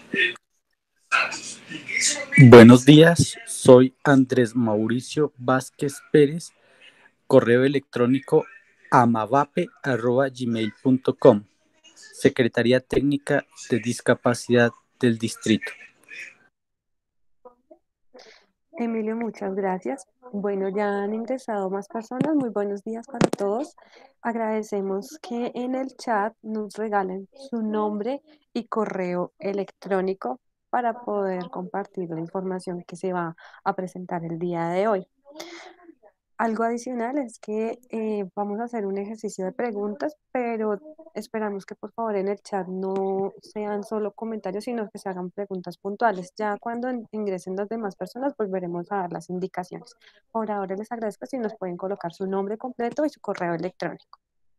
Buenos días, soy Andrés Mauricio Vázquez Pérez, correo electrónico amavape@gmail.com, Secretaría Técnica de Discapacidad del Distrito. Emilio, muchas gracias. Bueno, ya han ingresado más personas. Muy buenos días para todos. Agradecemos que en el chat nos regalen su nombre y correo electrónico para poder compartir la información que se va a presentar el día de hoy. Algo adicional es que vamos a hacer un ejercicio de preguntas, pero esperamos que por favor en el chat no sean solo comentarios, sino que se hagan preguntas puntuales. Ya cuando ingresen las demás personas, volveremos a dar las indicaciones. Por ahora les agradezco si nos pueden colocar su nombre completo y su correo electrónico.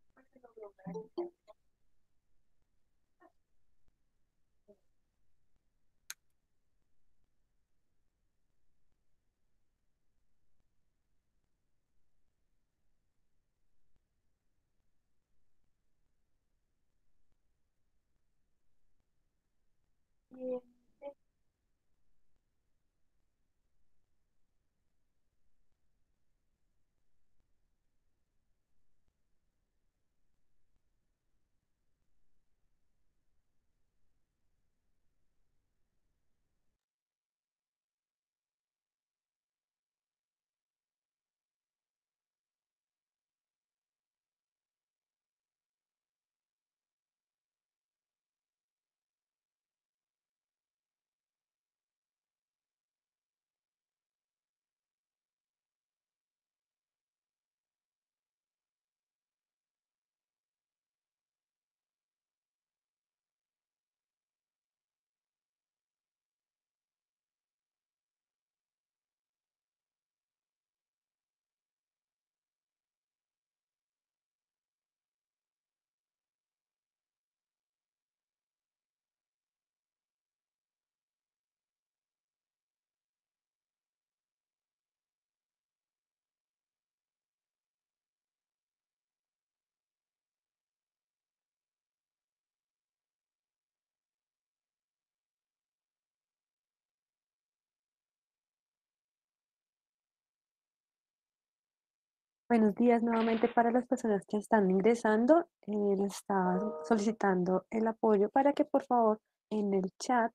Buenos días nuevamente para las personas que están ingresando. Les estaba solicitando el apoyo para que por favor en el chat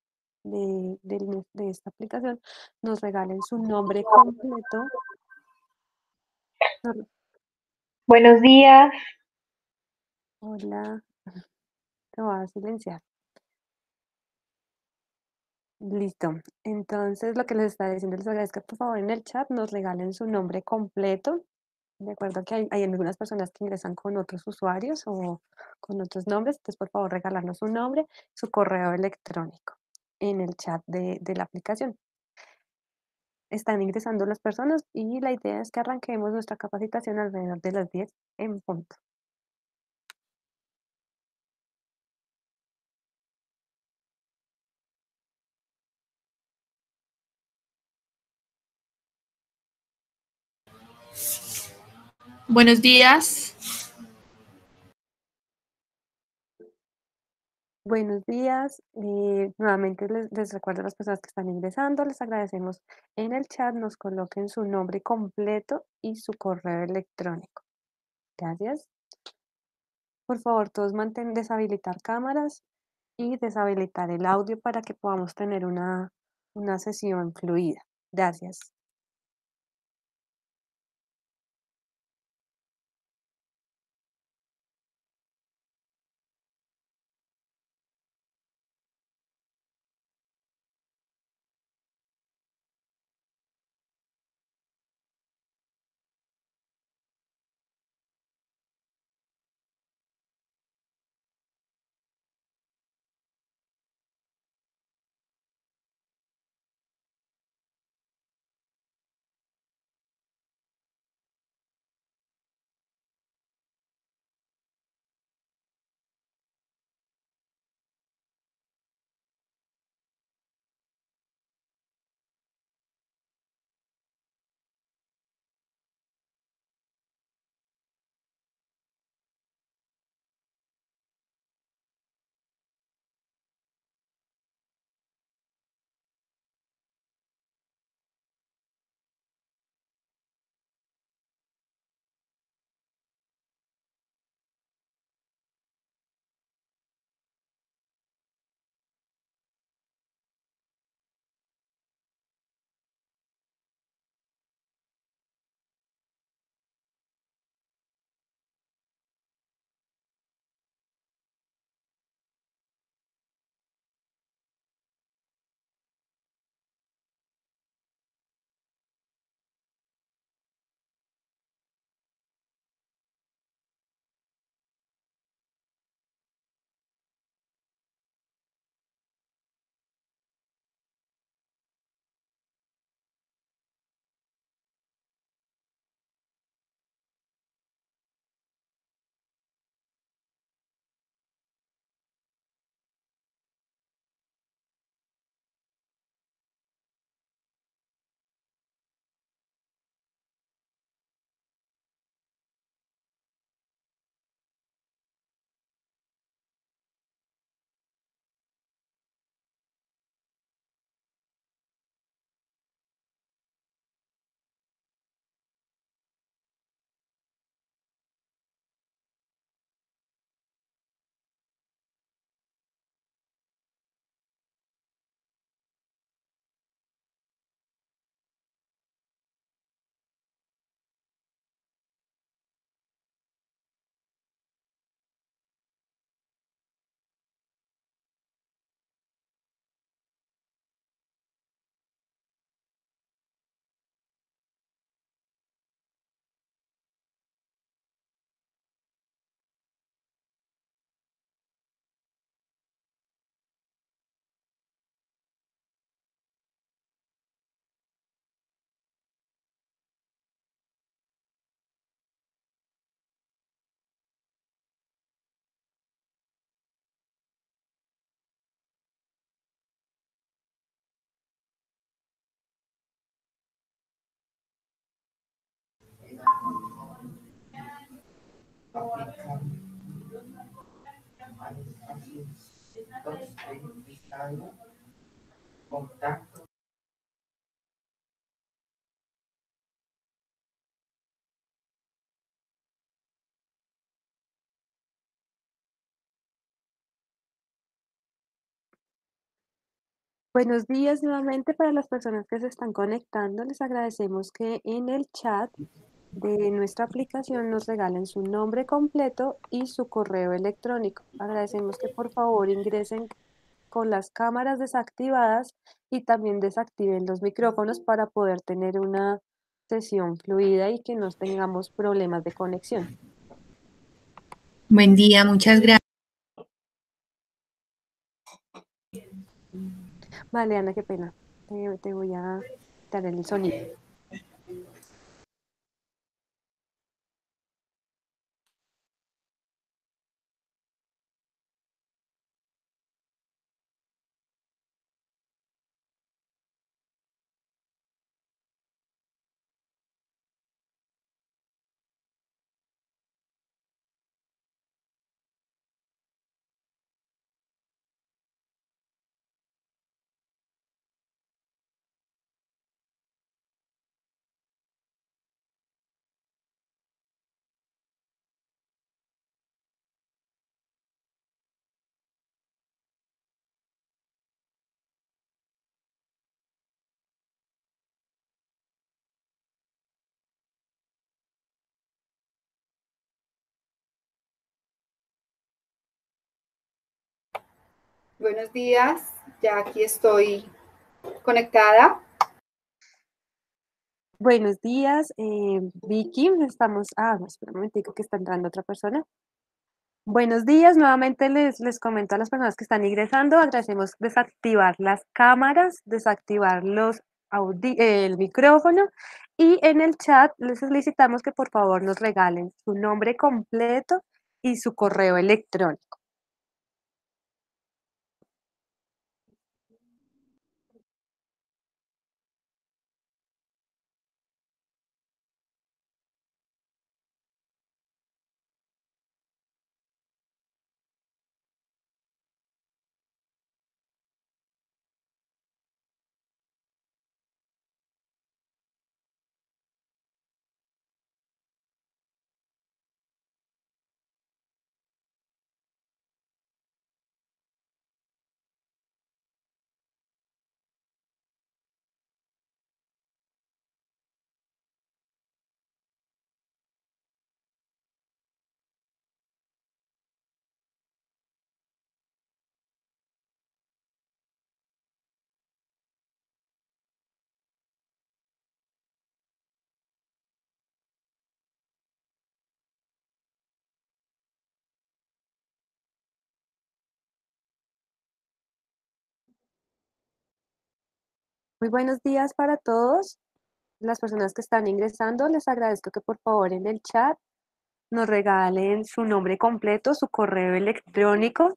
de esta aplicación nos regalen su nombre completo. No- Buenos días. Hola, te voy a silenciar. Listo. Entonces, lo que les estaba diciendo, les agradezco que por favor en el chat nos regalen su nombre completo. De acuerdo que hay algunas personas que ingresan con otros usuarios o con otros nombres. Entonces, por favor, regalarnos su nombre, su correo electrónico en el chat de la aplicación. Están ingresando las personas y la idea es que arranquemos nuestra capacitación alrededor de las 10 en punto. Buenos días. Buenos días. Nuevamente les recuerdo a las personas que están ingresando, les agradecemos en el chat nos coloquen su nombre completo y su correo electrónico. Gracias. Por favor, todos deshabilitar cámaras y deshabilitar el audio para que podamos tener una sesión fluida. Gracias. Buenos días nuevamente para las personas que se están conectando. Les agradecemos que en el chat de nuestra aplicación nos regalen su nombre completo y su correo electrónico. Agradecemos que por favor ingresen con las cámaras desactivadas y también desactiven los micrófonos para poder tener una sesión fluida y que no tengamos problemas de conexión. Buen día, muchas gracias. Vale, Ana, qué pena. Te voy a dar el sonido. Buenos días, ya aquí estoy conectada. Buenos días, Vicky. Estamos. No, espera un momentico que está entrando otra persona. Buenos días, nuevamente les comento a las personas que están ingresando. Agradecemos desactivar las cámaras, desactivar el micrófono y en el chat les solicitamos que por favor nos regalen su nombre completo y su correo electrónico. Muy buenos días para todos. Las personas que están ingresando, les agradezco que por favor en el chat nos regalen su nombre completo, su correo electrónico.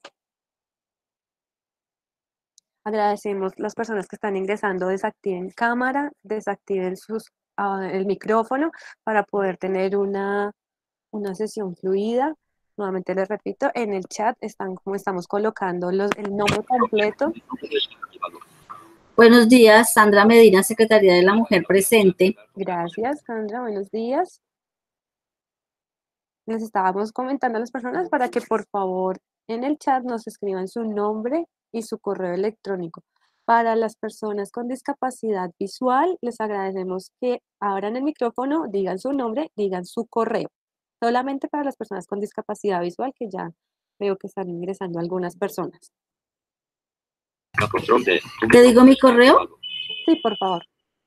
Agradecemos las personas que están ingresando, desactiven cámara, desactiven el micrófono para poder tener una sesión fluida. Nuevamente les repito, en el chat están como estamos colocando el nombre completo. Buenos días, Sandra Medina, Secretaría de la Mujer presente. Gracias, Sandra, buenos días. Les estábamos comentando a las personas para que por favor en el chat nos escriban su nombre y su correo electrónico. Para las personas con discapacidad visual, les agradecemos que abran el micrófono, digan su nombre, digan su correo. Solamente para las personas con discapacidad visual, que ya veo que están ingresando algunas personas. ¿Te digo mi correo? Sí, por favor.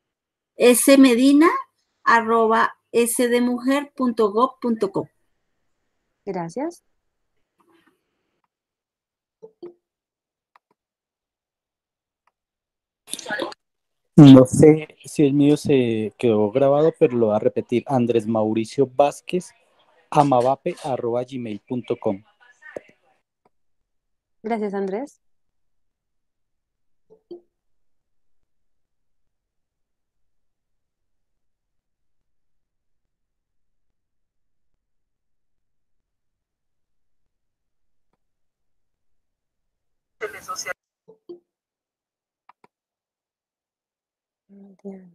smedina@sdmujer.gov.co. Gracias. No sé si el mío se quedó grabado, pero lo voy a repetir. Andrés Mauricio Vázquez, amabape@gmail.com. Gracias, Andrés. Diana.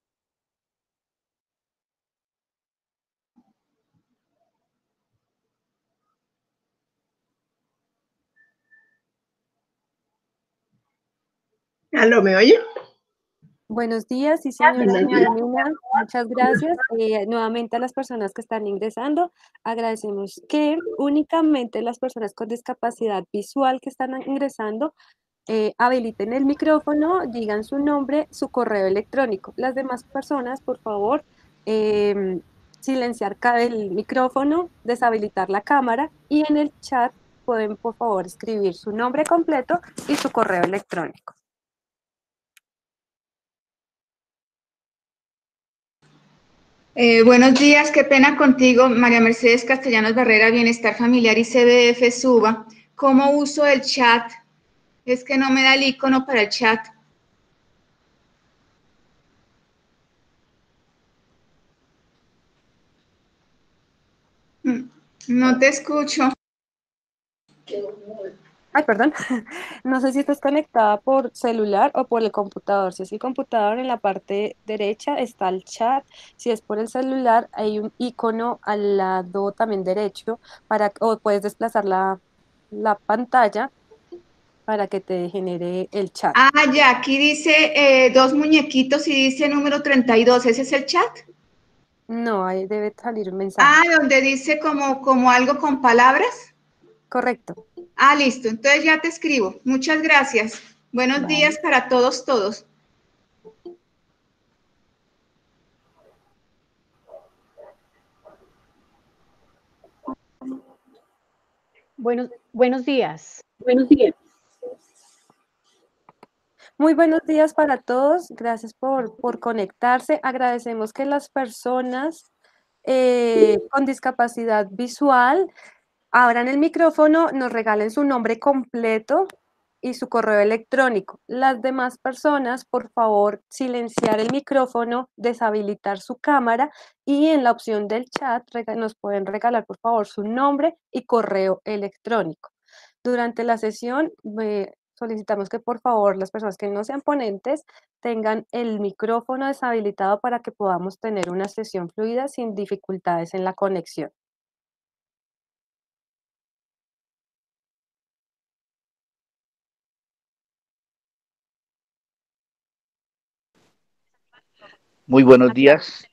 ¿Aló, me oye? Buenos días, sí señora Buenos días. Carolina, muchas gracias. Nuevamente a las personas que están ingresando, agradecemos que únicamente las personas con discapacidad visual que están ingresando habiliten el micrófono, digan su nombre, su correo electrónico. Las demás personas, por favor, silenciar el micrófono, deshabilitar la cámara y en el chat pueden, por favor, escribir su nombre completo y su correo electrónico. Buenos días, qué pena contigo, María Mercedes Castellanos Barrera, Bienestar Familiar y CBF Suba. ¿Cómo uso el chat? Es que no me da el icono para el chat. No te escucho. Ay, perdón. No sé si estás conectada por celular o por el computador. Si es el computador, en la parte derecha está el chat. Si es por el celular, hay un icono al lado también derecho o puedes desplazar la pantalla para que te genere el chat. Ah, ya, aquí dice dos muñequitos y dice número 32. ¿Ese es el chat? No, ahí debe salir un mensaje. Ah, donde dice como algo con palabras. Correcto. Ah, listo. Entonces ya te escribo. Muchas gracias. Buenos Vale. días para todos. Buenos días. Buenos días. Muy buenos días para todos. Gracias por conectarse. Agradecemos que las personas con discapacidad visual abran el micrófono, nos regalen su nombre completo y su correo electrónico. Las demás personas, por favor, silenciar el micrófono, deshabilitar su cámara y en la opción del chat nos pueden regalar, por favor, su nombre y correo electrónico. Durante la sesión, solicitamos que por favor las personas que no sean ponentes tengan el micrófono deshabilitado para que podamos tener una sesión fluida sin dificultades en la conexión. Muy buenos días.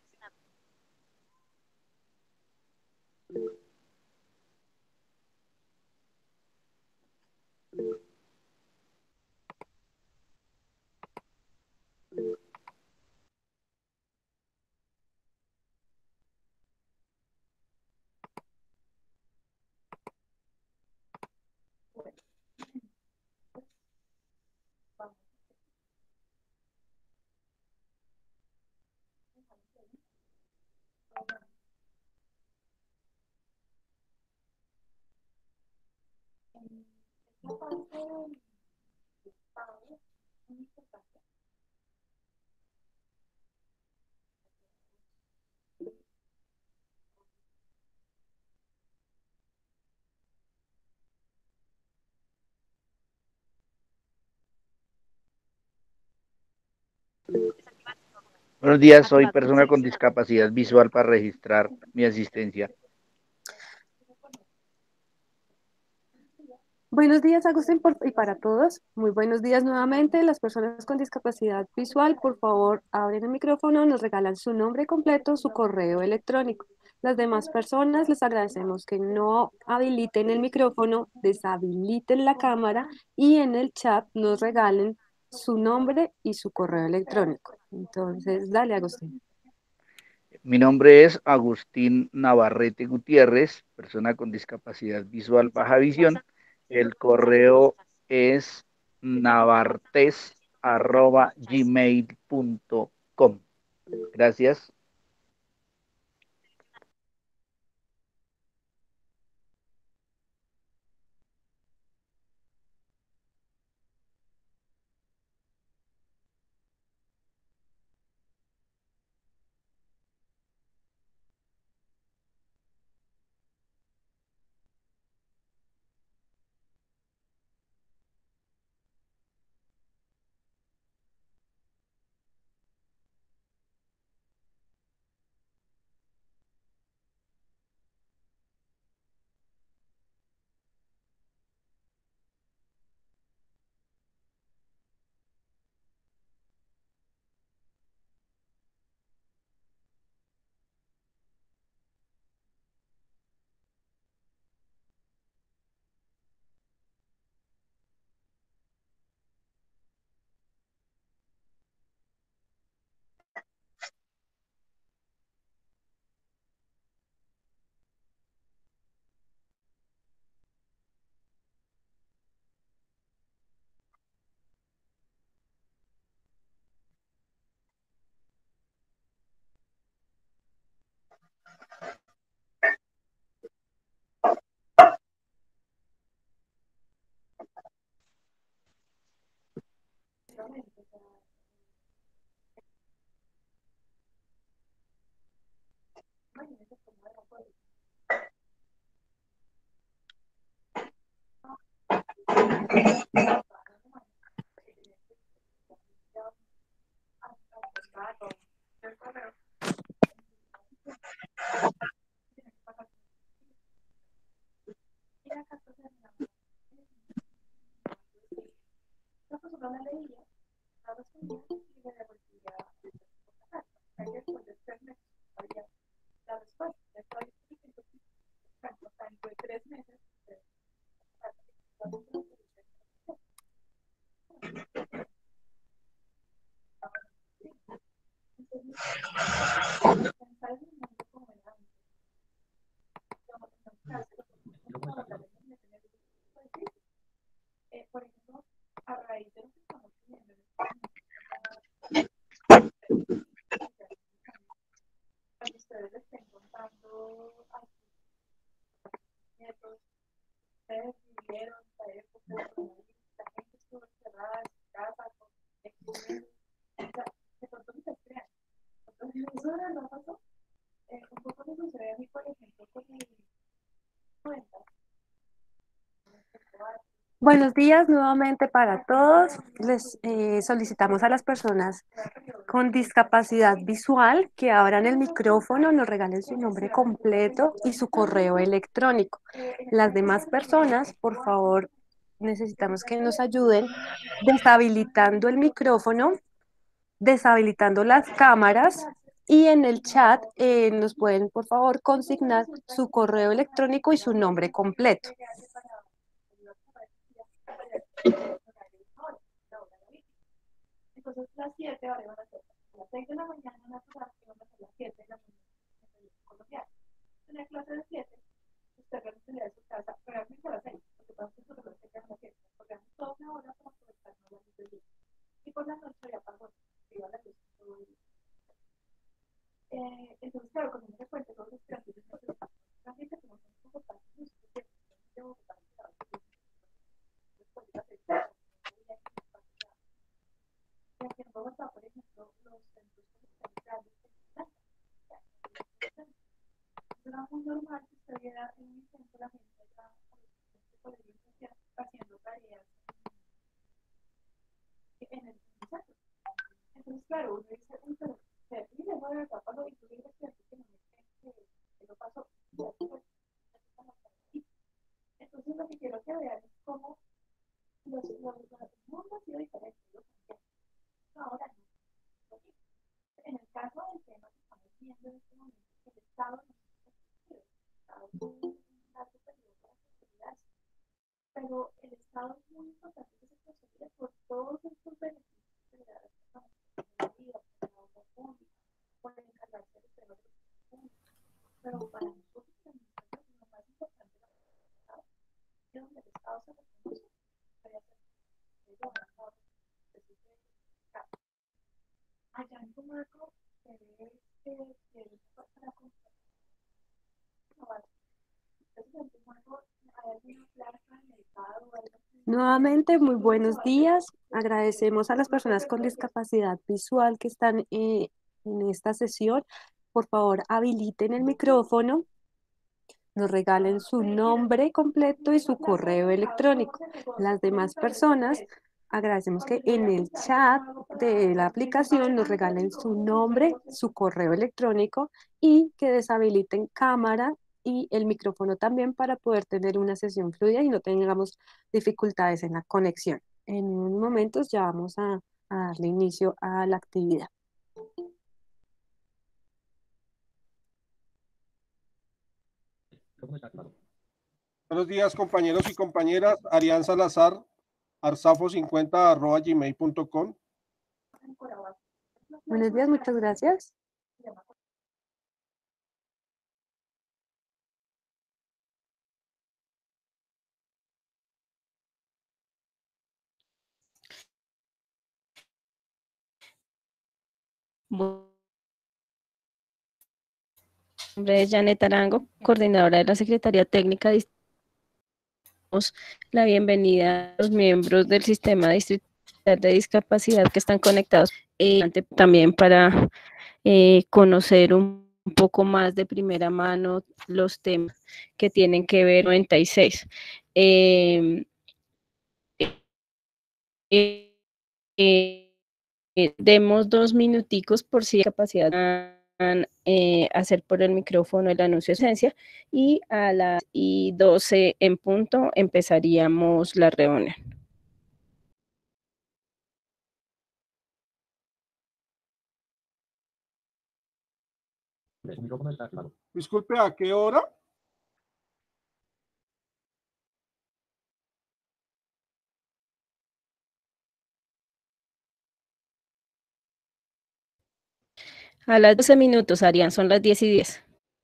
Buenos días, soy persona con discapacidad visual para registrar mi asistencia. Buenos días, Agustín, y para todos. Muy buenos días nuevamente. Las personas con discapacidad visual, por favor, abren el micrófono, nos regalan su nombre completo, su correo electrónico. Las demás personas les agradecemos que no habiliten el micrófono, deshabiliten la cámara y en el chat nos regalen su nombre y su correo electrónico. Entonces, dale, Agustín. Mi nombre es Agustín Navarrete Gutiérrez, persona con discapacidad visual baja visión. El correo es navartes@gmail.com. Gracias. Buenos días nuevamente para todos. Les solicitamos a las personas con discapacidad visual que abran el micrófono, nos regalen su nombre completo y su correo electrónico. Las demás personas, por favor, necesitamos que nos ayuden deshabilitando el micrófono, deshabilitando las cámaras y en el chat nos pueden, por favor, consignar su correo electrónico y su nombre completo. Entonces las 7 ahora van a ser las 6 de la mañana natural y van a ser las 7 de la mañana colombiana. En la clase de 7, usted realizaría de su casa, realmente a las 6, porque para que nosotros se quedan a las 7, porque hay toda una hora para aprovechar la luz del día. Y por la noche ya pasó, iba la luz todo el día. Entonces, claro, cuando uno se cuenta todos los tranquilos, también se conocen un poco para que nosotros de Bogotá, y aquí en Bogotá, por ejemplo, los centros comerciales era muy normal que usted viera en mi centro la gente ya haciendo tareas en el centro. Entonces, claro, uno dice, pero mire, no de verdad pasó, y tú dices que no pasó. Entonces, lo que quiero que vean es cómo los mundos han sido diferentes. Ahora no. En el caso del tema que estamos viendo en este momento, el Estado no es un dato perdido para consolidar, pero el Estado es muy importante que se consolide por todos estos beneficios que le da la vida, por la obra pública, por encargarse de los temas públicos. Pero para nosotros también lo más importante es el Estado, y donde el Estado se reconoce, debe hacer allá en tu marco se ve que para conservar. Entonces, en tu marco hay alguna plaza de mercado o algo así. Nuevamente, muy buenos días. Agradecemos a las personas con discapacidad visual que están en esta sesión. Por favor, habiliten el micrófono, nos regalen su nombre completo y su correo electrónico. Las demás personas, agradecemos que en el chat de la aplicación nos regalen su nombre, su correo electrónico y que deshabiliten cámara y el micrófono también para poder tener una sesión fluida y no tengamos dificultades en la conexión. En unos momentos ya vamos a darle inicio a la actividad. Buenos días, compañeros y compañeras. Arián Salazar, arsafo50@gmail.com. Buenos días, muchas gracias. Mi nombre es Janet Arango, coordinadora de la Secretaría Técnica. Damos la bienvenida a los miembros del Sistema Distrital de Discapacidad que están conectados, también para conocer un poco más de primera mano los temas que tienen que ver 96. demos 2 minuticos por si hay capacidad hacer por el micrófono el anuncio de esencia, y a las 12 en punto empezaríamos la reunión. Disculpe, ¿a qué hora? A las 12 minutos, Arián, son las 10:10.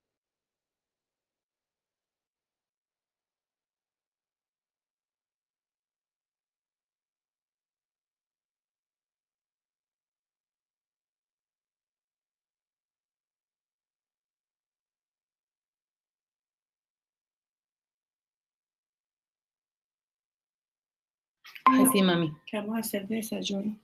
Ay, sí, mami. ¿Qué vamos a hacer de desayuno?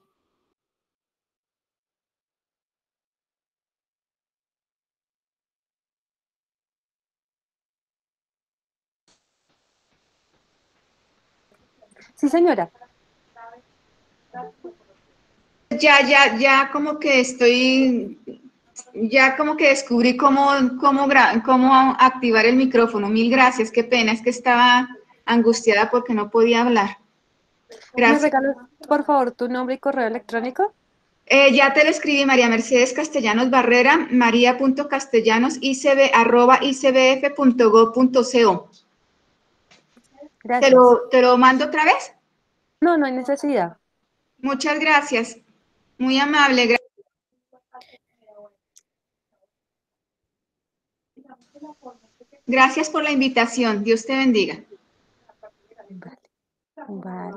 Sí, señora. Ya como que estoy, ya como que descubrí cómo activar el micrófono. Mil gracias, qué pena, es que estaba angustiada porque no podía hablar. ¿Me Gracias. regalas, por favor, tu nombre y correo electrónico? Ya te lo escribí, María Mercedes Castellanos Barrera, maria.castellanos@icbf.gov.co. Gracias. ¿Te lo mando otra vez? No, no hay necesidad. Muchas gracias. Muy amable. Gracias por la invitación. Dios te bendiga. Vale.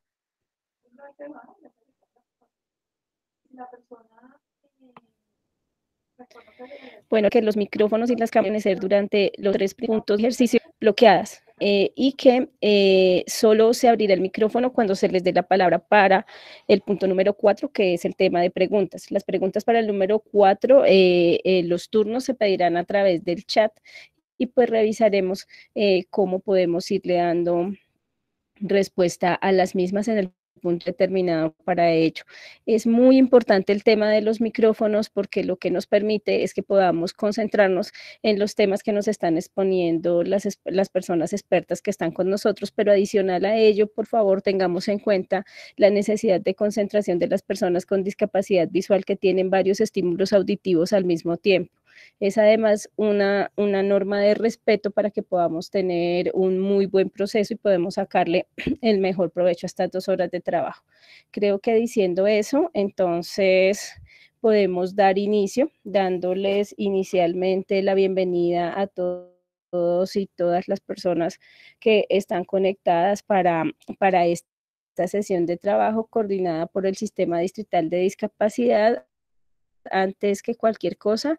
Bueno, que los micrófonos y las cámaras deben ser durante los 3 puntos de ejercicio bloqueadas, y que solo se abrirá el micrófono cuando se les dé la palabra para el punto número 4, que es el tema de preguntas. Las preguntas para el número 4, los turnos se pedirán a través del chat, y pues revisaremos cómo podemos irle dando respuesta a las mismas en el punto determinado para ello. Es muy importante el tema de los micrófonos, porque lo que nos permite es que podamos concentrarnos en los temas que nos están exponiendo las personas expertas que están con nosotros, pero adicional a ello, por favor, tengamos en cuenta la necesidad de concentración de las personas con discapacidad visual que tienen varios estímulos auditivos al mismo tiempo. Es además una norma de respeto para que podamos tener un muy buen proceso y podemos sacarle el mejor provecho a estas 2 horas de trabajo. Creo que diciendo eso, entonces podemos dar inicio, dándoles inicialmente la bienvenida a todos y todas las personas que están conectadas para esta sesión de trabajo coordinada por el Sistema Distrital de Discapacidad. Antes que cualquier cosa,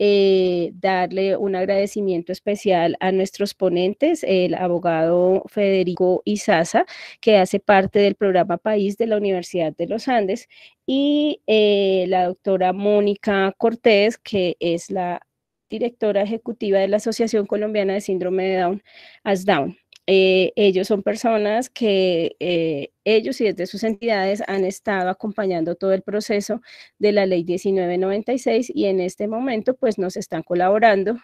darle un agradecimiento especial a nuestros ponentes, el abogado Federico Izaza, que hace parte del programa País de la Universidad de los Andes, y la doctora Mónica Cortés, que es la directora ejecutiva de la Asociación Colombiana de Síndrome de Down, ASDOWN. Ellos son personas que ellos y desde sus entidades han estado acompañando todo el proceso de la ley 1996, y en este momento pues nos están colaborando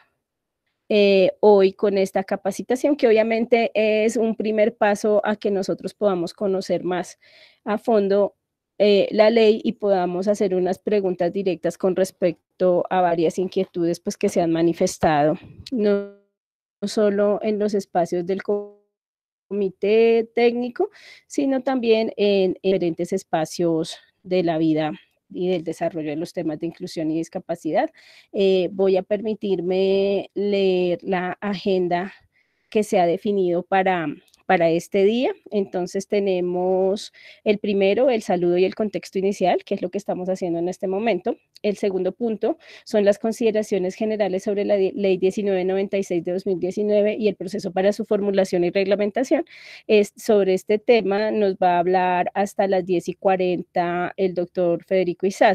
hoy con esta capacitación, que obviamente es un primer paso a que nosotros podamos conocer más a fondo la ley y podamos hacer unas preguntas directas con respecto a varias inquietudes pues que se han manifestado, no solo en los espacios del comité técnico, sino también en diferentes espacios de la vida y del desarrollo de los temas de inclusión y discapacidad. Voy a permitirme leer la agenda que se ha definido para este día. Entonces tenemos el primero, el saludo y el contexto inicial, que es lo que estamos haciendo en este momento. El segundo punto son las consideraciones generales sobre la ley 1996 de 2019 y el proceso para su formulación y reglamentación. Sobre este tema nos va a hablar hasta las 10:40 el doctor Federico Izaza.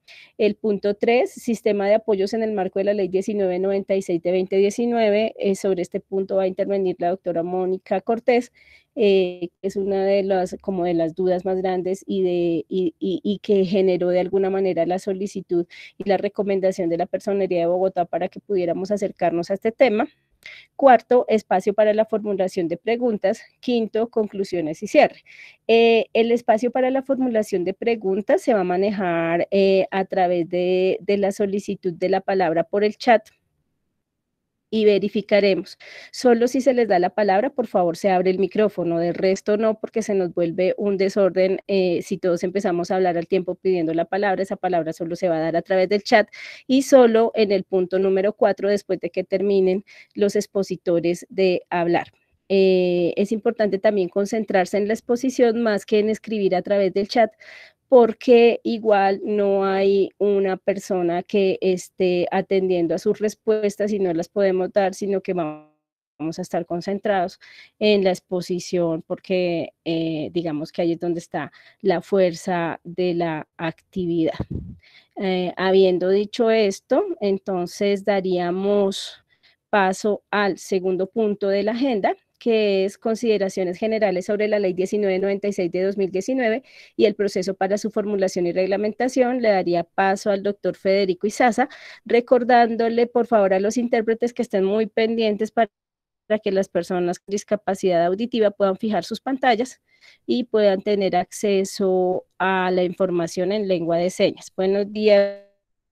El punto 3, sistema de apoyos en el marco de la ley 1996 de 2019. Sobre este punto va a intervenir la doctora Mónica Cortés, que es una de las, como de las dudas más grandes y que generó de alguna manera la solicitud y la recomendación de la Personería de Bogotá para que pudiéramos acercarnos a este tema. Cuarto, espacio para la formulación de preguntas. Quinto, conclusiones y cierre. El espacio para la formulación de preguntas se va a manejar a través de la solicitud de la palabra por el chat y verificaremos. Solo si se les da la palabra, por favor, se abre el micrófono. Del resto no, porque se nos vuelve un desorden si todos empezamos a hablar al tiempo pidiendo la palabra. Esa palabra solo se va a dar a través del chat y solo en el punto número 4, después de que terminen los expositores de hablar. Es importante también concentrarse en la exposición más que en escribir a través del chat, porque igual no hay una persona que esté atendiendo a sus respuestas y no las podemos dar, sino que vamos a estar concentrados en la exposición, porque digamos que ahí es donde está la fuerza de la actividad. Habiendo dicho esto, entonces daríamos paso al segundo punto de la agenda, que es consideraciones generales sobre la ley 1996 de 2019 y el proceso para su formulación y reglamentación. Le daría paso al doctor Federico Izaza, recordándole por favor a los intérpretes que estén muy pendientes para que las personas con discapacidad auditiva puedan fijar sus pantallas y puedan tener acceso a la información en lengua de señas. Buenos días,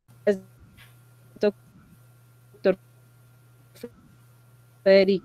doctor Federico.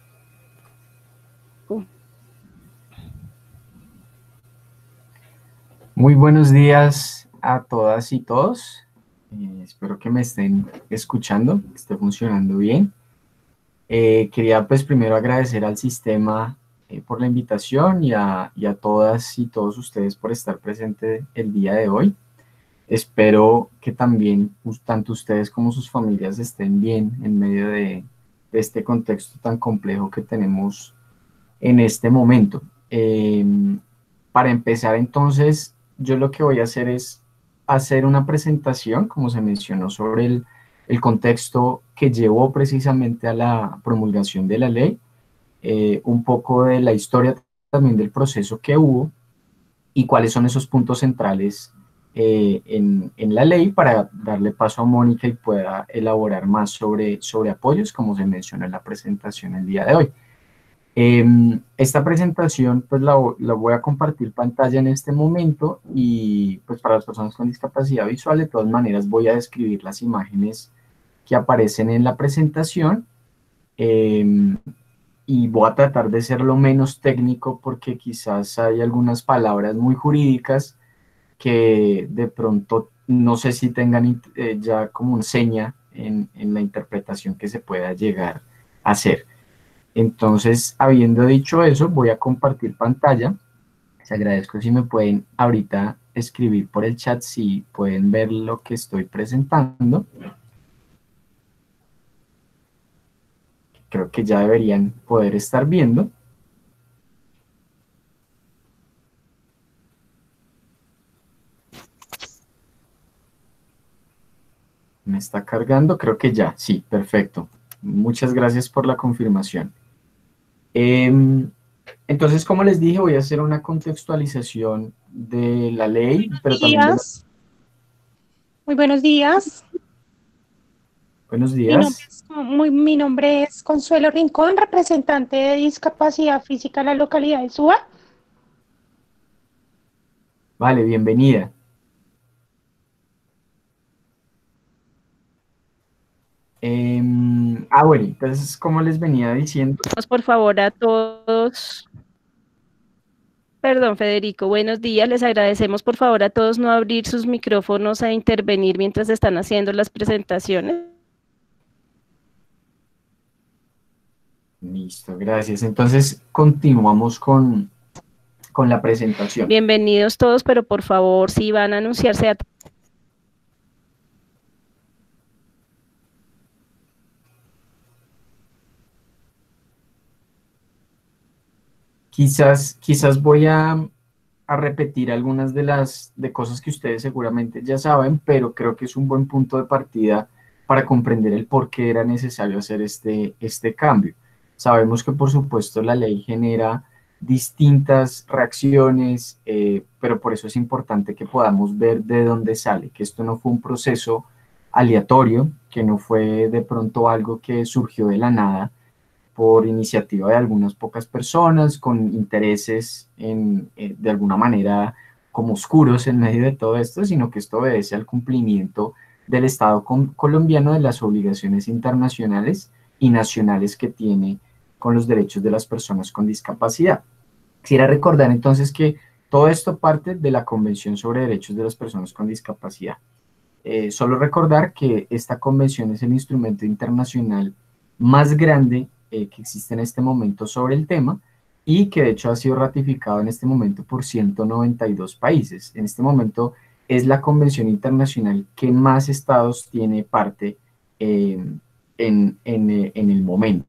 Muy buenos días a todas y todos. Espero que me estén escuchando, que esté funcionando bien. Quería pues primero agradecer al sistema por la invitación y a todas y todos ustedes por estar presentes el día de hoy. Espero que también tanto ustedes como sus familias estén bien en medio de este contexto tan complejo que tenemos en este momento. Para empezar entonces, yo lo que voy a hacer es hacer una presentación, como se mencionó, sobre el contexto que llevó precisamente a la promulgación de la ley, un poco de la historia también del proceso que hubo y cuáles son esos puntos centrales en la ley, para darle paso a Mónica y pueda elaborar más sobre apoyos, como se mencionó en la presentación el día de hoy. Esta presentación pues la voy a compartir pantalla en este momento y pues para las personas con discapacidad visual de todas maneras voy a describir las imágenes que aparecen en la presentación y voy a tratar de ser lo menos técnico porque quizás hay algunas palabras muy jurídicas que de pronto no sé si tengan ya como una seña en la interpretación que se pueda llegar a hacer. Entonces, habiendo dicho eso, voy a compartir pantalla. Les agradezco si me pueden ahorita escribir por el chat si pueden ver lo que estoy presentando. Creo que ya deberían poder estar viendo. Me está cargando, creo que ya, sí, perfecto. Muchas gracias por la confirmación. Entonces, como les dije, voy a hacer una contextualización de la ley, pero también de Muy buenos días. Buenos días. Mi nombre es Consuelo Rincón, representante de Discapacidad Física en la localidad de Suba. Vale, bienvenida. Bueno, entonces, como les venía diciendo... Por favor, a todos. Perdón, Federico, buenos días. Les agradecemos, por favor, a todos no abrir sus micrófonos a intervenir mientras están haciendo las presentaciones. Listo, gracias. Entonces, continuamos con la presentación. Bienvenidos todos, pero por favor, si van a anunciarse Quizás voy a a repetir algunas de cosas que ustedes seguramente ya saben, pero creo que es un buen punto de partida para comprender el por qué era necesario hacer este cambio. Sabemos que, por supuesto, la ley genera distintas reacciones, pero por eso es importante que podamos ver de dónde sale, que esto no fue un proceso aleatorio, que no fue de pronto algo que surgió de la nada por iniciativa de algunas pocas personas con intereses de alguna manera como oscuros en medio de todo esto, sino que esto obedece al cumplimiento del Estado colombiano de las obligaciones internacionales y nacionales que tiene con los derechos de las personas con discapacidad. Quisiera recordar entonces que todo esto parte de la Convención sobre Derechos de las Personas con Discapacidad. Solo recordar que esta convención es el instrumento internacional más grande que existe en este momento sobre el tema y que de hecho ha sido ratificado en este momento por 192 países. En este momento es la convención internacional que más estados tiene parte en el momento.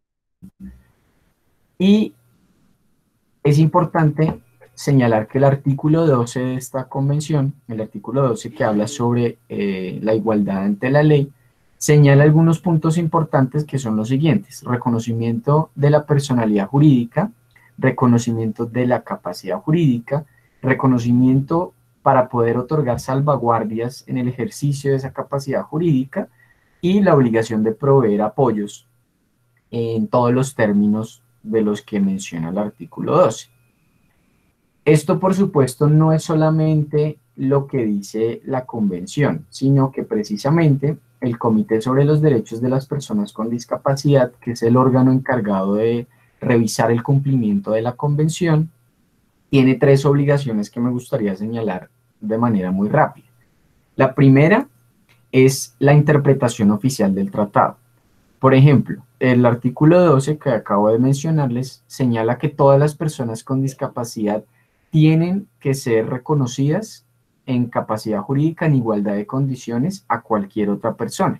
Y es importante señalar que el artículo 12 de esta convención, el artículo 12 que habla sobre la igualdad ante la ley, señala algunos puntos importantes que son los siguientes: reconocimiento de la personalidad jurídica, reconocimiento de la capacidad jurídica, reconocimiento para poder otorgar salvaguardias en el ejercicio de esa capacidad jurídica y la obligación de proveer apoyos en todos los términos de los que menciona el artículo 12. Esto, por supuesto, no es solamente lo que dice la convención, sino que precisamente el Comité sobre los Derechos de las Personas con Discapacidad, que es el órgano encargado de revisar el cumplimiento de la convención, tiene 3 obligaciones que me gustaría señalar de manera muy rápida. La primera es la interpretación oficial del tratado. Por ejemplo, el artículo 12 que acabo de mencionarles señala que todas las personas con discapacidad tienen que ser reconocidas en capacidad jurídica en igualdad de condiciones a cualquier otra persona.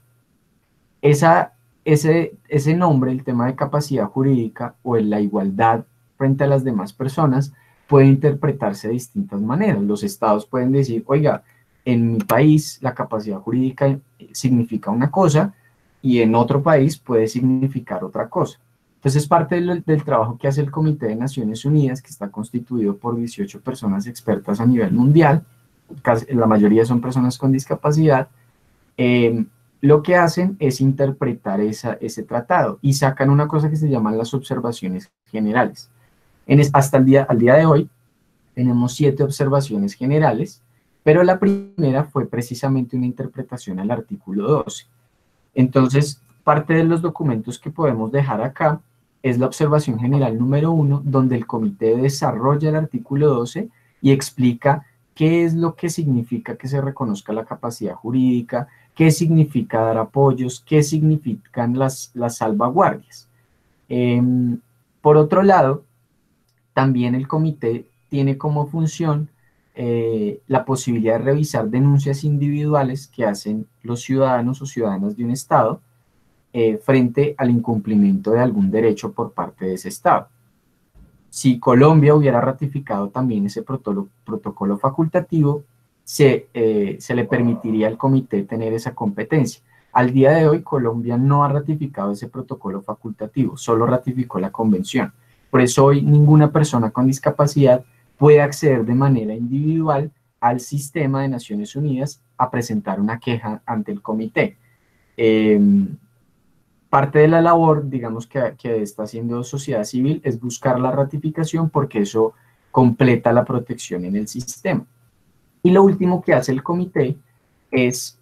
Ese nombre, el tema de capacidad jurídica o en la igualdad frente a las demás personas, puede interpretarse de distintas maneras. Los estados pueden decir, oiga, en mi país la capacidad jurídica significa una cosa y en otro país puede significar otra cosa. Entonces, parte del trabajo que hace el Comité de Naciones Unidas, que está constituido por 18 personas expertas a nivel mundial, la mayoría son personas con discapacidad, lo que hacen es interpretar ese tratado y sacan una cosa que se llaman las observaciones generales. Hasta al día de hoy tenemos 7 observaciones generales, pero la primera fue precisamente una interpretación al artículo 12. Entonces, parte de los documentos que podemos dejar acá es la observación general número 1, donde el comité desarrolla el artículo 12 y explica qué es lo que significa que se reconozca la capacidad jurídica, qué significa dar apoyos, qué significan las salvaguardias. Por otro lado, también el comité tiene como función la posibilidad de revisar denuncias individuales que hacen los ciudadanos o ciudadanas de un estado frente al incumplimiento de algún derecho por parte de ese estado. Si Colombia hubiera ratificado también ese protocolo facultativo, se le permitiría al comité tener esa competencia. Al día de hoy, Colombia no ha ratificado ese protocolo facultativo, solo ratificó la convención. Por eso hoy ninguna persona con discapacidad puede acceder de manera individual al sistema de Naciones Unidas a presentar una queja ante el comité. Parte de la labor, digamos, que está haciendo sociedad civil es buscar la ratificación porque eso completa la protección en el sistema. Y lo último que hace el comité es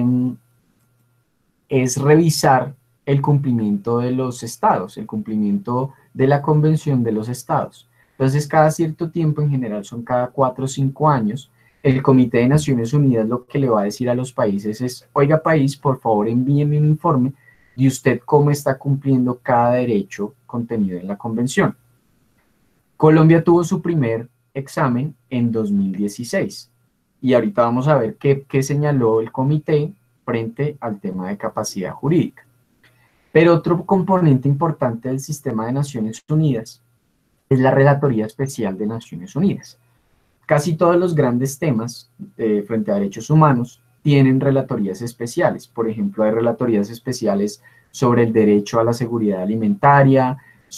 revisar el cumplimiento de los estados, el cumplimiento de la convención de los estados. Entonces, cada cierto tiempo, en general son cada 4 o 5 años, el Comité de Naciones Unidas lo que le va a decir a los países es, oiga país, por favor envíenme un informe de usted cómo está cumpliendo cada derecho contenido en la convención. Colombia tuvo su primer examen en 2016 y ahorita vamos a ver qué señaló el comité frente al tema de capacidad jurídica. Pero otro componente importante del sistema de Naciones Unidas es la Relatoría Especial de Naciones Unidas. Casi todos los grandes temas frente a derechos humanos tienen relatorías especiales. Por ejemplo, hay relatorías especiales sobre el derecho a la seguridad alimentaria,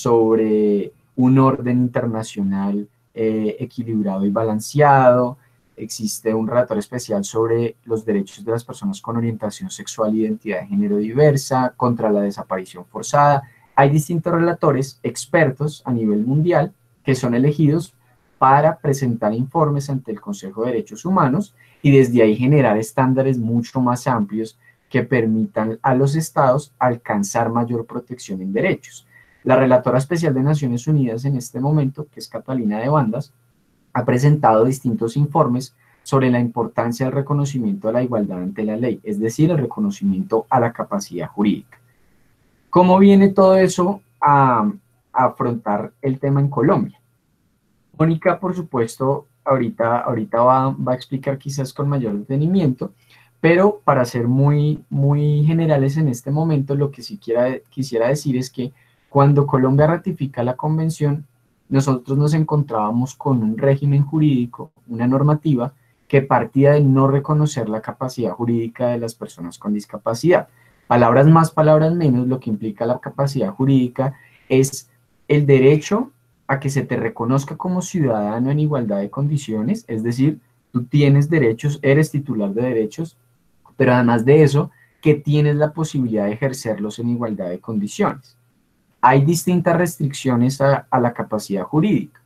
sobre un orden internacional equilibrado y balanceado. Existe un relatorio especial sobre los derechos de las personas con orientación sexual e identidad de género diversa, contra la desaparición forzada. Hay distintos relatores expertos a nivel mundial que son elegidos para presentar informes ante el Consejo de Derechos Humanos y desde ahí generar estándares mucho más amplios que permitan a los estados alcanzar mayor protección en derechos. La relatora especial de Naciones Unidas en este momento, que es Catalina de Bandas, ha presentado distintos informes sobre la importancia del reconocimiento a la igualdad ante la ley, es decir, el reconocimiento a la capacidad jurídica. ¿Cómo viene todo eso a afrontar el tema en Colombia? Mónica, por supuesto, ahorita va a explicar quizás con mayor detenimiento, pero para ser muy generales en este momento, lo que sí quisiera decir es que cuando Colombia ratifica la convención, nosotros nos encontrábamos con un régimen jurídico, una normativa, que partía de no reconocer la capacidad jurídica de las personas con discapacidad. Palabras más, palabras menos, lo que implica la capacidad jurídica es el derecho a que se te reconozca como ciudadano en igualdad de condiciones, es decir, tú tienes derechos, eres titular de derechos, pero además de eso, que tienes la posibilidad de ejercerlos en igualdad de condiciones. Hay distintas restricciones a la capacidad jurídica,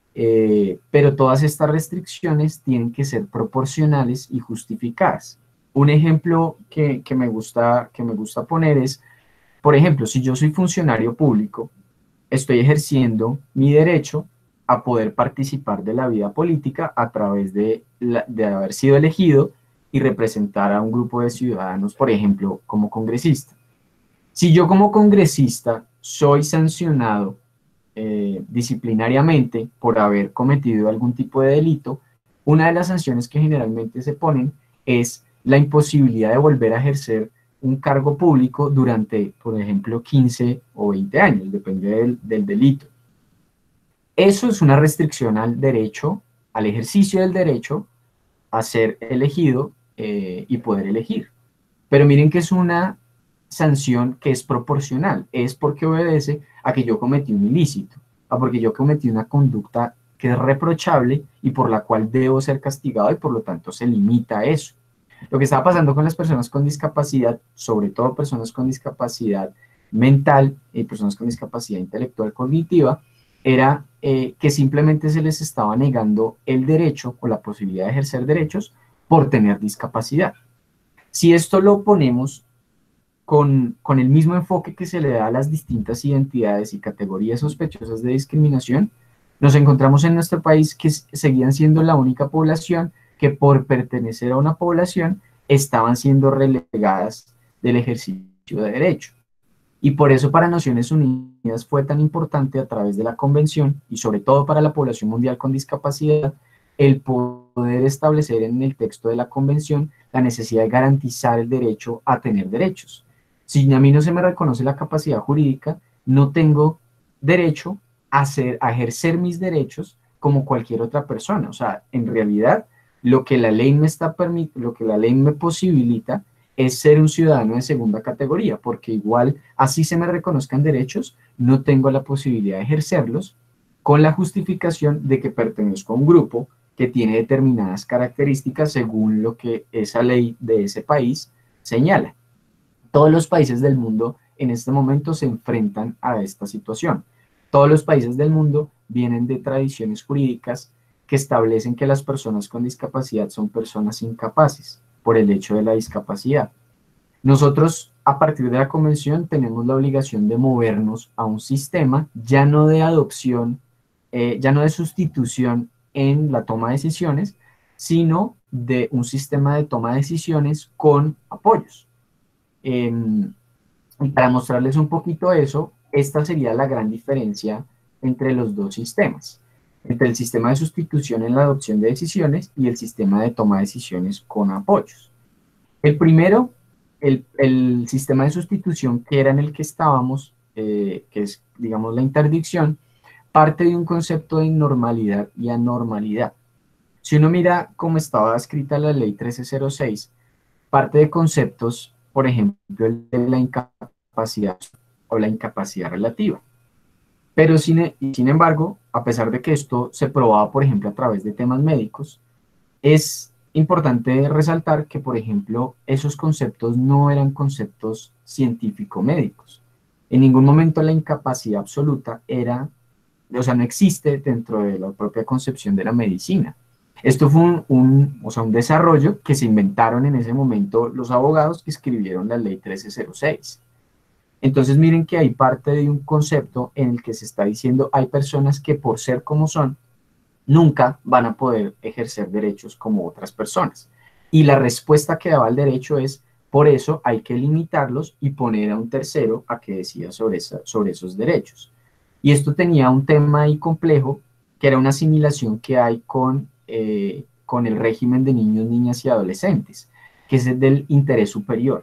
pero todas estas restricciones tienen que ser proporcionales y justificadas. Un ejemplo que me gusta poner es, por ejemplo, si yo soy funcionario público, estoy ejerciendo mi derecho a poder participar de la vida política a través de haber sido elegido y representar a un grupo de ciudadanos, por ejemplo, como congresista. Si yo como congresista soy sancionado disciplinariamente por haber cometido algún tipo de delito, una de las sanciones que generalmente se ponen es la imposibilidad de volver a ejercer un cargo público durante, por ejemplo, 15 o 20 años, depende del delito. Eso es una restricción al derecho, al ejercicio del derecho a ser elegido y poder elegir. Pero miren que es una sanción que es proporcional, es porque obedece a que yo cometí un ilícito, a porque yo cometí una conducta que es reprochable y por la cual debo ser castigado y por lo tanto se limita a eso. Lo que estaba pasando con las personas con discapacidad, sobre todo personas con discapacidad mental y personas con discapacidad intelectual cognitiva, era que simplemente se les estaba negando el derecho o la posibilidad de ejercer derechos por tener discapacidad. Si esto lo ponemos con el mismo enfoque que se le da a las distintas identidades y categorías sospechosas de discriminación, nos encontramos en nuestro país que seguían siendo la única población que por pertenecer a una población estaban siendo relegadas del ejercicio de derecho. Y por eso para Naciones Unidas fue tan importante a través de la convención y sobre todo para la población mundial con discapacidad, el poder establecer en el texto de la convención la necesidad de garantizar el derecho a tener derechos. Si a mí no se me reconoce la capacidad jurídica, no tengo derecho a ejercer mis derechos como cualquier otra persona. O sea, en realidad, lo que la ley me posibilita es ser un ciudadano de segunda categoría, porque igual, así se me reconozcan derechos, no tengo la posibilidad de ejercerlos con la justificación de que pertenezco a un grupo que tiene determinadas características según lo que esa ley de ese país señala. Todos los países del mundo en este momento se enfrentan a esta situación. Todos los países del mundo vienen de tradiciones jurídicas que establecen que las personas con discapacidad son personas incapaces por el hecho de la discapacidad. Nosotros, a partir de la convención, tenemos la obligación de movernos a un sistema ya no de adopción, ya no de sustitución en la toma de decisiones, sino de un sistema de toma de decisiones con apoyos. Y para mostrarles un poquito eso, esta sería la gran diferencia entre los dos sistemas, entre el sistema de sustitución en la adopción de decisiones y el sistema de toma de decisiones con apoyos. El primero, el sistema de sustitución que era en el que estábamos, que es, digamos, la interdicción, parte de un concepto de normalidad y anormalidad. Si uno mira cómo estaba escrita la ley 1306, parte de conceptos, por ejemplo, el de la incapacidad o la incapacidad relativa. Pero sin embargo, a pesar de que esto se probaba, por ejemplo, a través de temas médicos, es importante resaltar que, por ejemplo, esos conceptos no eran conceptos científico-médicos. En ningún momento la incapacidad absoluta no existe dentro de la propia concepción de la medicina. Esto fue un desarrollo que se inventaron en ese momento los abogados que escribieron la ley 1306. Entonces miren que hay parte de un concepto en el que se está diciendo hay personas que por ser como son, nunca van a poder ejercer derechos como otras personas. Y la respuesta que daba el derecho es, por eso hay que limitarlos y poner a un tercero a que decida sobre esos derechos. Y esto tenía un tema ahí complejo, que era una asimilación que hay con el régimen de niños, niñas y adolescentes, que es el del interés superior.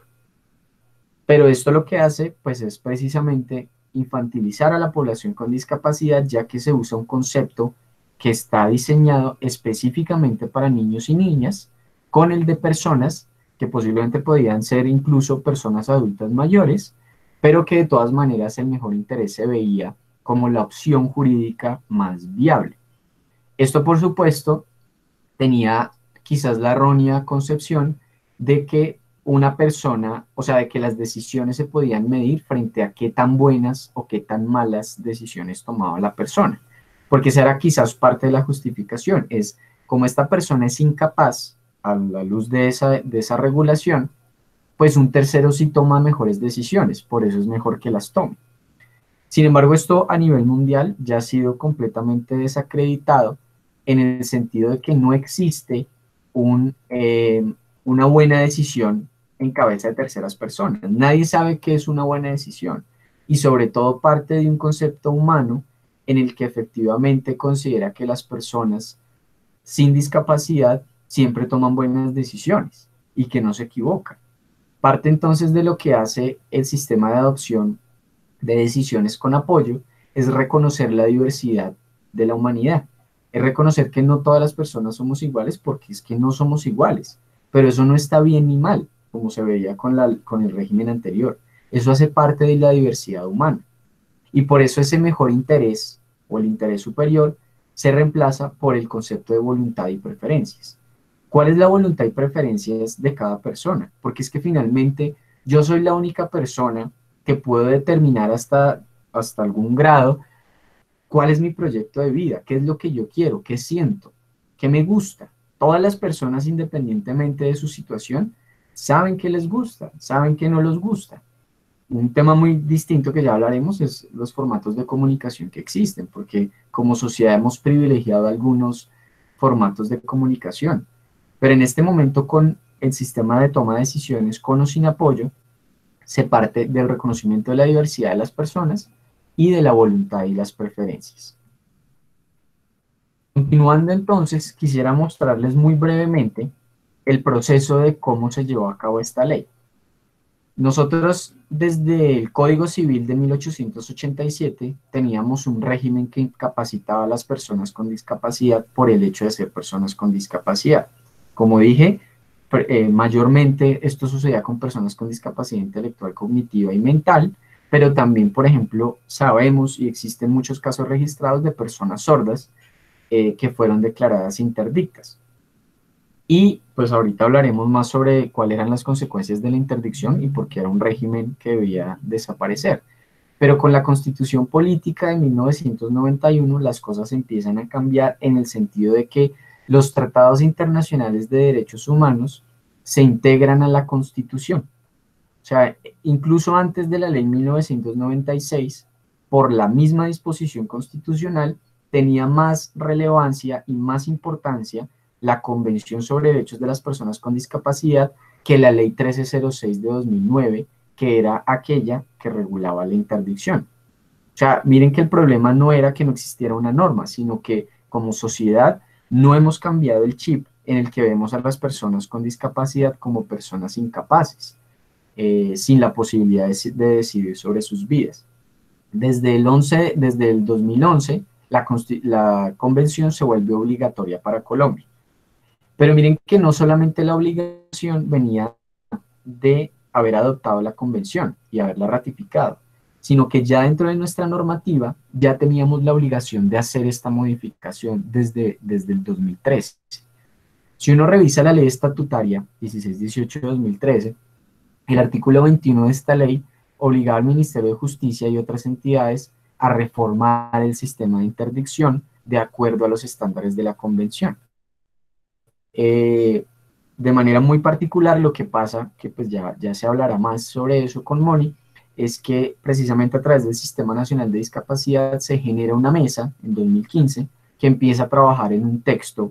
Pero esto lo que hace, pues, es precisamente infantilizar a la población con discapacidad, ya que se usa un concepto que está diseñado específicamente para niños y niñas, con el de personas que posiblemente podían ser incluso personas adultas mayores, pero que de todas maneras el mejor interés se veía como la opción jurídica más viable. Esto, por supuesto, tenía quizás la errónea concepción de que una persona, de que las decisiones se podían medir frente a qué tan buenas o qué tan malas decisiones tomaba la persona. Porque esa era quizás parte de la justificación, es como esta persona es incapaz a la luz de esa regulación, pues un tercero sí toma mejores decisiones, por eso es mejor que las tome. Sin embargo, esto a nivel mundial ya ha sido completamente desacreditado en el sentido de que no existe una buena decisión en cabeza de terceras personas. Nadie sabe qué es una buena decisión y sobre todo parte de un concepto humano en el que efectivamente considera que las personas sin discapacidad siempre toman buenas decisiones y que no se equivocan. Parte entonces de lo que hace el sistema de adopción de decisiones con apoyo es reconocer la diversidad de la humanidad, es reconocer que no todas las personas somos iguales porque es que no somos iguales, pero eso no está bien ni mal, como se veía con el régimen anterior. Eso hace parte de la diversidad humana. Y por eso ese mejor interés o el interés superior se reemplaza por el concepto de voluntad y preferencias. ¿Cuál es la voluntad y preferencias de cada persona? Porque es que finalmente yo soy la única persona que puedo determinar hasta algún grado cuál es mi proyecto de vida, qué es lo que yo quiero, qué siento, qué me gusta. Todas las personas, independientemente de su situación, saben qué les gusta, saben qué no les gusta. Un tema muy distinto que ya hablaremos es los formatos de comunicación que existen, porque como sociedad hemos privilegiado algunos formatos de comunicación. Pero en este momento, con el sistema de toma de decisiones con o sin apoyo, se parte del reconocimiento de la diversidad de las personas y de la voluntad y las preferencias. Continuando entonces, quisiera mostrarles muy brevemente el proceso de cómo se llevó a cabo esta ley. Nosotros, desde el Código Civil de 1887, teníamos un régimen que incapacitaba a las personas con discapacidad por el hecho de ser personas con discapacidad. Como dije, mayormente esto sucedía con personas con discapacidad intelectual, cognitiva y mental, pero también, por ejemplo, sabemos y existen muchos casos registrados de personas sordas que fueron declaradas interdictas. Y pues ahorita hablaremos más sobre cuáles eran las consecuencias de la interdicción y por qué era un régimen que debía desaparecer. Pero con la Constitución Política de 1991 las cosas empiezan a cambiar en el sentido de que los tratados internacionales de derechos humanos se integran a la Constitución. O sea, incluso antes de la ley 1996, por la misma disposición constitucional, tenía más relevancia y más importancia la Convención sobre Derechos de las Personas con Discapacidad que la ley 1306 de 2009, que era aquella que regulaba la interdicción. O sea, miren que el problema no era que no existiera una norma, sino que como sociedad no hemos cambiado el chip en el que vemos a las personas con discapacidad como personas incapaces, sin la posibilidad de decidir sobre sus vidas. Desde el 2011, la convención se vuelve obligatoria para Colombia. Pero miren que no solamente la obligación venía de haber adoptado la convención y haberla ratificado, sino que ya dentro de nuestra normativa ya teníamos la obligación de hacer esta modificación desde el 2013. Si uno revisa la ley estatutaria 1618 de 2013, el artículo 21 de esta ley obligaba al Ministerio de Justicia y otras entidades a reformar el sistema de interdicción de acuerdo a los estándares de la convención. De manera muy particular, lo que pasa, que pues ya se hablará más sobre eso con Moni, es que precisamente a través del Sistema Nacional de Discapacidad se genera una mesa en 2015 que empieza a trabajar en un texto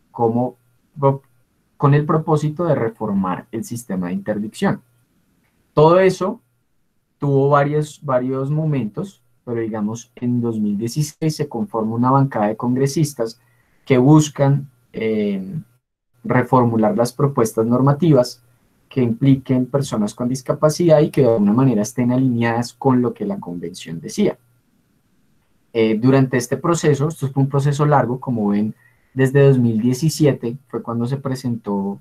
con el propósito de reformar el sistema de interdicción. Todo eso tuvo varios momentos, pero digamos en 2016 se conforma una bancada de congresistas que buscan reformular las propuestas normativas que impliquen personas con discapacidad y que de alguna manera estén alineadas con lo que la convención decía. Durante este proceso, esto fue un proceso largo, como ven, desde 2017 fue cuando se presentó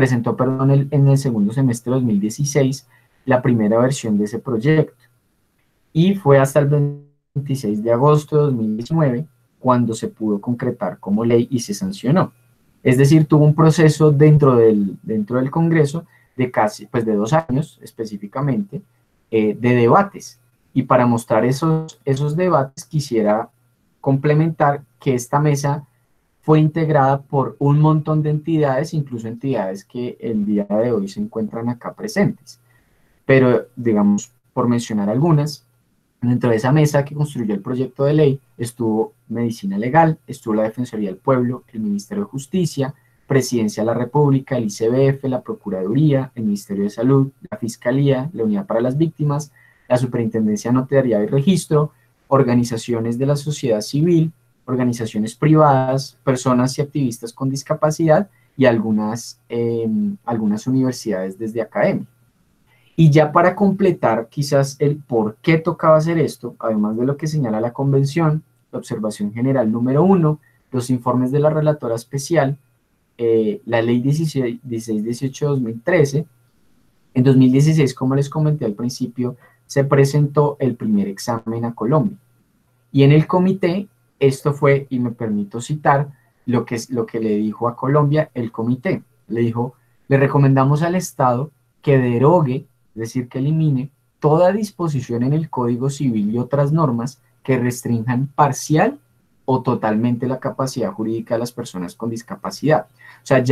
en el segundo semestre de 2016 la primera versión de ese proyecto, y fue hasta el 26 de agosto de 2019 cuando se pudo concretar como ley y se sancionó. Es decir, tuvo un proceso dentro del Congreso de casi, pues de 2 años específicamente, de debates. Y para mostrar esos debates quisiera complementar que esta mesa fue integrada por un montón de entidades, incluso entidades que el día de hoy se encuentran acá presentes. Pero, digamos, por mencionar algunas, dentro de esa mesa que construyó el proyecto de ley estuvo Medicina Legal, estuvo la Defensoría del Pueblo, el Ministerio de Justicia, Presidencia de la República, el ICBF, la Procuraduría, el Ministerio de Salud, la Fiscalía, la Unidad para las Víctimas, la Superintendencia de Notariado y Registro, organizaciones de la sociedad civil, organizaciones privadas, personas y activistas con discapacidad y algunas universidades desde academia. Y ya para completar quizás el por qué tocaba hacer esto, además de lo que señala la convención, la observación general número 1, los informes de la relatora especial, la ley 1618 de 2013, en 2016, como les comenté al principio, se presentó el primer examen a Colombia. Y en el comité, esto fue, y me permito citar, lo que le dijo a Colombia el comité. Le dijo, le recomendamos al Estado que derogue, es decir, que elimine toda disposición en el Código Civil y otras normas que restrinjan parcial o totalmente la capacidad jurídica de las personas con discapacidad. O sea,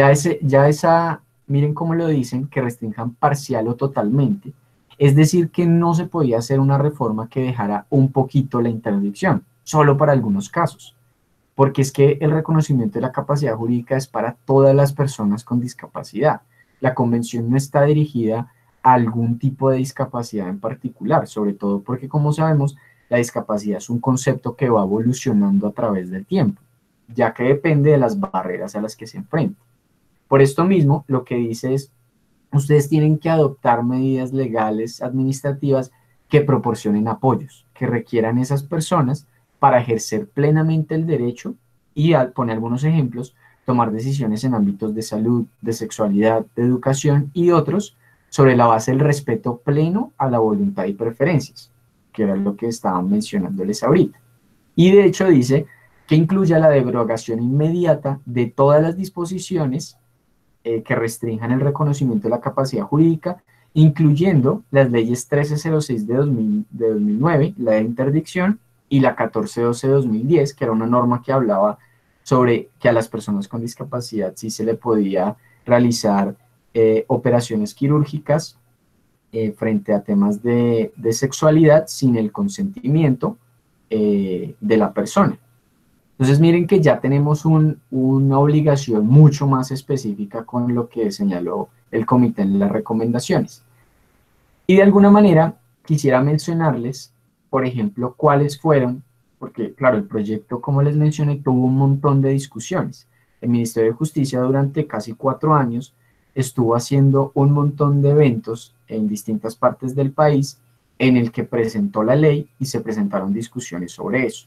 miren cómo lo dicen, que restrinjan parcial o totalmente. Es decir, que no se podía hacer una reforma que dejara un poquito la interdicción, solo para algunos casos. Porque es que el reconocimiento de la capacidad jurídica es para todas las personas con discapacidad. La convención no está dirigida a algún tipo de discapacidad en particular, sobre todo porque, como sabemos, la discapacidad es un concepto que va evolucionando a través del tiempo, ya que depende de las barreras a las que se enfrenta. Por esto mismo, lo que dice es, ustedes tienen que adoptar medidas legales, administrativas, que proporcionen apoyos, que requieran esas personas para ejercer plenamente el derecho y, al poner algunos ejemplos, tomar decisiones en ámbitos de salud, de sexualidad, de educación y otros, sobre la base del respeto pleno a la voluntad y preferencias, que era lo que estaban mencionándoles ahorita. Y de hecho dice que incluya la derogación inmediata de todas las disposiciones que restrinjan el reconocimiento de la capacidad jurídica, incluyendo las leyes 1306 de 2009, la de interdicción, y la 1412 de 2010, que era una norma que hablaba sobre que a las personas con discapacidad sí se le podía realizar operaciones quirúrgicas frente a temas de sexualidad sin el consentimiento de la persona. Entonces miren que ya tenemos una obligación mucho más específica con lo que señaló el comité en las recomendaciones. Y de alguna manera quisiera mencionarles, por ejemplo, cuáles fueron, porque claro, el proyecto, como les mencioné, tuvo un montón de discusiones. El Ministerio de Justicia durante casi 4 años estuvo haciendo un montón de eventos en distintas partes del país en el que presentó la ley y se presentaron discusiones sobre eso.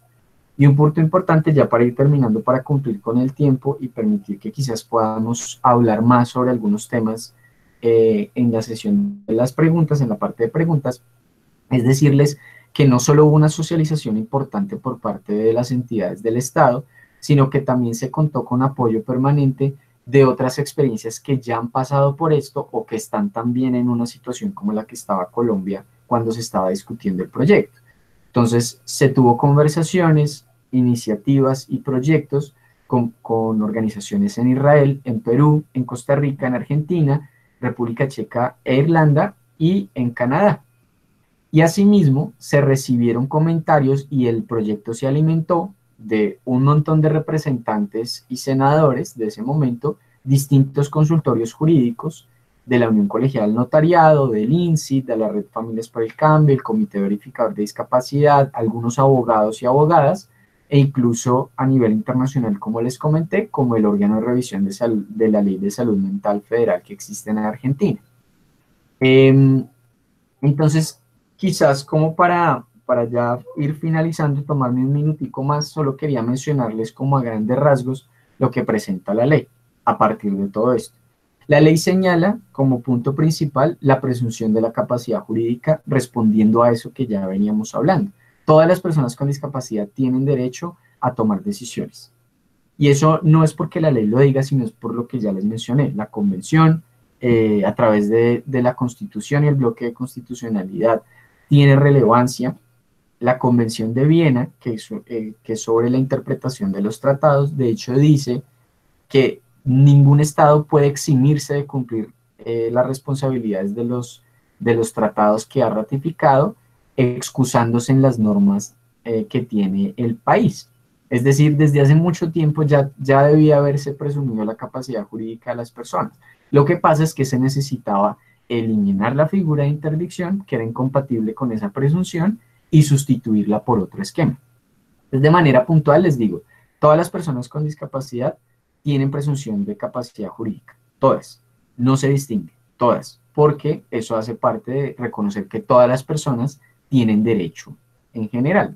Y un punto importante, ya para ir terminando, para cumplir con el tiempo y permitir que quizás podamos hablar más sobre algunos temas en la sesión de las preguntas, en la parte de preguntas, es decirles que no solo hubo una socialización importante por parte de las entidades del Estado, sino que también se contó con apoyo permanente de otras experiencias que ya han pasado por esto o que están también en una situación como la que estaba Colombia cuando se estaba discutiendo el proyecto. Entonces, se tuvo conversaciones, iniciativas y proyectos con organizaciones en Israel, en Perú, en Costa Rica, en Argentina, República Checa e Irlanda y en Canadá. Y asimismo, se recibieron comentarios y el proyecto se alimentó de un montón de representantes y senadores de ese momento, distintos consultorios jurídicos, de la Unión Colegial del Notariado, del INSID, de la Red Familias por el Cambio, el Comité Verificador de Discapacidad, algunos abogados y abogadas, e incluso a nivel internacional, como les comenté, como el órgano de revisión de la Ley de Salud Mental Federal que existe en Argentina. Entonces, quizás como para ya ir finalizando, tomarme un minutico más, solo quería mencionarles como a grandes rasgos lo que presenta la ley a partir de todo esto. La ley señala como punto principal la presunción de la capacidad jurídica, respondiendo a eso que ya veníamos hablando. Todas las personas con discapacidad tienen derecho a tomar decisiones. Y eso no es porque la ley lo diga, sino es por lo que ya les mencioné. La Convención, a través de la Constitución y el bloque de constitucionalidad, tiene relevancia. La Convención de Viena, que es sobre la interpretación de los tratados, de hecho dice que ningún Estado puede eximirse de cumplir las responsabilidades de los tratados que ha ratificado, excusándose en las normas que tiene el país. Es decir, desde hace mucho tiempo ya debía haberse presumido la capacidad jurídica de las personas. Lo que pasa es que se necesitaba eliminar la figura de interdicción, que era incompatible con esa presunción, y sustituirla por otro esquema. Entonces, de manera puntual les digo, todas las personas con discapacidad tienen presunción de capacidad jurídica, todas, no se distinguen, todas, porque eso hace parte de reconocer que todas las personas tienen derecho en general.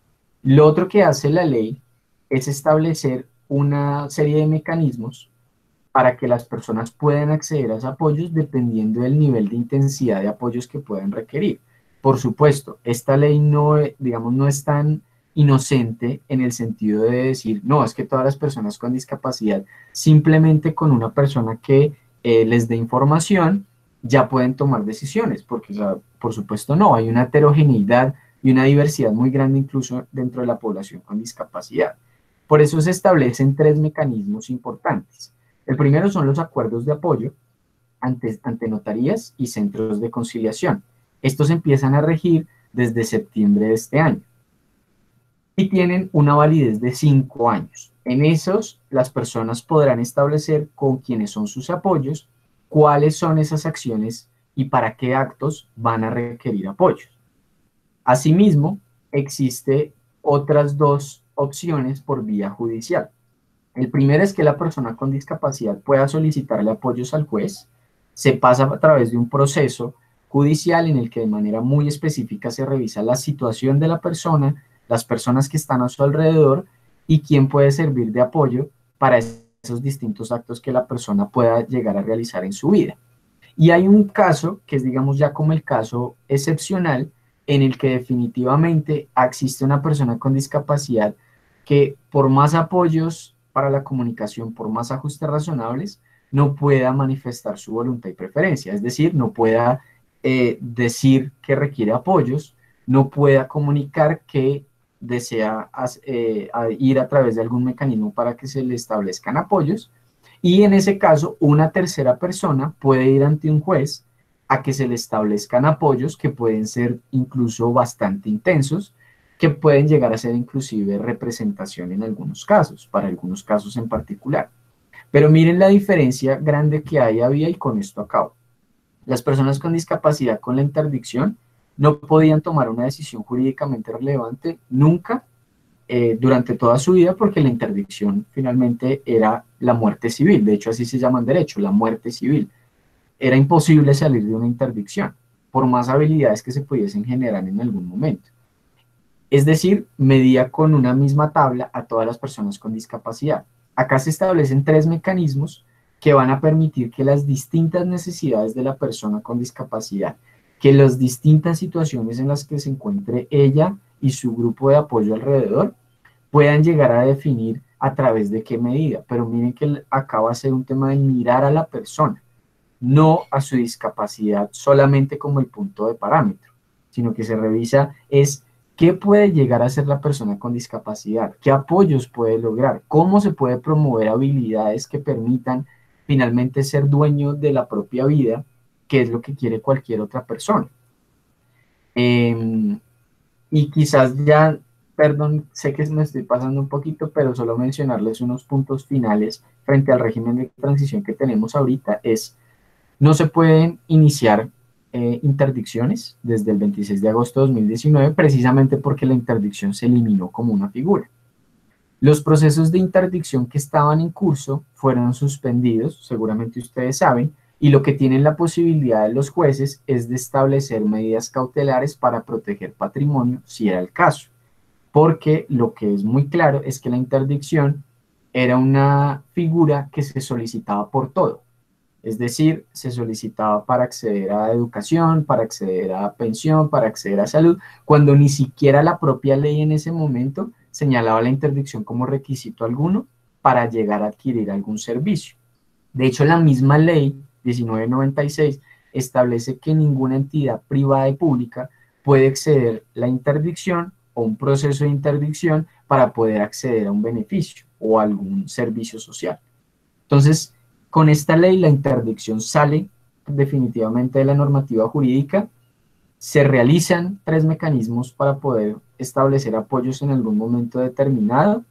Lo otro que hace la ley es establecer una serie de mecanismos para que las personas puedan acceder a esos apoyos dependiendo del nivel de intensidad de apoyos que puedan requerir. Por supuesto, esta ley no es tan inocente en el sentido de decir, no, es que todas las personas con discapacidad, simplemente con una persona que les dé información, ya pueden tomar decisiones, porque por supuesto no, hay una heterogeneidad y una diversidad muy grande incluso dentro de la población con discapacidad. Por eso se establecen 3 mecanismos importantes. El primero son los acuerdos de apoyo ante notarías y centros de conciliación. Estos empiezan a regir desde septiembre de este año y tienen una validez de 5 años. En esos, las personas podrán establecer con quiénes son sus apoyos, cuáles son esas acciones y para qué actos van a requerir apoyos. Asimismo, existe otras 2 opciones por vía judicial. El primero es que la persona con discapacidad pueda solicitarle apoyos al juez. Se pasa a través de un proceso judicial en el que de manera muy específica se revisa la situación de la persona, las personas que están a su alrededor y quién puede servir de apoyo para esos distintos actos que la persona pueda llegar a realizar en su vida. Y hay un caso que es, digamos, ya como el caso excepcional en el que definitivamente existe una persona con discapacidad que por más apoyos para la comunicación, por más ajustes razonables, no pueda manifestar su voluntad y preferencia, es decir, no pueda decir que requiere apoyos, no pueda comunicar que desea ir a través de algún mecanismo para que se le establezcan apoyos, y en ese caso una tercera persona puede ir ante un juez a que se le establezcan apoyos que pueden ser incluso bastante intensos, que pueden llegar a ser inclusive representación en algunos casos, para algunos casos en particular. Pero miren la diferencia grande que había y con esto acabo. Las personas con discapacidad con la interdicción no podían tomar una decisión jurídicamente relevante nunca durante toda su vida, porque la interdicción finalmente era la muerte civil. De hecho, así se llama en derecho, la muerte civil. Era imposible salir de una interdicción, por más habilidades que se pudiesen generar en algún momento. Es decir, medía con una misma tabla a todas las personas con discapacidad. Acá se establecen 3 mecanismos que van a permitir que las distintas necesidades de la persona con discapacidad, que las distintas situaciones en las que se encuentre ella y su grupo de apoyo alrededor, puedan llegar a definir a través de qué medida. Pero miren que acá va a ser un tema de mirar a la persona, no a su discapacidad solamente como el punto de parámetro, sino que se revisa es qué puede llegar a ser la persona con discapacidad, qué apoyos puede lograr, cómo se puede promover habilidades que permitan finalmente ser dueño de la propia vida, que es lo que quiere cualquier otra persona. Y quizás ya, perdón, sé que me estoy pasando un poquito, pero solo mencionarles unos puntos finales frente al régimen de transición que tenemos ahorita es: no se pueden iniciar interdicciones desde el 26 de agosto de 2019, precisamente porque la interdicción se eliminó como una figura. Los procesos de interdicción que estaban en curso fueron suspendidos, seguramente ustedes saben, y lo que tienen la posibilidad de los jueces es de establecer medidas cautelares para proteger patrimonio, si era el caso. Porque lo que es muy claro es que la interdicción era una figura que se solicitaba por todo. Es decir, se solicitaba para acceder a educación, para acceder a pensión, para acceder a salud, cuando ni siquiera la propia ley en ese momento señalaba la interdicción como requisito alguno para llegar a adquirir algún servicio. De hecho, la misma ley 1996 establece que ninguna entidad privada y pública puede exceder la interdicción o un proceso de interdicción para poder acceder a un beneficio o a algún servicio social. Entonces, con esta ley la interdicción sale definitivamente de la normativa jurídica. Se realizan 3 mecanismos para poder establecer apoyos en algún momento determinado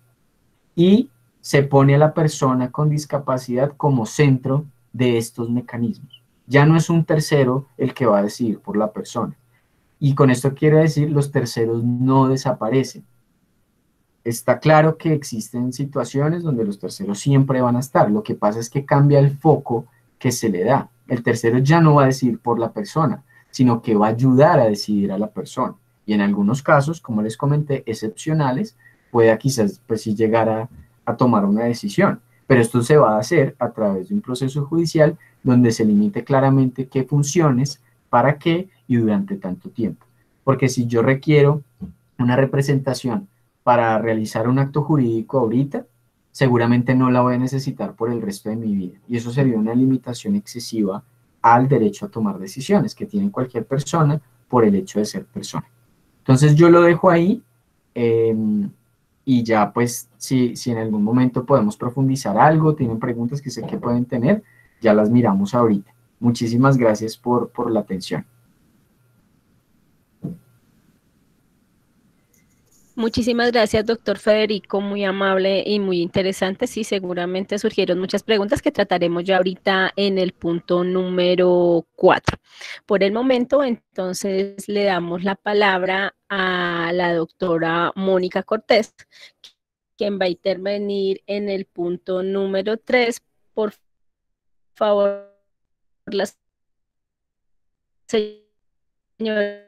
y se pone a la persona con discapacidad como centro de estos mecanismos. Ya no es un tercero el que va a decidir por la persona. Y con esto quiero decir, los terceros no desaparecen. Está claro que existen situaciones donde los terceros siempre van a estar. Lo que pasa es que cambia el foco que se le da. El tercero ya no va a decidir por la persona, sino que va a ayudar a decidir a la persona. Y en algunos casos, como les comenté, excepcionales, pueda quizás pues sí llegar a tomar una decisión. Pero esto se va a hacer a través de un proceso judicial donde se limite claramente qué funciones, para qué y durante tanto tiempo. Porque si yo requiero una representación para realizar un acto jurídico ahorita, seguramente no la voy a necesitar por el resto de mi vida. Y eso sería una limitación excesiva al derecho a tomar decisiones que tiene cualquier persona por el hecho de ser persona. Entonces yo lo dejo ahí y ya pues si en algún momento podemos profundizar algo, tienen preguntas que sé que pueden tener, ya las miramos ahorita. Muchísimas gracias por la atención. Muchísimas gracias, doctor Federico, muy amable y muy interesante. Sí, seguramente surgieron muchas preguntas que trataremos ya ahorita en el punto número 4. Por el momento, entonces, le damos la palabra a la doctora Mónica Cortés, quien va a intervenir en el punto número 3. Por favor, la señora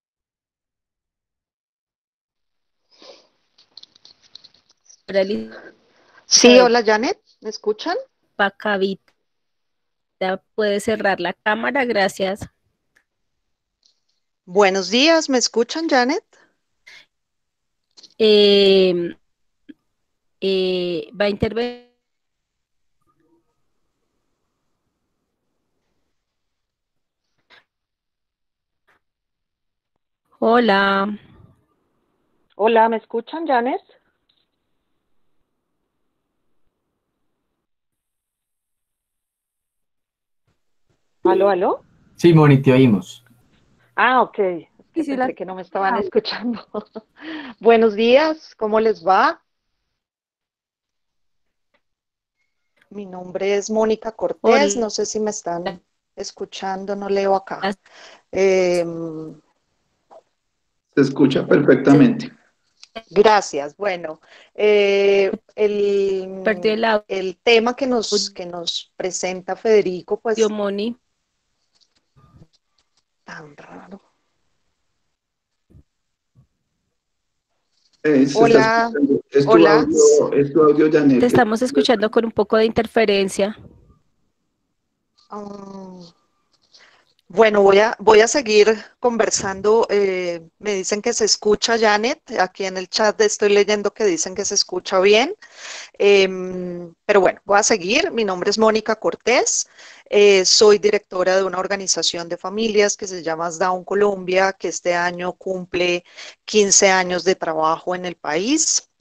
Sí, hola Janet, ¿me escuchan? Pacavita, puede cerrar la cámara, gracias. Buenos días, ¿me escuchan, Janet? Va a intervenir. Hola. Hola, ¿me escuchan, Janet? ¿Aló, aló? Sí, Moni, te oímos. Ah, ok. Es que pensé que no me estaban escuchando. Buenos días, ¿cómo les va? Mi nombre es Mónica Cortés, no sé si me están escuchando, no leo acá. Se escucha perfectamente. Gracias. Bueno, el tema que nos presenta Federico, pues... Moni. Tan raro. Se está Hola, escuchando. hola. Es tu audio, Janet. Te estamos escuchando con un poco de interferencia. Mm, Bueno, voy a seguir conversando. Me dicen que se escucha, Janet. Aquí en el chat estoy leyendo que dicen que se escucha bien. Pero bueno, voy a seguir. Mi nombre es Mónica Cortés. Soy directora de una organización de familias que se llama Down Colombia, que este año cumple 15 años de trabajo en el país.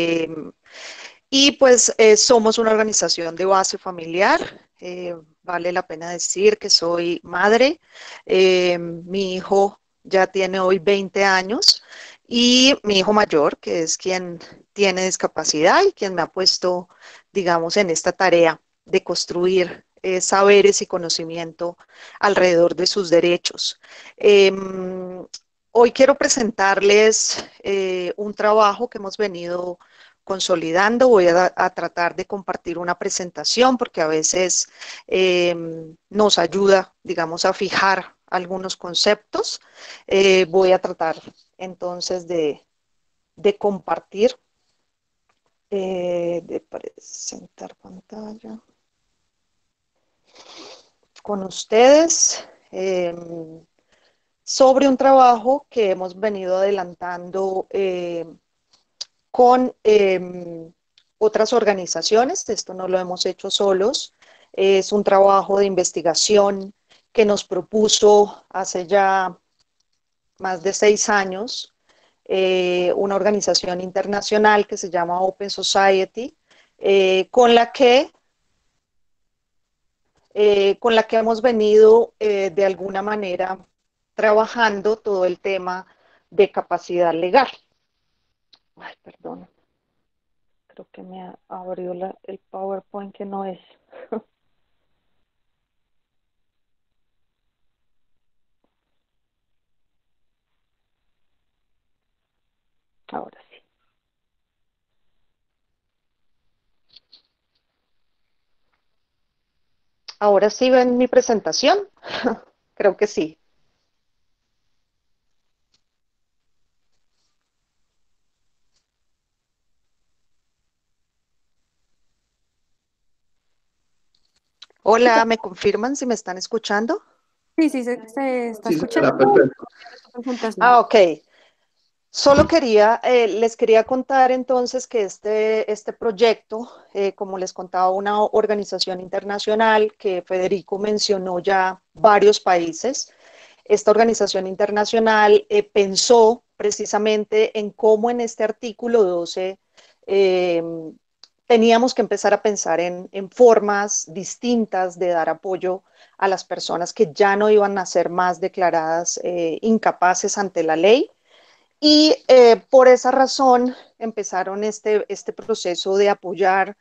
Y pues somos una organización de base familiar. Vale la pena decir que soy madre. Mi hijo ya tiene hoy 20 años y mi hijo mayor, que es quien tiene discapacidad y quien me ha puesto, digamos, en esta tarea de construir saberes y conocimiento alrededor de sus derechos. Hoy quiero presentarles un trabajo que hemos venido consolidando. Voy a tratar de compartir una presentación porque a veces nos ayuda, digamos, a fijar algunos conceptos. Voy a tratar entonces de compartir, de presentar pantalla con ustedes sobre un trabajo que hemos venido adelantando con otras organizaciones. Esto no lo hemos hecho solos. Es un trabajo de investigación que nos propuso hace ya más de 6 años una organización internacional que se llama Open Society, con la que hemos venido de alguna manera trabajando todo el tema de capacidad legal. Ay, perdón. Creo que me abrió el PowerPoint que no es. Ahora sí. Ahora sí ven mi presentación. Creo que sí. Hola, ¿me confirman si me están escuchando? Sí, sí, se está Sí, escuchando señora, perfecto. tu presentación. Ah, ok. Solo les quería contar entonces que este proyecto, como les contaba, una organización internacional que Federico mencionó ya varios países. Esta organización internacional pensó precisamente en cómo en este artículo 12 eh, teníamos que empezar a pensar en formas distintas de dar apoyo a las personas que ya no iban a ser más declaradas incapaces ante la ley. Y por esa razón empezaron este proceso de apoyar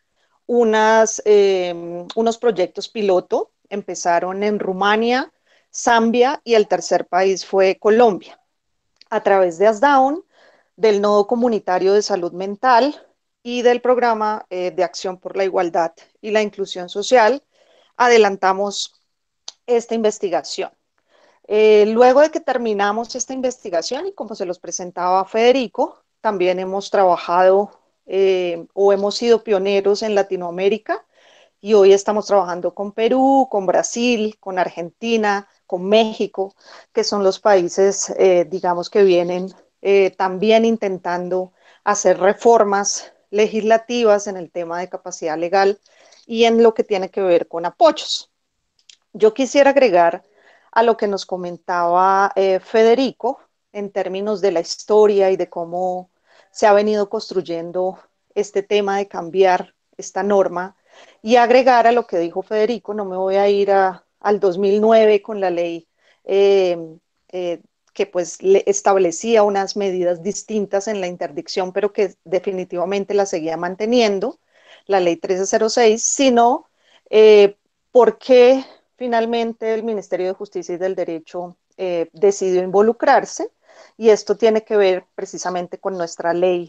unos proyectos piloto. Empezaron en Rumania, Zambia y el tercer país fue Colombia. A través de ASDAUN, del Nodo Comunitario de Salud Mental y del Programa de Acción por la Igualdad y la Inclusión Social, adelantamos esta investigación. Luego de que terminamos esta investigación y como se los presentaba a Federico, también hemos trabajado o hemos sido pioneros en Latinoamérica y hoy estamos trabajando con Perú, con Brasil, con Argentina, con México, que son los países, digamos, que vienen también intentando hacer reformas legislativas en el tema de capacidad legal y en lo que tiene que ver con apoyos. Yo quisiera agregar a lo que nos comentaba Federico en términos de la historia y de cómo se ha venido construyendo este tema de cambiar esta norma y agregar a lo que dijo Federico. No me voy a ir al 2009 con la ley eh, eh, que pues le establecía unas medidas distintas en la interdicción, pero que definitivamente la seguía manteniendo, la ley 1306, sino por qué finalmente el Ministerio de Justicia y del Derecho decidió involucrarse, y esto tiene que ver precisamente con nuestra ley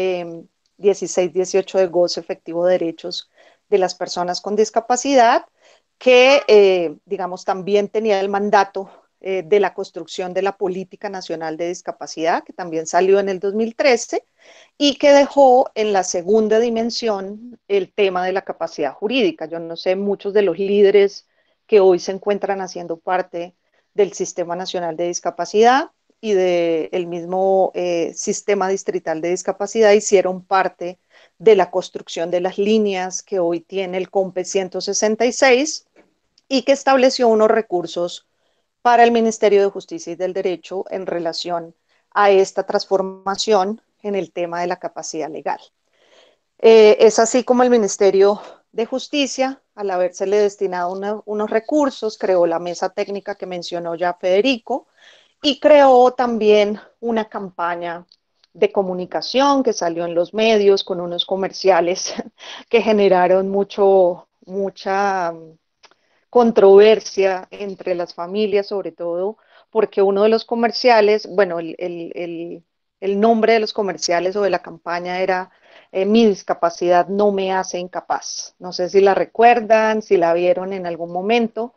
1618 de goce efectivo de derechos de las personas con discapacidad, que digamos también tenía el mandato de la construcción de la Política Nacional de Discapacidad, que también salió en el 2013, y que dejó en la segunda dimensión el tema de la capacidad jurídica. Yo no sé, muchos de los líderes que hoy se encuentran haciendo parte del Sistema Nacional de Discapacidad y del mismo Sistema Distrital de Discapacidad hicieron parte de la construcción de las líneas que hoy tiene el COMPE 166 y que estableció unos recursos para el Ministerio de Justicia y del Derecho en relación a esta transformación en el tema de la capacidad legal. Es así como el Ministerio de Justicia, al habérsele destinado unos recursos, creó la mesa técnica que mencionó ya Federico y creó también una campaña de comunicación que salió en los medios con unos comerciales que generaron mucha controversia entre las familias, sobre todo porque uno de los comerciales, bueno, el nombre de los comerciales o de la campaña era Mi discapacidad no me hace incapaz. No sé si la recuerdan, si la vieron en algún momento.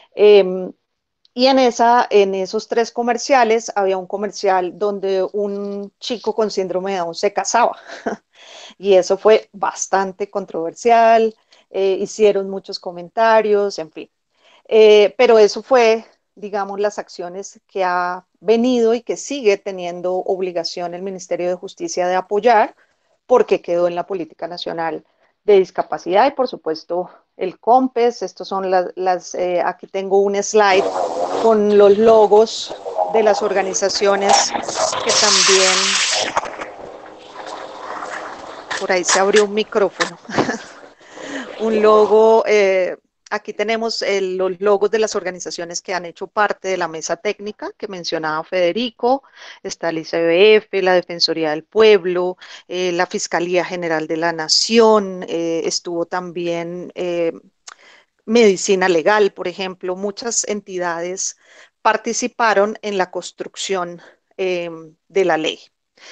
Y en esos 3 comerciales había un comercial donde un chico con síndrome de Down se casaba y eso fue bastante controversial, hicieron muchos comentarios, en fin. Pero eso fue, digamos, las acciones que ha venido y que sigue teniendo obligación el Ministerio de Justicia de apoyar porque quedó en la Política Nacional de Discapacidad y por supuesto el COMPES. Estos son aquí tengo un slide con los logos de las organizaciones que también, por ahí se abrió un micrófono, un logo, aquí tenemos los logos de las organizaciones que han hecho parte de la mesa técnica que mencionaba Federico, está el ICBF, la Defensoría del Pueblo, la Fiscalía General de la Nación, estuvo también Medicina Legal, por ejemplo, muchas entidades participaron en la construcción de la ley.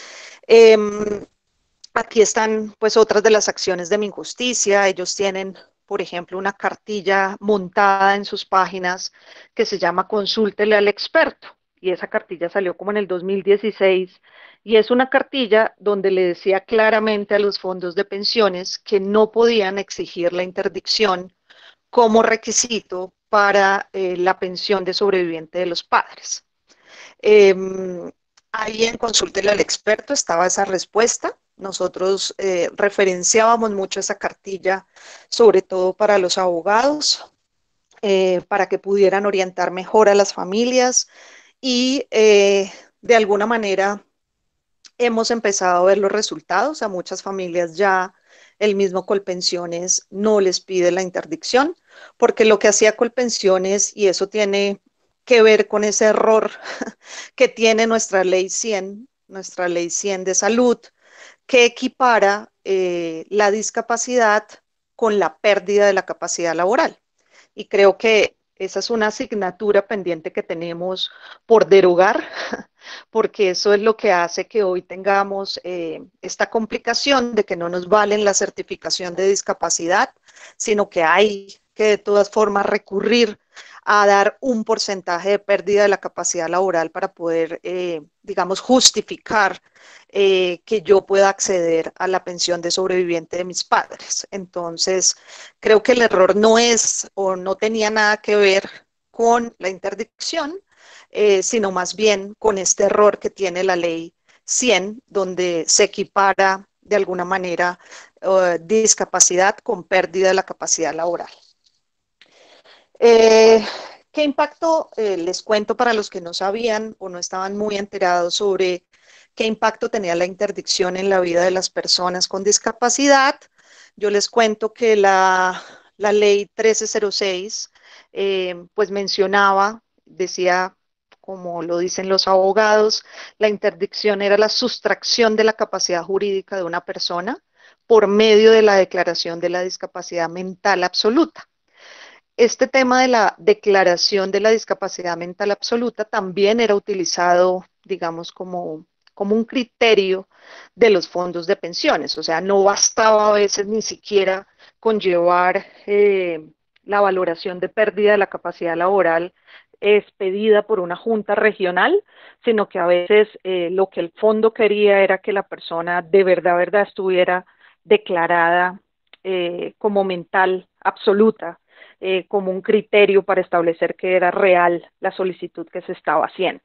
Aquí están pues otras de las acciones de Minjusticia. Ellos tienen, por ejemplo, una cartilla montada en sus páginas que se llama Consúltele al experto. Y esa cartilla salió como en el 2016 y es una cartilla donde le decía claramente a los fondos de pensiones que no podían exigir la interdicción como requisito para la pensión de sobreviviente de los padres. Ahí en Consúltele al experto estaba esa respuesta. Nosotros referenciábamos mucho esa cartilla, sobre todo para los abogados, para que pudieran orientar mejor a las familias y de alguna manera hemos empezado a ver los resultados. A muchas familias ya el mismo Colpensiones no les pide la interdicción, porque lo que hacía Colpensiones, y eso tiene que ver con ese error que tiene nuestra ley 100 de salud, que equipara la discapacidad con la pérdida de la capacidad laboral. Y creo que esa es una asignatura pendiente que tenemos por derogar, porque eso es lo que hace que hoy tengamos esta complicación de que no nos valen la certificación de discapacidad, sino que hay que de todas formas recurrir a dar un porcentaje de pérdida de la capacidad laboral para poder, digamos, justificar que yo pueda acceder a la pensión de sobreviviente de mis padres. Entonces, creo que el error no es o no tenía nada que ver con la interdicción, sino más bien con este error que tiene la ley 100, donde se equipara de alguna manera discapacidad con pérdida de la capacidad laboral. ¿Qué impacto les cuento para los que no sabían o no estaban muy enterados sobre qué impacto tenía la interdicción en la vida de las personas con discapacidad? Yo les cuento que la ley 1306 pues mencionaba, decía, como lo dicen los abogados, la interdicción era la sustracción de la capacidad jurídica de una persona por medio de la declaración de la discapacidad mental absoluta. Este tema de la declaración de la discapacidad mental absoluta también era utilizado, digamos, como un criterio de los fondos de pensiones. O sea, no bastaba a veces ni siquiera conllevar la valoración de pérdida de la capacidad laboral expedida por una junta regional, sino que a veces lo que el fondo quería era que la persona de verdad estuviera declarada como mental absoluta, como un criterio para establecer que era real la solicitud que se estaba haciendo.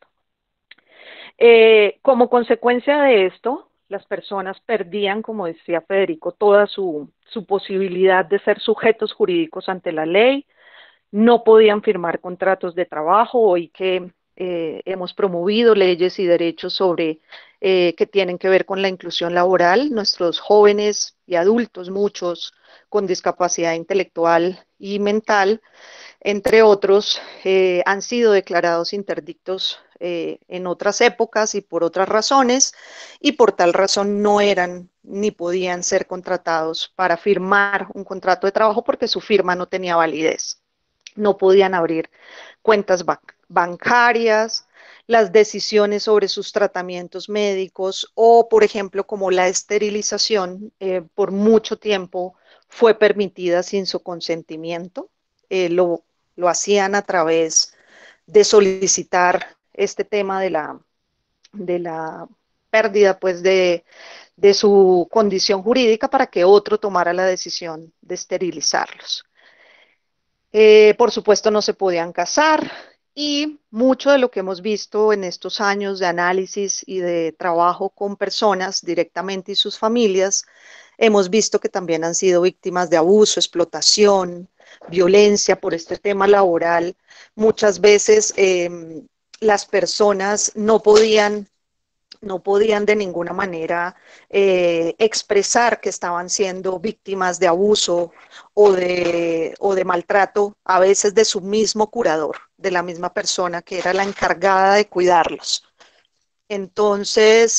Como consecuencia de esto, las personas perdían, como decía Federico, toda su posibilidad de ser sujetos jurídicos ante la ley, no podían firmar contratos de trabajo, hoy que hemos promovido leyes y derechos sobre que tienen que ver con la inclusión laboral. Nuestros jóvenes y adultos, muchos con discapacidad intelectual y mental, entre otros, han sido declarados interdictos en otras épocas y por otras razones, y por tal razón no eran ni podían ser contratados para firmar un contrato de trabajo porque su firma no tenía validez. No podían abrir cuentas bancarias, las decisiones sobre sus tratamientos médicos o, por ejemplo, como la esterilización, por mucho tiempo fue permitida sin su consentimiento. Lo hacían a través de solicitar este tema de la pérdida pues de su condición jurídica para que otro tomara la decisión de esterilizarlos. Por supuesto no se podían casar y mucho de lo que hemos visto en estos años de análisis y de trabajo con personas directamente y sus familias, hemos visto que también han sido víctimas de abuso, explotación, violencia por este tema laboral. Muchas veces las personas no podían de ninguna manera expresar que estaban siendo víctimas de abuso o de maltrato, a veces de su mismo curador, de la misma persona que era la encargada de cuidarlos. Entonces,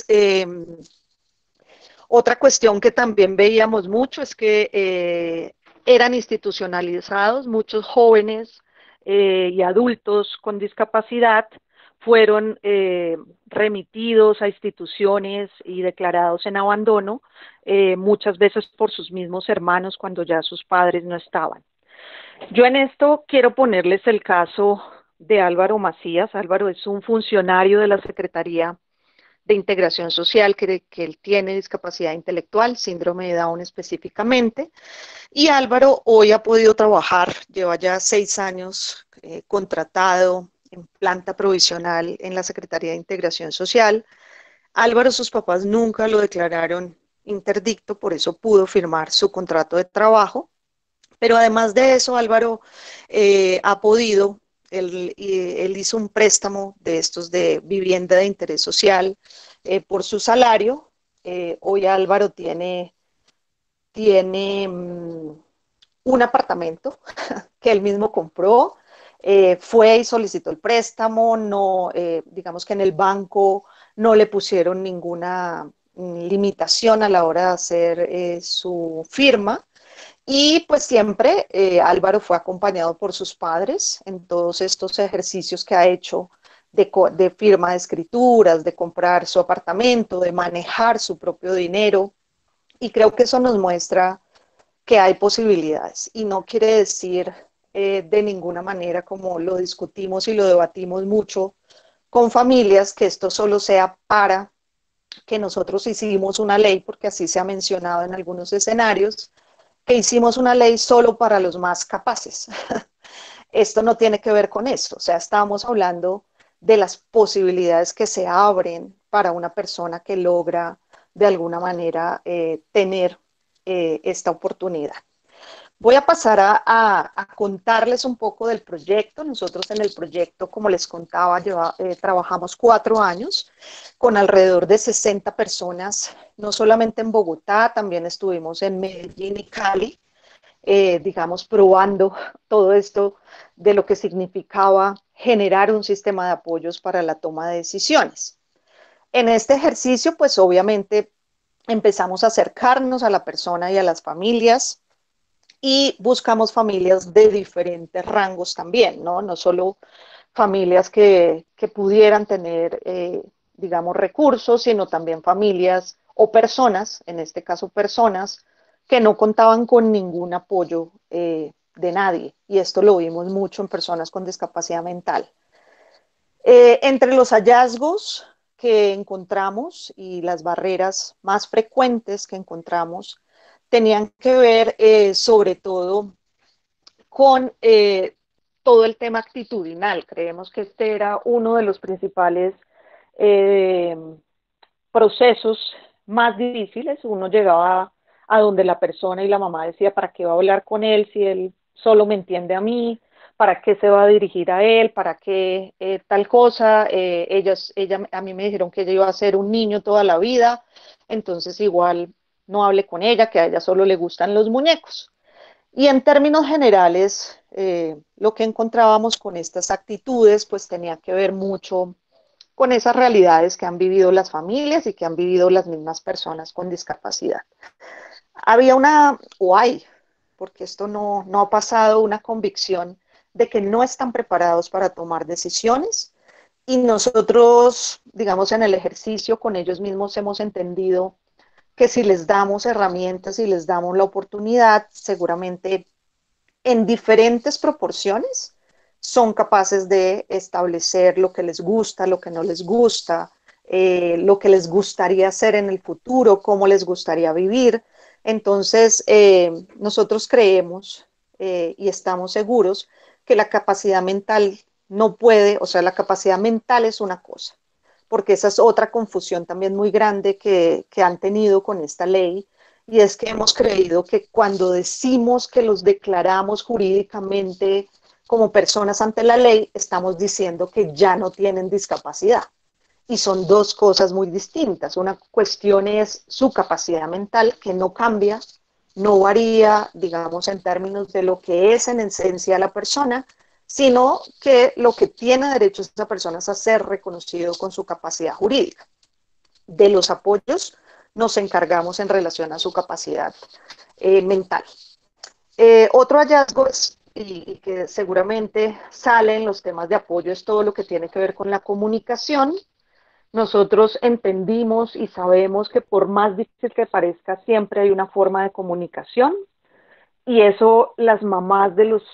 otra cuestión que también veíamos mucho es que eran institucionalizados, muchos jóvenes y adultos con discapacidad fueron remitidos a instituciones y declarados en abandono, muchas veces por sus mismos hermanos cuando ya sus padres no estaban. Yo en esto quiero ponerles el caso de Álvaro Macías. Álvaro es un funcionario de la Secretaría de Integración Social que él tiene discapacidad intelectual, síndrome de Down específicamente, y Álvaro hoy ha podido trabajar, lleva ya 6 años contratado en planta provisional en la Secretaría de Integración Social. Álvaro, sus papás nunca lo declararon interdicto, por eso pudo firmar su contrato de trabajo, pero además de eso, Álvaro ha podido, él hizo un préstamo de estos de vivienda de interés social por su salario. Hoy Álvaro tiene un apartamento que él mismo compró, fue y solicitó el préstamo, no, digamos que en el banco no le pusieron ninguna limitación a la hora de hacer su firma. Y pues siempre Álvaro fue acompañado por sus padres en todos estos ejercicios que ha hecho de firma de escrituras, de comprar su apartamento, de manejar su propio dinero. Y creo que eso nos muestra que hay posibilidades. Y no quiere decir de ninguna manera, como lo discutimos y lo debatimos mucho con familias, que esto solo sea para que nosotros hicimos una ley, porque así se ha mencionado en algunos escenarios, que hicimos una ley solo para los más capaces. Esto no tiene que ver con eso, o sea, estamos hablando de las posibilidades que se abren para una persona que logra de alguna manera tener esta oportunidad. Voy a pasar a contarles un poco del proyecto. Nosotros en el proyecto, como les contaba, trabajamos 4 años con alrededor de 60 personas, no solamente en Bogotá, también estuvimos en Medellín y Cali, digamos, probando todo esto de lo que significaba generar un sistema de apoyos para la toma de decisiones. En este ejercicio, pues obviamente empezamos a acercarnos a la persona y a las familias, y buscamos familias de diferentes rangos también, ¿no? No solo familias que pudieran tener, digamos, recursos, sino también familias o personas, en este caso personas, que no contaban con ningún apoyo de nadie. Y esto lo vimos mucho en personas con discapacidad mental. Entre los hallazgos que encontramos y las barreras más frecuentes que encontramos tenían que ver sobre todo con todo el tema actitudinal. Creemos que este era uno de los principales eh, procesos más difíciles. Uno llegaba a donde la persona y la mamá decía, ¿para qué va a hablar con él si él solo me entiende a mí? ¿Para qué se va a dirigir a él? ¿Para qué tal cosa? A mí me dijeron que ella iba a ser un niño toda la vida, entonces igual no hable con ella, que a ella solo le gustan los muñecos. Y en términos generales, lo que encontrábamos con estas actitudes, pues tenía que ver mucho con esas realidades que han vivido las familias y que han vivido las mismas personas con discapacidad. Había o hay, porque esto no ha pasado, una convicción de que no están preparados para tomar decisiones, y nosotros, digamos, en el ejercicio con ellos mismos hemos entendido que si les damos herramientas y les damos la oportunidad, seguramente en diferentes proporciones son capaces de establecer lo que les gusta, lo que no les gusta, lo que les gustaría hacer en el futuro, cómo les gustaría vivir. Entonces, nosotros creemos y estamos seguros que la capacidad mental no puede, o sea, la capacidad mental es una cosa, porque esa es otra confusión también muy grande que han tenido con esta ley, y es que hemos creído que cuando decimos que los declaramos jurídicamente como personas ante la ley, estamos diciendo que ya no tienen discapacidad. Y son dos cosas muy distintas. Una cuestión es su capacidad mental, que no cambia, no varía, digamos, en términos de lo que es en esencia la persona, sino que lo que tiene derecho esa persona es a ser reconocido con su capacidad jurídica. De los apoyos nos encargamos en relación a su capacidad mental. Otro hallazgo es, y que seguramente sale en los temas de apoyo, es todo lo que tiene que ver con la comunicación. Nosotros entendimos y sabemos que por más difícil que parezca, siempre hay una forma de comunicación, y eso las mamás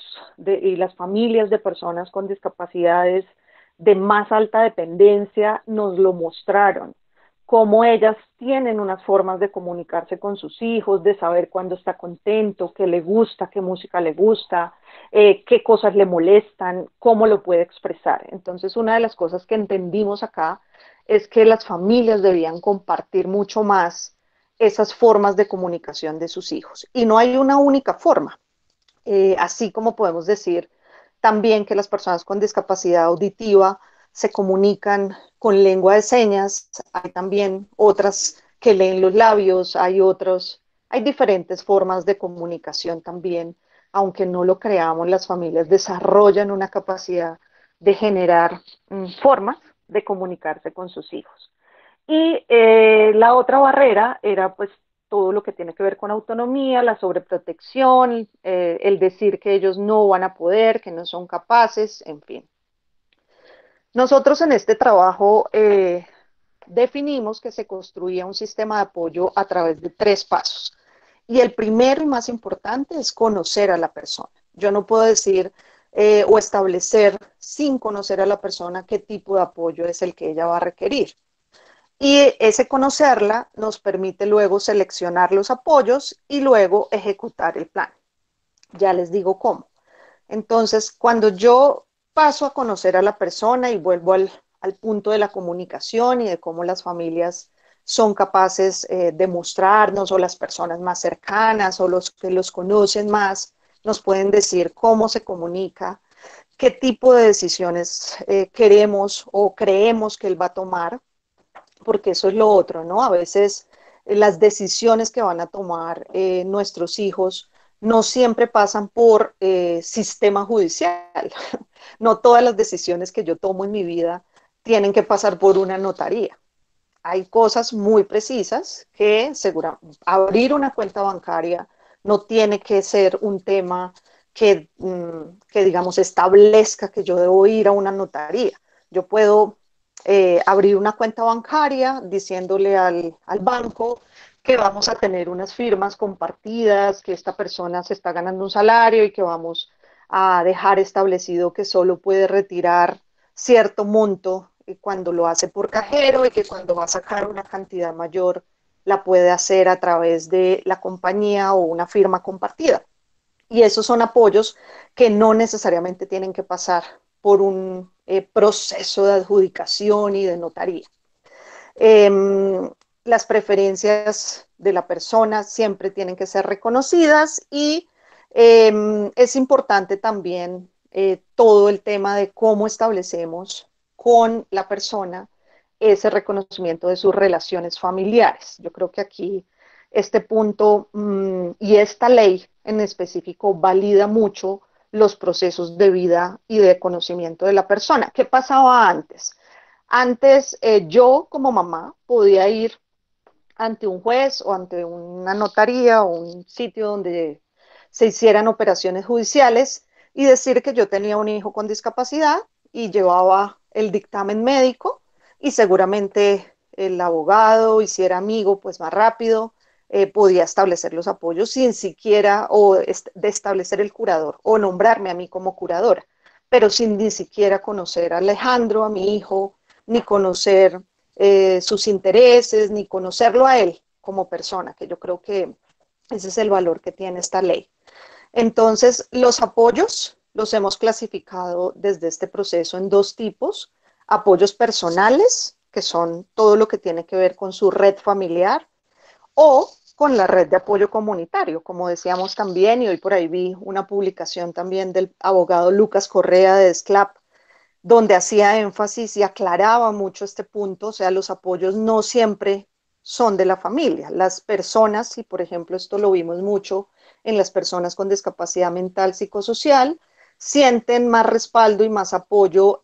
y las familias de personas con discapacidades de más alta dependencia nos lo mostraron, cómo ellas tienen unas formas de comunicarse con sus hijos, de saber cuándo está contento, qué le gusta, qué música le gusta, qué cosas le molestan, cómo lo puede expresar. Entonces, una de las cosas que entendimos acá es que las familias debían compartir mucho más esas formas de comunicación de sus hijos. Y no hay una única forma, así como podemos decir también que las personas con discapacidad auditiva se comunican con lengua de señas, hay también otras que leen los labios, hay diferentes formas de comunicación también, aunque no lo creamos, las familias desarrollan una capacidad de generar formas de comunicarse con sus hijos. Y la otra barrera era pues todo lo que tiene que ver con autonomía, la sobreprotección, el decir que ellos no van a poder, que no son capaces, en fin. Nosotros en este trabajo definimos que se construía un sistema de apoyo a través de 3 pasos. Y el primero y más importante es conocer a la persona. Yo no puedo decir o establecer sin conocer a la persona qué tipo de apoyo es el que ella va a requerir. Y ese conocerla nos permite luego seleccionar los apoyos y luego ejecutar el plan. Ya les digo cómo. Entonces, cuando yo paso a conocer a la persona y vuelvo al punto de la comunicación y de cómo las familias son capaces de mostrarnos, o las personas más cercanas o los que los conocen más, nos pueden decir cómo se comunica, qué tipo de decisiones queremos o creemos que él va a tomar, porque eso es lo otro, ¿no? A veces las decisiones que van a tomar nuestros hijos no siempre pasan por sistema judicial. No todas las decisiones que yo tomo en mi vida tienen que pasar por una notaría. Hay cosas muy precisas que abrir una cuenta bancaria no tiene que ser un tema que digamos, establezca que yo debo ir a una notaría. Yo puedo abrir una cuenta bancaria diciéndole al banco que vamos a tener unas firmas compartidas, que esta persona se está ganando un salario y que vamos a dejar establecido que solo puede retirar cierto monto cuando lo hace por cajero y que cuando va a sacar una cantidad mayor la puede hacer a través de la compañía o una firma compartida. Y esos son apoyos que no necesariamente tienen que pasar por un proceso de adjudicación y de notaría. Las preferencias de la persona siempre tienen que ser reconocidas y es importante también todo el tema de cómo establecemos con la persona ese reconocimiento de sus relaciones familiares. Yo creo que aquí este punto y esta ley en específico valida mucho los procesos de vida y de conocimiento de la persona. ¿Qué pasaba antes? Antes yo como mamá podía ir ante un juez o ante una notaría o un sitio donde se hicieran operaciones judiciales y decir que yo tenía un hijo con discapacidad y llevaba el dictamen médico y seguramente el abogado, y si era amigo, pues más rápido, podía establecer los apoyos sin siquiera, o de establecer el curador, o nombrarme a mí como curadora, pero sin ni siquiera conocer a Alejandro, a mi hijo, ni conocer sus intereses, ni conocerlo a él como persona, que yo creo que ese es el valor que tiene esta ley. Entonces, los apoyos los hemos clasificado desde este proceso en dos tipos: apoyos personales, que son todo lo que tiene que ver con su red familiar, o con la red de apoyo comunitario, como decíamos también, y hoy por ahí vi una publicación también del abogado Lucas Correa de SCLAP, donde hacía énfasis y aclaraba mucho este punto. O sea, los apoyos no siempre son de la familia. Las personas, y por ejemplo esto lo vimos mucho en las personas con discapacidad mental psicosocial, sienten más respaldo y más apoyo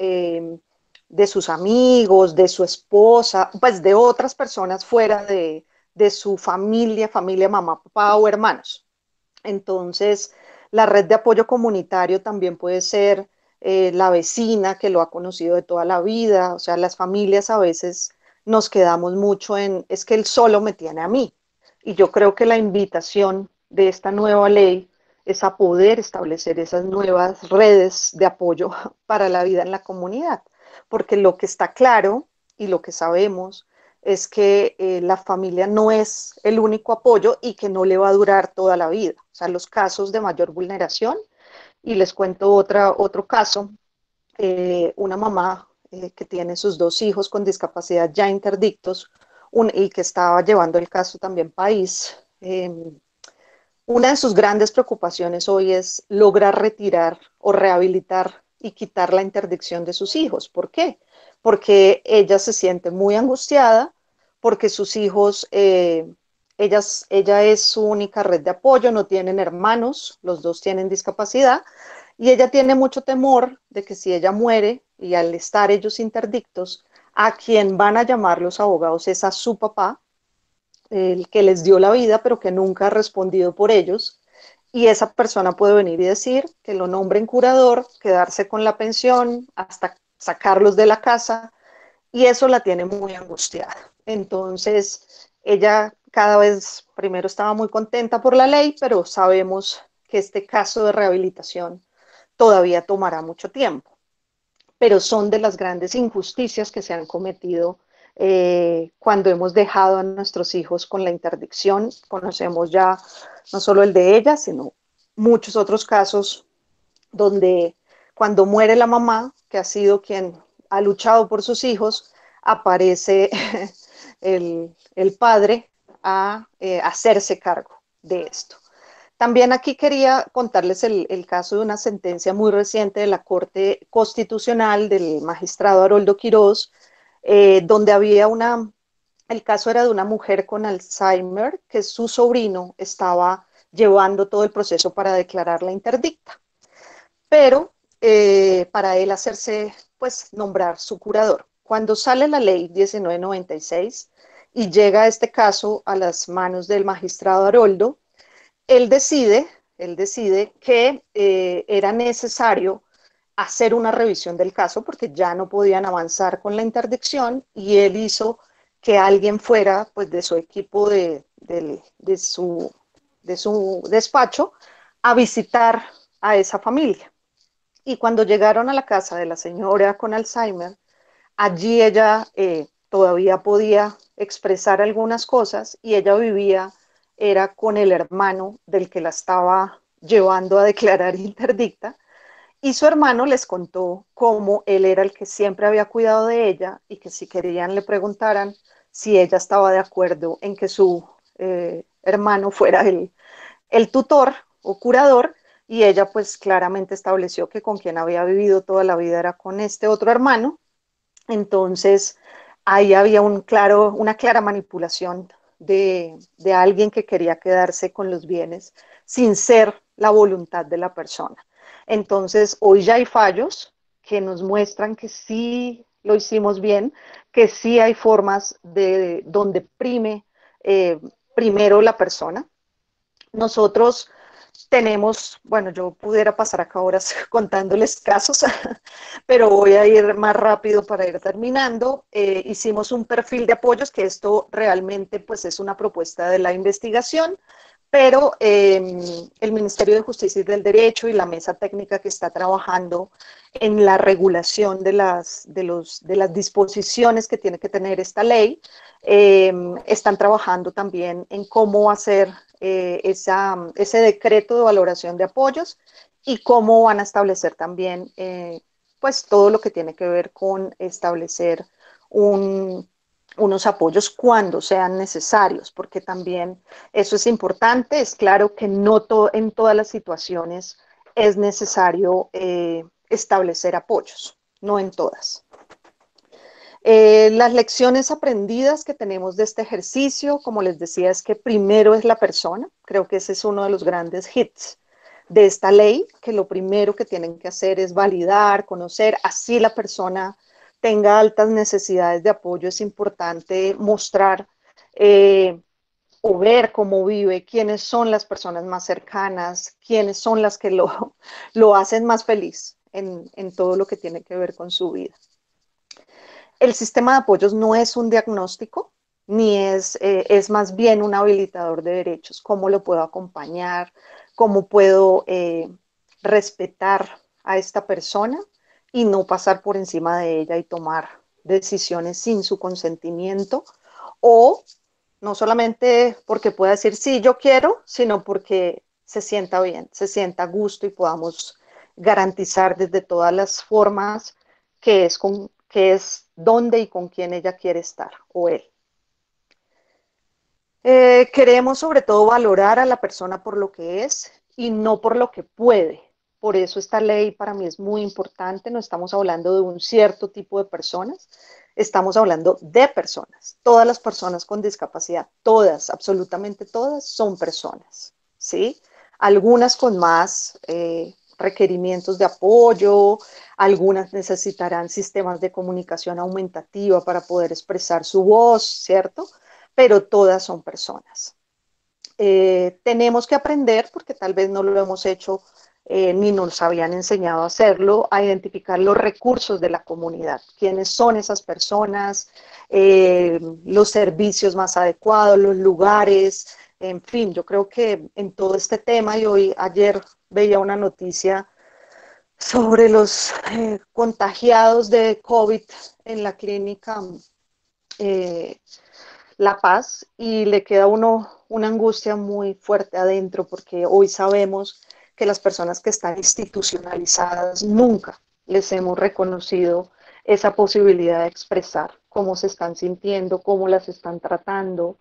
de sus amigos, de su esposa, pues de otras personas fuera de su familia, mamá, papá o hermanos. Entonces, la red de apoyo comunitario también puede ser la vecina que lo ha conocido de toda la vida. O sea, las familias a veces nos quedamos mucho en, es que él solo me tiene a mí. Y yo creo que la invitación de esta nueva ley es a poder establecer esas nuevas redes de apoyo para la vida en la comunidad. Porque lo que está claro y lo que sabemos es que la familia no es el único apoyo y que no le va a durar toda la vida. O sea, los casos de mayor vulneración, y les cuento otro caso, una mamá que tiene sus dos hijos con discapacidad ya interdictos y que estaba llevando el caso también país. Una de sus grandes preocupaciones hoy es lograr retirar o rehabilitar y quitar la interdicción de sus hijos. ¿Por qué? Porque ella se siente muy angustiada, porque sus hijos, ella es su única red de apoyo, no tienen hermanos, los dos tienen discapacidad, y ella tiene mucho temor de que si ella muere y al estar ellos interdictos, a quien van a llamar los abogados es a su papá, el que les dio la vida, pero que nunca ha respondido por ellos, y esa persona puede venir y decir que lo nombren curador, quedarse con la pensión, hasta sacarlos de la casa, y eso la tiene muy angustiada. Entonces, ella cada vez, primero estaba muy contenta por la ley, pero sabemos que este caso de rehabilitación todavía tomará mucho tiempo. Pero son de las grandes injusticias que se han cometido cuando hemos dejado a nuestros hijos con la interdicción. Conocemos ya no solo el de ella, sino muchos otros casos donde cuando muere la mamá, que ha sido quien ha luchado por sus hijos, aparece el padre a hacerse cargo de esto. También aquí quería contarles el caso de una sentencia muy reciente de la Corte Constitucional del magistrado Haroldo Quirós, donde había el caso era de una mujer con Alzheimer que su sobrino estaba llevando todo el proceso para declararla interdicta, pero para él hacerse, pues, nombrar su curador. Cuando sale la ley 1996 y llega este caso a las manos del magistrado Haroldo, él decide que era necesario hacer una revisión del caso porque ya no podían avanzar con la interdicción, y él hizo que alguien fuera, pues, de su equipo de su despacho a visitar a esa familia. Y cuando llegaron a la casa de la señora con Alzheimer, allí ella todavía podía expresar algunas cosas y ella vivía, era con el hermano del que la estaba llevando a declarar interdicta, y su hermano les contó cómo él era el que siempre había cuidado de ella y que si querían le preguntaran si ella estaba de acuerdo en que su hermano fuera el tutor o curador, y ella pues claramente estableció que con quien había vivido toda la vida era con este otro hermano. Entonces ahí había una clara manipulación de alguien que quería quedarse con los bienes sin ser la voluntad de la persona. Entonces hoy ya hay fallos que nos muestran que sí lo hicimos bien, que sí hay formas de donde prime primero la persona. Nosotros tenemos, bueno, yo pudiera pasar acá horas contándoles casos, pero voy a ir más rápido para ir terminando. Hicimos un perfil de apoyos, que esto realmente pues es una propuesta de la investigación, pero el Ministerio de Justicia y del Derecho y la mesa técnica que está trabajando en la regulación de las disposiciones que tiene que tener esta ley, están trabajando también en cómo hacer ese decreto de valoración de apoyos y cómo van a establecer también pues todo lo que tiene que ver con establecer unos apoyos cuando sean necesarios, porque también eso es importante. Es claro que no en todas las situaciones es necesario establecer apoyos, no en todas. Las lecciones aprendidas que tenemos de este ejercicio, como les decía, es que primero es la persona. Creo que ese es uno de los grandes hits de esta ley, que lo primero que tienen que hacer es validar, conocer, así la persona tenga altas necesidades de apoyo, es importante mostrar o ver cómo vive, quiénes son las personas más cercanas, quiénes son las que lo hacen más feliz en todo lo que tiene que ver con su vida. El sistema de apoyos no es un diagnóstico, ni es más bien un habilitador de derechos. ¿Cómo lo puedo acompañar? ¿Cómo puedo respetar a esta persona y no pasar por encima de ella y tomar decisiones sin su consentimiento? O no solamente porque pueda decir sí, yo quiero, sino porque se sienta bien, se sienta a gusto y podamos garantizar desde todas las formas que es dónde y con quién ella quiere estar, o él. Queremos sobre todo valorar a la persona por lo que es y no por lo que puede. Por eso esta ley para mí es muy importante. No estamos hablando de un cierto tipo de personas, estamos hablando de personas. Todas las personas con discapacidad, todas, absolutamente todas, son personas, ¿sí? Algunas con más requerimientos de apoyo, algunas necesitarán sistemas de comunicación aumentativa para poder expresar su voz, ¿cierto? Pero todas son personas. Tenemos que aprender, porque tal vez no lo hemos hecho ni nos habían enseñado a hacerlo, a identificar los recursos de la comunidad, quiénes son esas personas, los servicios más adecuados, los lugares, en fin, yo creo que en todo este tema, y ayer veía una noticia sobre los contagiados de COVID en la clínica La Paz, y le queda a uno una angustia muy fuerte adentro, porque hoy sabemos que las personas que están institucionalizadas nunca les hemos reconocido esa posibilidad de expresar cómo se están sintiendo, cómo las están tratando,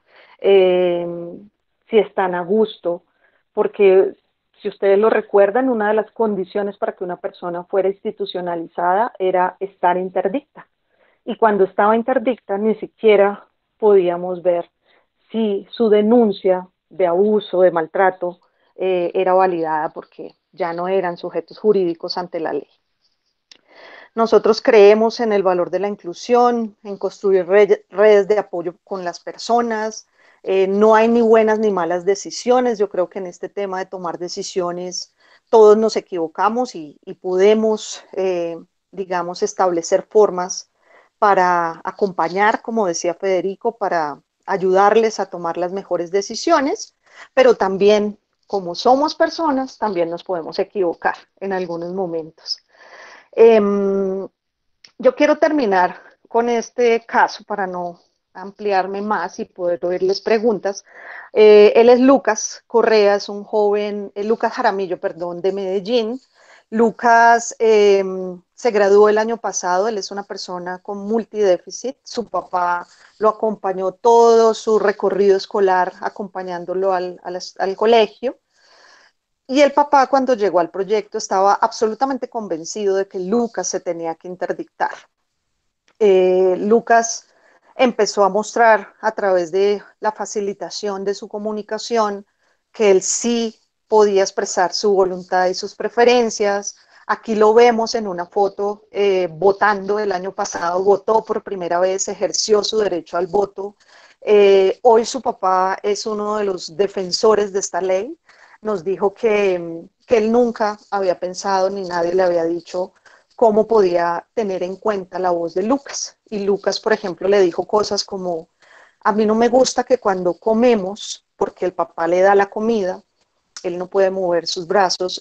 si están a gusto, porque si ustedes lo recuerdan, una de las condiciones para que una persona fuera institucionalizada era estar interdicta. Y cuando estaba interdicta ni siquiera podíamos ver si su denuncia de abuso, de maltrato, era validada, porque ya no eran sujetos jurídicos ante la ley. Nosotros creemos en el valor de la inclusión, en construir redes de apoyo con las personas. No hay ni buenas ni malas decisiones. Yo creo que en este tema de tomar decisiones todos nos equivocamos y podemos, digamos, establecer formas para acompañar, como decía Federico, para ayudarles a tomar las mejores decisiones, pero también, como somos personas, también nos podemos equivocar en algunos momentos. Yo quiero terminar con este caso para no ampliarme más y poder oírles preguntas. Él es Lucas Correa, es un joven, Lucas Jaramillo, perdón, de Medellín. Lucas se graduó el año pasado, él es una persona con multidéficit, su papá lo acompañó todo su recorrido escolar acompañándolo al colegio. Y el papá, cuando llegó al proyecto, estaba absolutamente convencido de que Lucas se tenía que interdictar. Lucas empezó a mostrar a través de la facilitación de su comunicación que él sí podía expresar su voluntad y sus preferencias. Aquí lo vemos en una foto votando el año pasado, votó por primera vez, ejerció su derecho al voto. Hoy su papá es uno de los defensores de esta ley. Nos dijo que él nunca había pensado ni nadie le había dicho cómo podía tener en cuenta la voz de Lucas. Y Lucas, por ejemplo, le dijo cosas como, a mí no me gusta que cuando comemos, porque el papá le da la comida, él no puede mover sus brazos,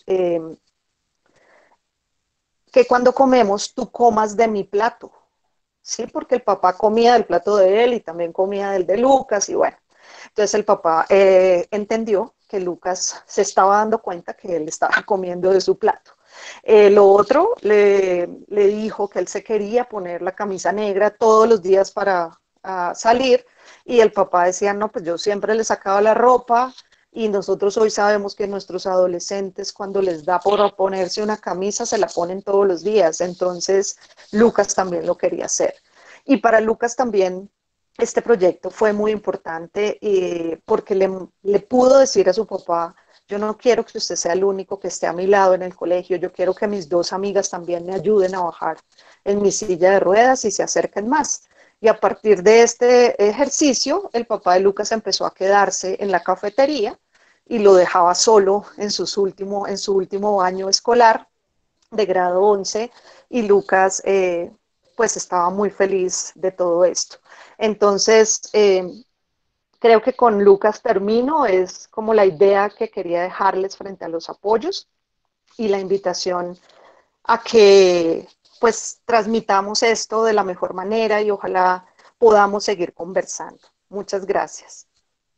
que cuando comemos tú comas de mi plato, ¿sí? Porque el papá comía del plato de él y también comía del de Lucas y bueno. Entonces el papá entendió que Lucas se estaba dando cuenta que él estaba comiendo de su plato. Lo otro, le dijo que él se quería poner la camisa negra todos los días para salir y el papá decía, no, pues yo siempre le sacaba la ropa y nosotros hoy sabemos que nuestros adolescentes cuando les da por ponerse una camisa se la ponen todos los días, entonces Lucas también lo quería hacer. Y para Lucas también este proyecto fue muy importante porque le pudo decir a su papá, yo no quiero que usted sea el único que esté a mi lado en el colegio, yo quiero que mis dos amigas también me ayuden a bajar en mi silla de ruedas y se acerquen más. Y a partir de este ejercicio, el papá de Lucas empezó a quedarse en la cafetería y lo dejaba solo en su último año escolar de grado 11 y Lucas pues estaba muy feliz de todo esto. Entonces, creo que con Lucas termino, es como la idea que quería dejarles frente a los apoyos y la invitación a que pues transmitamos esto de la mejor manera y ojalá podamos seguir conversando. Muchas gracias.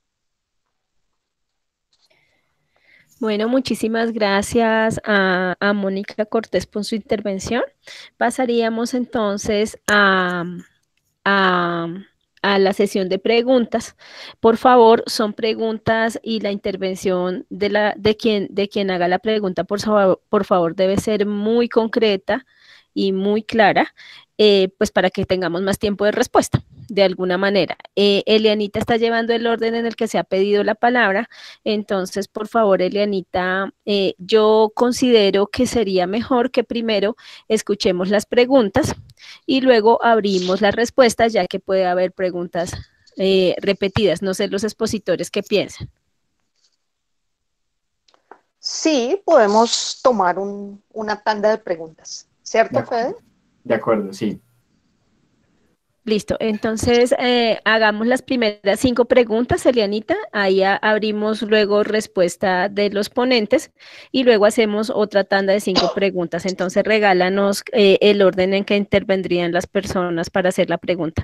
Bueno, muchísimas gracias a Mónica Cortés por su intervención. Pasaríamos entonces a la sesión de preguntas. Por favor, son preguntas y la intervención de quien haga la pregunta, por favor, debe ser muy concreta y muy clara, pues para que tengamos más tiempo de respuesta, de alguna manera. Elianita está llevando el orden en el que se ha pedido la palabra, entonces, por favor, Elianita, yo considero que sería mejor que primero escuchemos las preguntas y luego abrimos las respuestas, ya que puede haber preguntas repetidas. No sé los expositores qué piensan. Sí, podemos tomar una tanda de preguntas, ¿cierto, Fede? De acuerdo, sí. Listo, entonces hagamos las primeras 5 preguntas, Elianita, ahí abrimos luego respuesta de los ponentes y luego hacemos otra tanda de 5 preguntas, entonces regálanos el orden en que intervendrían las personas para hacer la pregunta.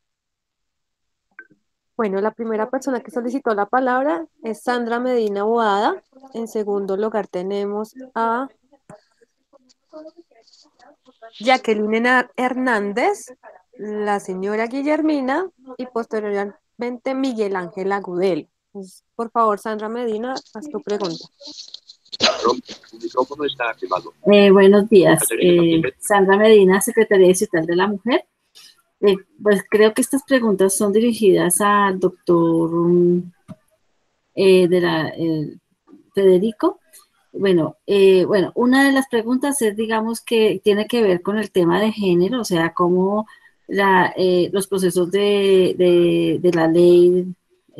Bueno, la primera persona que solicitó la palabra es Sandra Medina Boada. En segundo lugar tenemos a Jacqueline Hernández, la señora Guillermina y posteriormente Miguel Ángel Agudelo. Pues, por favor, Sandra Medina, haz tu pregunta. Buenos días, Sandra Medina, Secretaría Distrital de la Mujer. Pues creo que estas preguntas son dirigidas al doctor Federico. Bueno, una de las preguntas es, digamos, que tiene que ver con el tema de género, o sea, cómo los procesos de la ley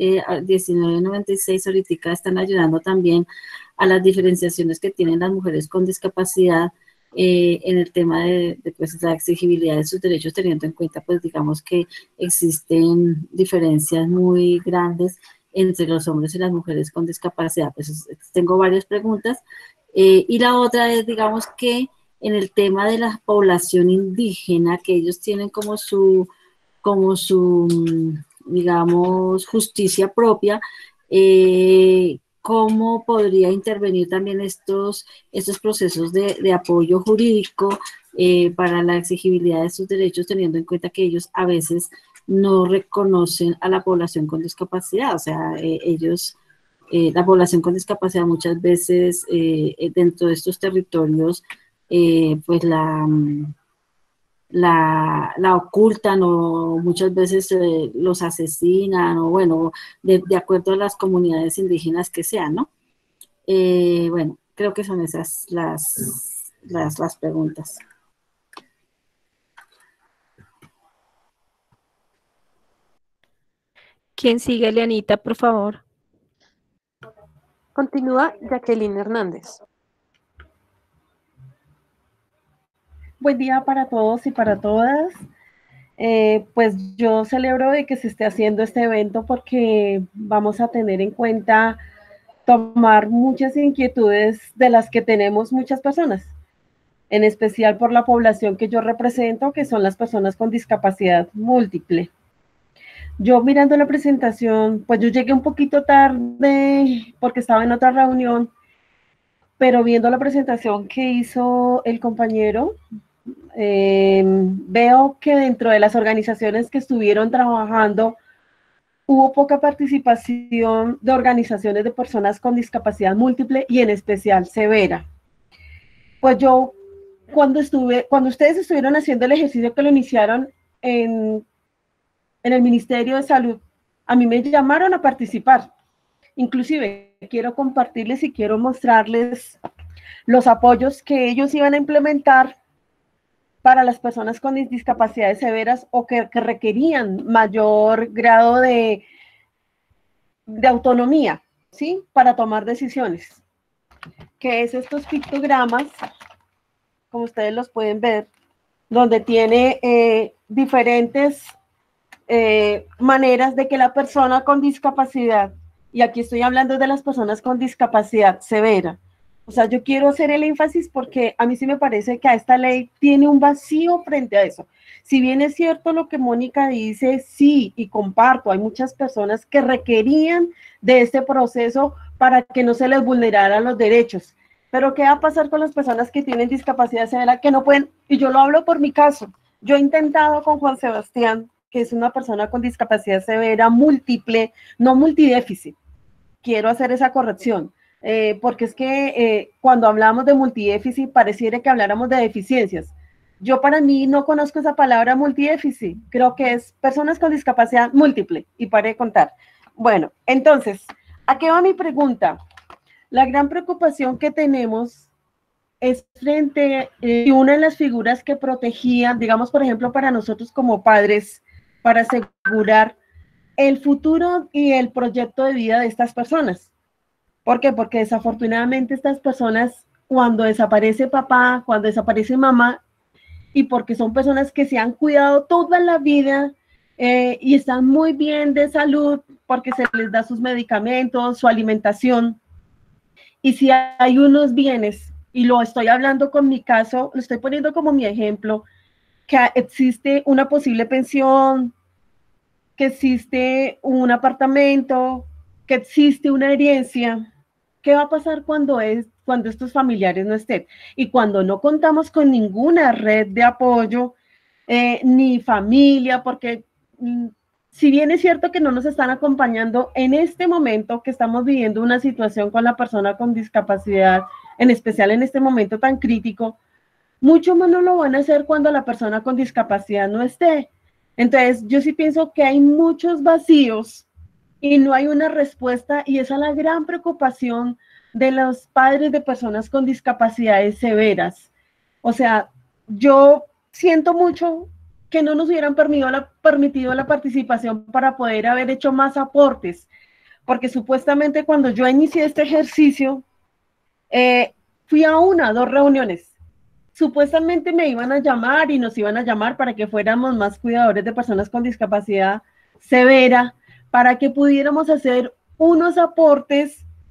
1996 ahorita están ayudando también a las diferenciaciones que tienen las mujeres con discapacidad en el tema de pues, la exigibilidad de sus derechos, teniendo en cuenta, pues, digamos que existen diferencias muy grandes entre los hombres y las mujeres con discapacidad. Pues tengo varias preguntas. Y la otra es, digamos, que en el tema de la población indígena, que ellos tienen como su digamos, justicia propia, cómo podría intervenir también estos procesos de apoyo jurídico para la exigibilidad de sus derechos, teniendo en cuenta que ellos a veces no reconocen a la población con discapacidad. O sea, la población con discapacidad muchas veces dentro de estos territorios, pues la ocultan, o muchas veces los asesinan, o bueno, de acuerdo a las comunidades indígenas que sean, ¿no? Bueno, creo que son esas las preguntas. ¿Quién sigue, Elianita, por favor? Continúa Jacqueline Hernández. Buen día para todos y para todas. Pues yo celebro de que se esté haciendo este evento porque vamos a tener en cuenta tomar muchas inquietudes de las que tenemos muchas personas, en especial por la población que yo represento, que son las personas con discapacidad múltiple. Yo mirando la presentación, pues yo llegué un poquito tarde porque estaba en otra reunión, pero viendo la presentación que hizo el compañero, veo que dentro de las organizaciones que estuvieron trabajando hubo poca participación de organizaciones de personas con discapacidad múltiple y en especial severa. Pues yo, cuando ustedes estuvieron haciendo el ejercicio que lo iniciaron en el Ministerio de Salud, a mí me llamaron a participar. Inclusive quiero compartirles y quiero mostrarles los apoyos que ellos iban a implementar para las personas con discapacidades severas o que requerían mayor grado de autonomía, ¿sí? Para tomar decisiones. Que es estos pictogramas, como ustedes los pueden ver, donde tiene diferentes maneras de que la persona con discapacidad, y aquí estoy hablando de las personas con discapacidad severa, o sea, yo quiero hacer el énfasis porque a mí sí me parece que a esta ley tiene un vacío frente a eso. Si bien es cierto lo que Mónica dice, sí, y comparto, hay muchas personas que requerían de este proceso para que no se les vulneraran los derechos. Pero ¿qué va a pasar con las personas que tienen discapacidad severa que no pueden? Y yo lo hablo por mi caso. Yo he intentado con Juan Sebastián, que es una persona con discapacidad severa múltiple, no multidéficit. Quiero hacer esa corrección. Porque es que cuando hablamos de multidéficit pareciera que habláramos de deficiencias. Yo para mí no conozco esa palabra multidéficit, creo que es personas con discapacidad múltiple y paré de contar. Bueno, entonces, ¿a qué va mi pregunta? La gran preocupación que tenemos es frente a una de las figuras que protegían, digamos, por ejemplo, para nosotros como padres, para asegurar el futuro y el proyecto de vida de estas personas. ¿Por qué? Porque desafortunadamente estas personas, cuando desaparece papá, cuando desaparece mamá, y porque son personas que se han cuidado toda la vida y están muy bien de salud, porque se les da sus medicamentos, su alimentación, y si hay unos bienes, y lo estoy hablando con mi caso, lo estoy poniendo como mi ejemplo, que existe una posible pensión, que existe un apartamento, que existe una herencia. ¿Qué va a pasar cuando estos familiares no estén? Y cuando no contamos con ninguna red de apoyo, ni familia, porque si bien es cierto que no nos están acompañando en este momento que estamos viviendo una situación con la persona con discapacidad, en especial en este momento tan crítico, mucho menos lo van a hacer cuando la persona con discapacidad no esté. Entonces, yo sí pienso que hay muchos vacíos y no hay una respuesta, y esa es la gran preocupación de los padres de personas con discapacidades severas. O sea, yo siento mucho que no nos hubieran permitido la participación para poder haber hecho más aportes, porque supuestamente cuando yo inicié este ejercicio, fui a 1 o 2 reuniones. Supuestamente me iban a llamar y nos iban a llamar para que fuéramos más cuidadores de personas con discapacidad severa, para que pudiéramos hacer unos aportes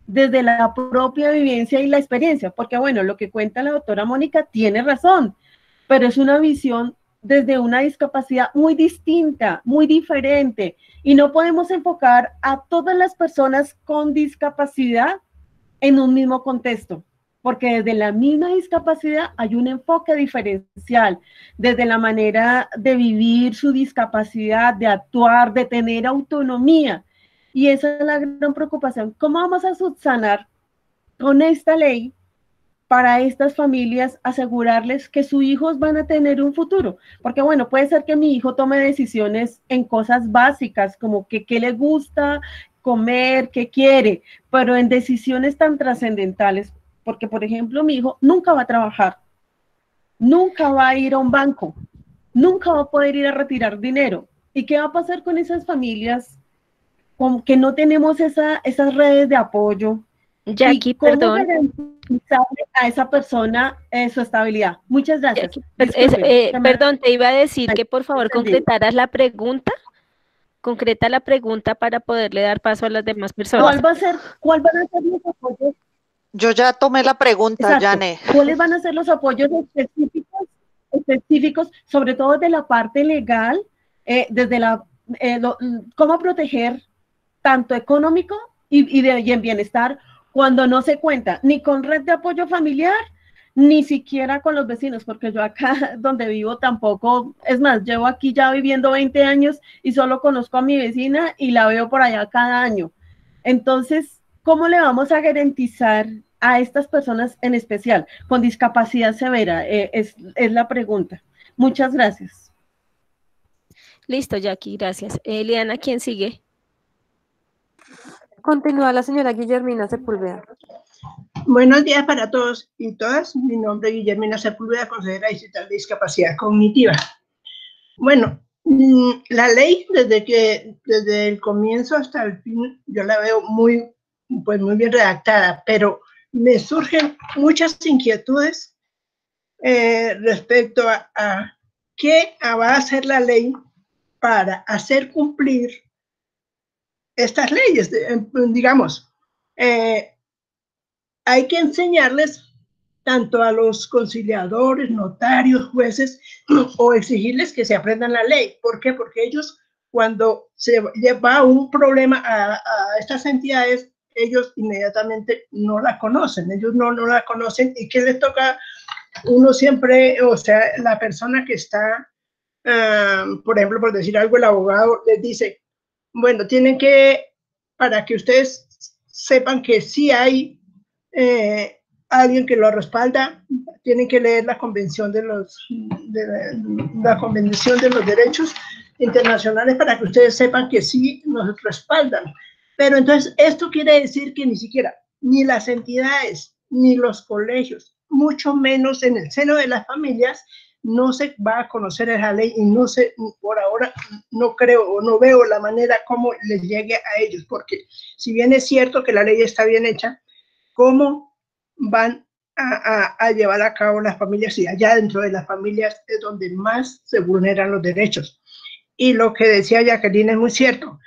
desde la propia vivencia y la experiencia, porque bueno, lo que cuenta la doctora Mónica tiene razón, pero es una visión desde una discapacidad muy distinta, muy diferente, y no podemos enfocar a todas las personas con discapacidad en un mismo contexto, porque desde la misma discapacidad hay un enfoque diferencial, desde la manera de vivir su discapacidad, de actuar, de tener autonomía, y esa es la gran preocupación. ¿Cómo vamos a subsanar con esta ley para estas familias asegurarles que sus hijos van a tener un futuro? Porque bueno, puede ser que mi hijo tome decisiones en cosas básicas, como que qué le gusta comer, qué quiere, pero en decisiones tan trascendentales, porque por ejemplo mi hijo nunca va a trabajar, nunca va a ir a un banco, nunca va a poder ir a retirar dinero. ¿Y qué va a pasar con esas familias con que no tenemos esas redes de apoyo? Jackie, ¿Y cómo perdón. garantizarle a esa persona su estabilidad? Muchas gracias. Perdón, te iba a decir que por favor concretaras la pregunta. Concreta la pregunta para poderle dar paso a las demás personas. ¿Cuál van a ser los apoyos? Yo ya tomé la pregunta, Yane. ¿Cuáles van a ser los apoyos específicos, sobre todo de la parte legal, desde cómo proteger tanto económico y en bienestar, cuando no se cuenta ni con red de apoyo familiar, ni siquiera con los vecinos? Porque yo acá donde vivo tampoco, es más, llevo aquí ya viviendo 20 años y solo conozco a mi vecina y la veo por allá cada año. Entonces, ¿cómo le vamos a garantizar a estas personas en especial con discapacidad severa? Es la pregunta. Muchas gracias. Listo, Jackie, gracias. Eliana, ¿quién sigue? Continúa la señora Guillermina Sepúlveda. Buenos días para todos y todas. Mi nombre es Guillermina Sepúlveda, consejera distrital de discapacidad cognitiva. Bueno, la ley desde el comienzo hasta el fin yo la veo muy bien redactada, pero me surgen muchas inquietudes respecto a qué va a hacer la ley para hacer cumplir estas leyes. Digamos, hay que enseñarles tanto a los conciliadores, notarios, jueces, o exigirles que se aprendan la ley. ¿Por qué? Porque ellos, cuando se lleva un problema a estas entidades, ellos inmediatamente no la conocen, ellos no la conocen. ¿Y qué les toca? Uno siempre, o sea, la persona que está, por ejemplo, por decir algo, el abogado les dice, bueno, tienen que, para que ustedes sepan que sí hay alguien que lo respalda, tienen que leer la Convención de los Derechos Internacionales para que ustedes sepan que sí nos respaldan. Pero entonces esto quiere decir que ni siquiera ni las entidades ni los colegios, mucho menos en el seno de las familias, no se va a conocer esa ley, y no sé, por ahora no creo o no veo la manera como les llegue a ellos, porque si bien es cierto que la ley está bien hecha, ¿cómo van a llevar a cabo las familias? Y allá dentro de las familias es donde más se vulneran los derechos. Y lo que decía Jacqueline es muy cierto.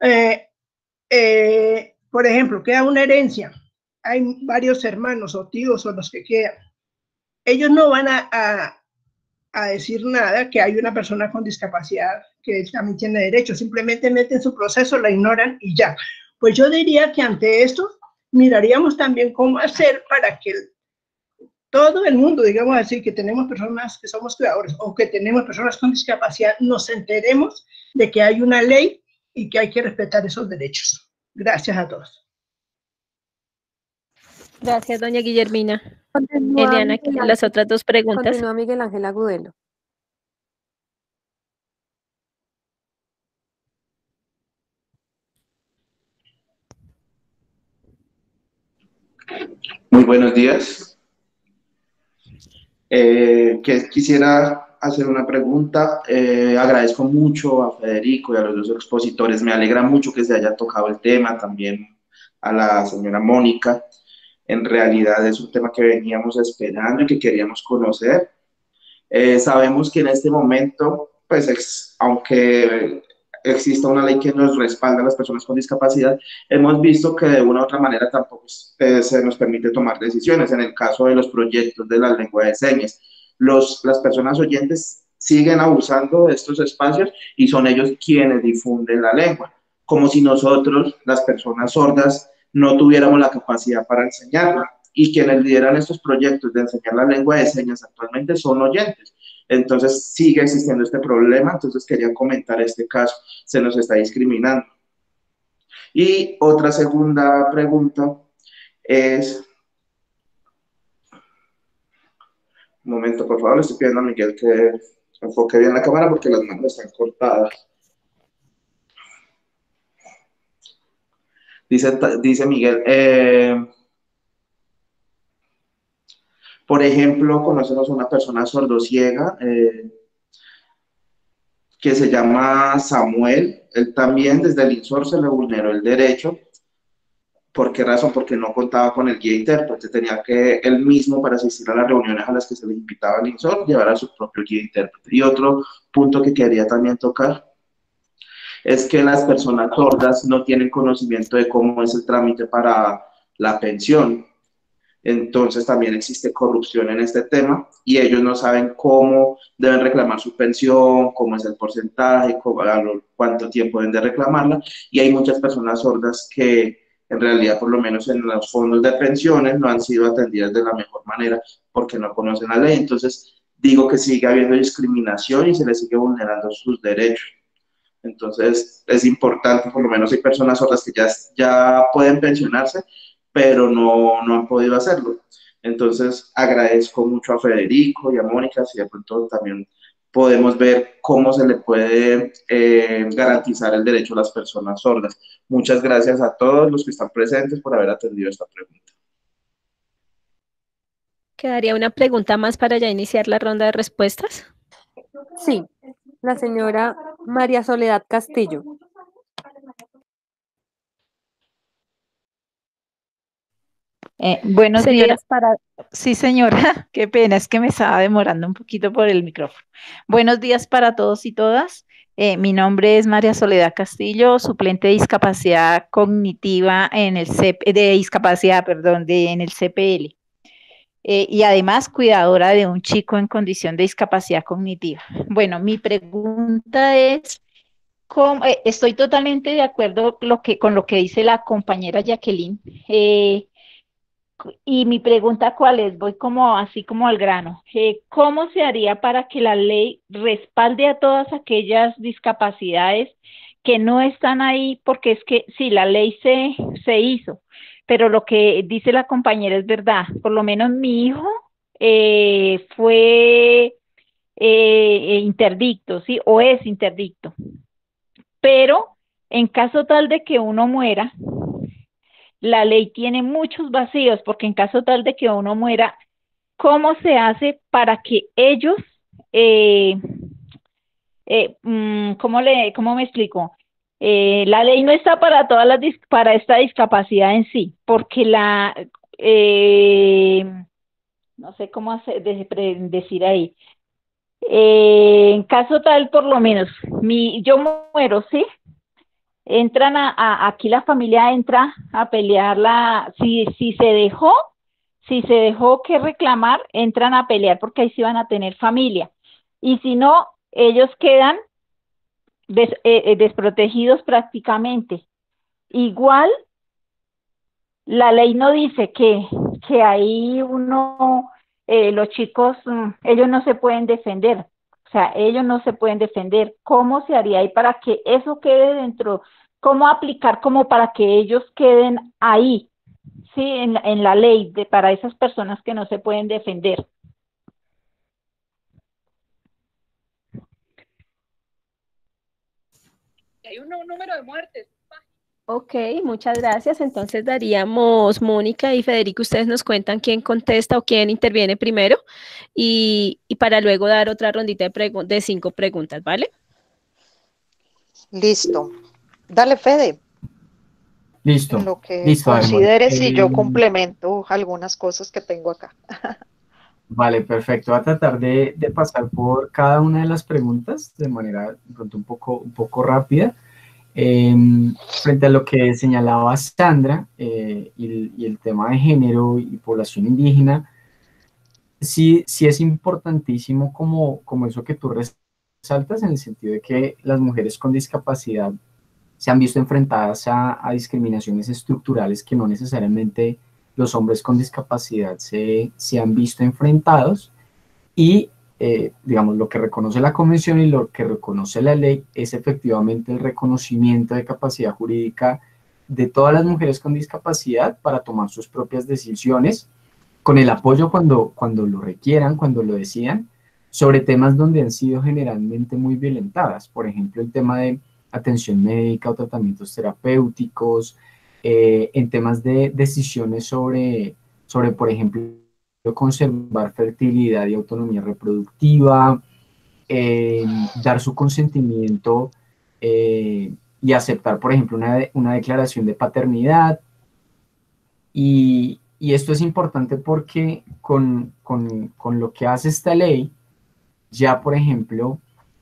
Por ejemplo, queda una herencia, hay varios hermanos o tíos o los que quedan, ellos no van a decir nada que hay una persona con discapacidad que también tiene derecho, simplemente meten su proceso, la ignoran y ya. Pues yo diría que ante esto miraríamos también cómo hacer para que todo el mundo, digamos así, que tenemos personas que somos cuidadores o que tenemos personas con discapacidad, nos enteremos de que hay una ley y que hay que respetar esos derechos. Gracias a todos. Gracias, doña Guillermina. Eliana, las otras dos preguntas. Continúa Miguel Ángel Agudelo. Muy buenos días. Quisiera hacer una pregunta. Agradezco mucho a Federico y a los dos expositores. Me alegra mucho que se haya tocado el tema, también a la señora Mónica. En realidad es un tema que veníamos esperando y que queríamos conocer. Sabemos que en este momento, pues aunque exista una ley que nos respalda a las personas con discapacidad, hemos visto que de una u otra manera tampoco se nos permite tomar decisiones. En el caso de los proyectos de la lengua de señas, las personas oyentes siguen abusando de estos espacios y son ellos quienes difunden la lengua, como si nosotros, las personas sordas, no tuviéramos la capacidad para enseñarla. Y quienes lideran estos proyectos de enseñar la lengua de señas actualmente son oyentes. Entonces sigue existiendo este problema, entonces quería comentar este caso, se nos está discriminando. Y otra segunda pregunta es, un momento por favor, le estoy pidiendo a Miguel que enfoque bien la cámara porque las manos están cortadas. Dice Miguel, por ejemplo, conocemos a una persona sordociega que se llama Samuel. Él también desde el INSOR se le vulneró el derecho. ¿Por qué razón? Porque no contaba con el guía intérprete. Tenía que él mismo, para asistir a las reuniones a las que se le invitaba al INSOR, llevar a su propio guía intérprete. Y otro punto que quería también tocar es que las personas sordas no tienen conocimiento de cómo es el trámite para la pensión. Entonces también existe corrupción en este tema y ellos no saben cómo deben reclamar su pensión, cómo es el porcentaje, cuánto tiempo deben de reclamarla, y hay muchas personas sordas que en realidad, por lo menos en los fondos de pensiones, no han sido atendidas de la mejor manera porque no conocen la ley. Entonces digo que sigue habiendo discriminación y se les sigue vulnerando sus derechos. Entonces es importante, por lo menos hay personas sordas que ya pueden pensionarse, pero no han podido hacerlo. Entonces, agradezco mucho a Federico y a Mónica, si de pronto también podemos ver cómo se le puede garantizar el derecho a las personas sordas. Muchas gracias a todos los que están presentes por haber atendido esta pregunta. ¿Quedaría una pregunta más para ya iniciar la ronda de respuestas? Sí, la señora María Soledad Castillo. Buenos Señora. días para... Sí, señora, qué pena, es que me estaba demorando un poquito por el micrófono. Buenos días para todos y todas. Mi nombre es María Soledad Castillo, suplente de discapacidad cognitiva en el en el CPL. Y además cuidadora de un chico en condición de discapacidad cognitiva. Bueno, mi pregunta es, estoy totalmente de acuerdo con lo que dice la compañera Jacqueline. Y mi pregunta, ¿cuál es? Voy así como al grano. ¿Cómo se haría para que la ley respalde a todas aquellas discapacidades que no están ahí? Porque es que sí, la ley se hizo, pero lo que dice la compañera es verdad. Por lo menos mi hijo fue interdicto, ¿sí? O es interdicto. Pero en caso tal de que uno muera, la ley tiene muchos vacíos, porque en caso tal de que uno muera, ¿cómo se hace para que ellos, cómo me explico? La ley no está para para esta discapacidad en sí, porque no sé cómo decir ahí. En caso tal, por lo menos, yo muero, ¿sí? Entran aquí la familia entra a pelearla, si se dejó que reclamar, entran a pelear porque ahí sí van a tener familia. Y si no, ellos quedan desprotegidos prácticamente. Igual, la ley no dice que ahí los chicos, ellos no se pueden defender. O sea, ellos no se pueden defender. ¿Cómo se haría ahí para que eso quede dentro? ¿Cómo aplicar como para que ellos queden ahí, sí, en la ley para esas personas que no se pueden defender? Hay un número de muertes. Ok, muchas gracias. Entonces daríamos, Mónica y Federico, ustedes nos cuentan quién contesta o quién interviene primero y para luego dar otra rondita de 5 preguntas, ¿vale? Listo. Dale, Fede. Listo. En lo que Listo, consideres y yo complemento algunas cosas que tengo acá. Vale, perfecto. Voy a tratar de pasar por cada una de las preguntas de manera de pronto un poco rápida. Frente a lo que señalaba Sandra y el tema de género y población indígena, sí, sí es importantísimo como eso que tú resaltas, en el sentido de que las mujeres con discapacidad se han visto enfrentadas a discriminaciones estructurales que no necesariamente los hombres con discapacidad se han visto enfrentados. Y, digamos, lo que reconoce la Convención y lo que reconoce la ley es efectivamente el reconocimiento de capacidad jurídica de todas las mujeres con discapacidad para tomar sus propias decisiones, con el apoyo cuando lo requieran, cuando lo decidan, sobre temas donde han sido generalmente muy violentadas. Por ejemplo, el tema de atención médica o tratamientos terapéuticos, en temas de decisiones sobre, por ejemplo, conservar fertilidad y autonomía reproductiva, dar su consentimiento y aceptar, por ejemplo, una declaración de paternidad. Y esto es importante porque con lo que hace esta ley, ya, por ejemplo,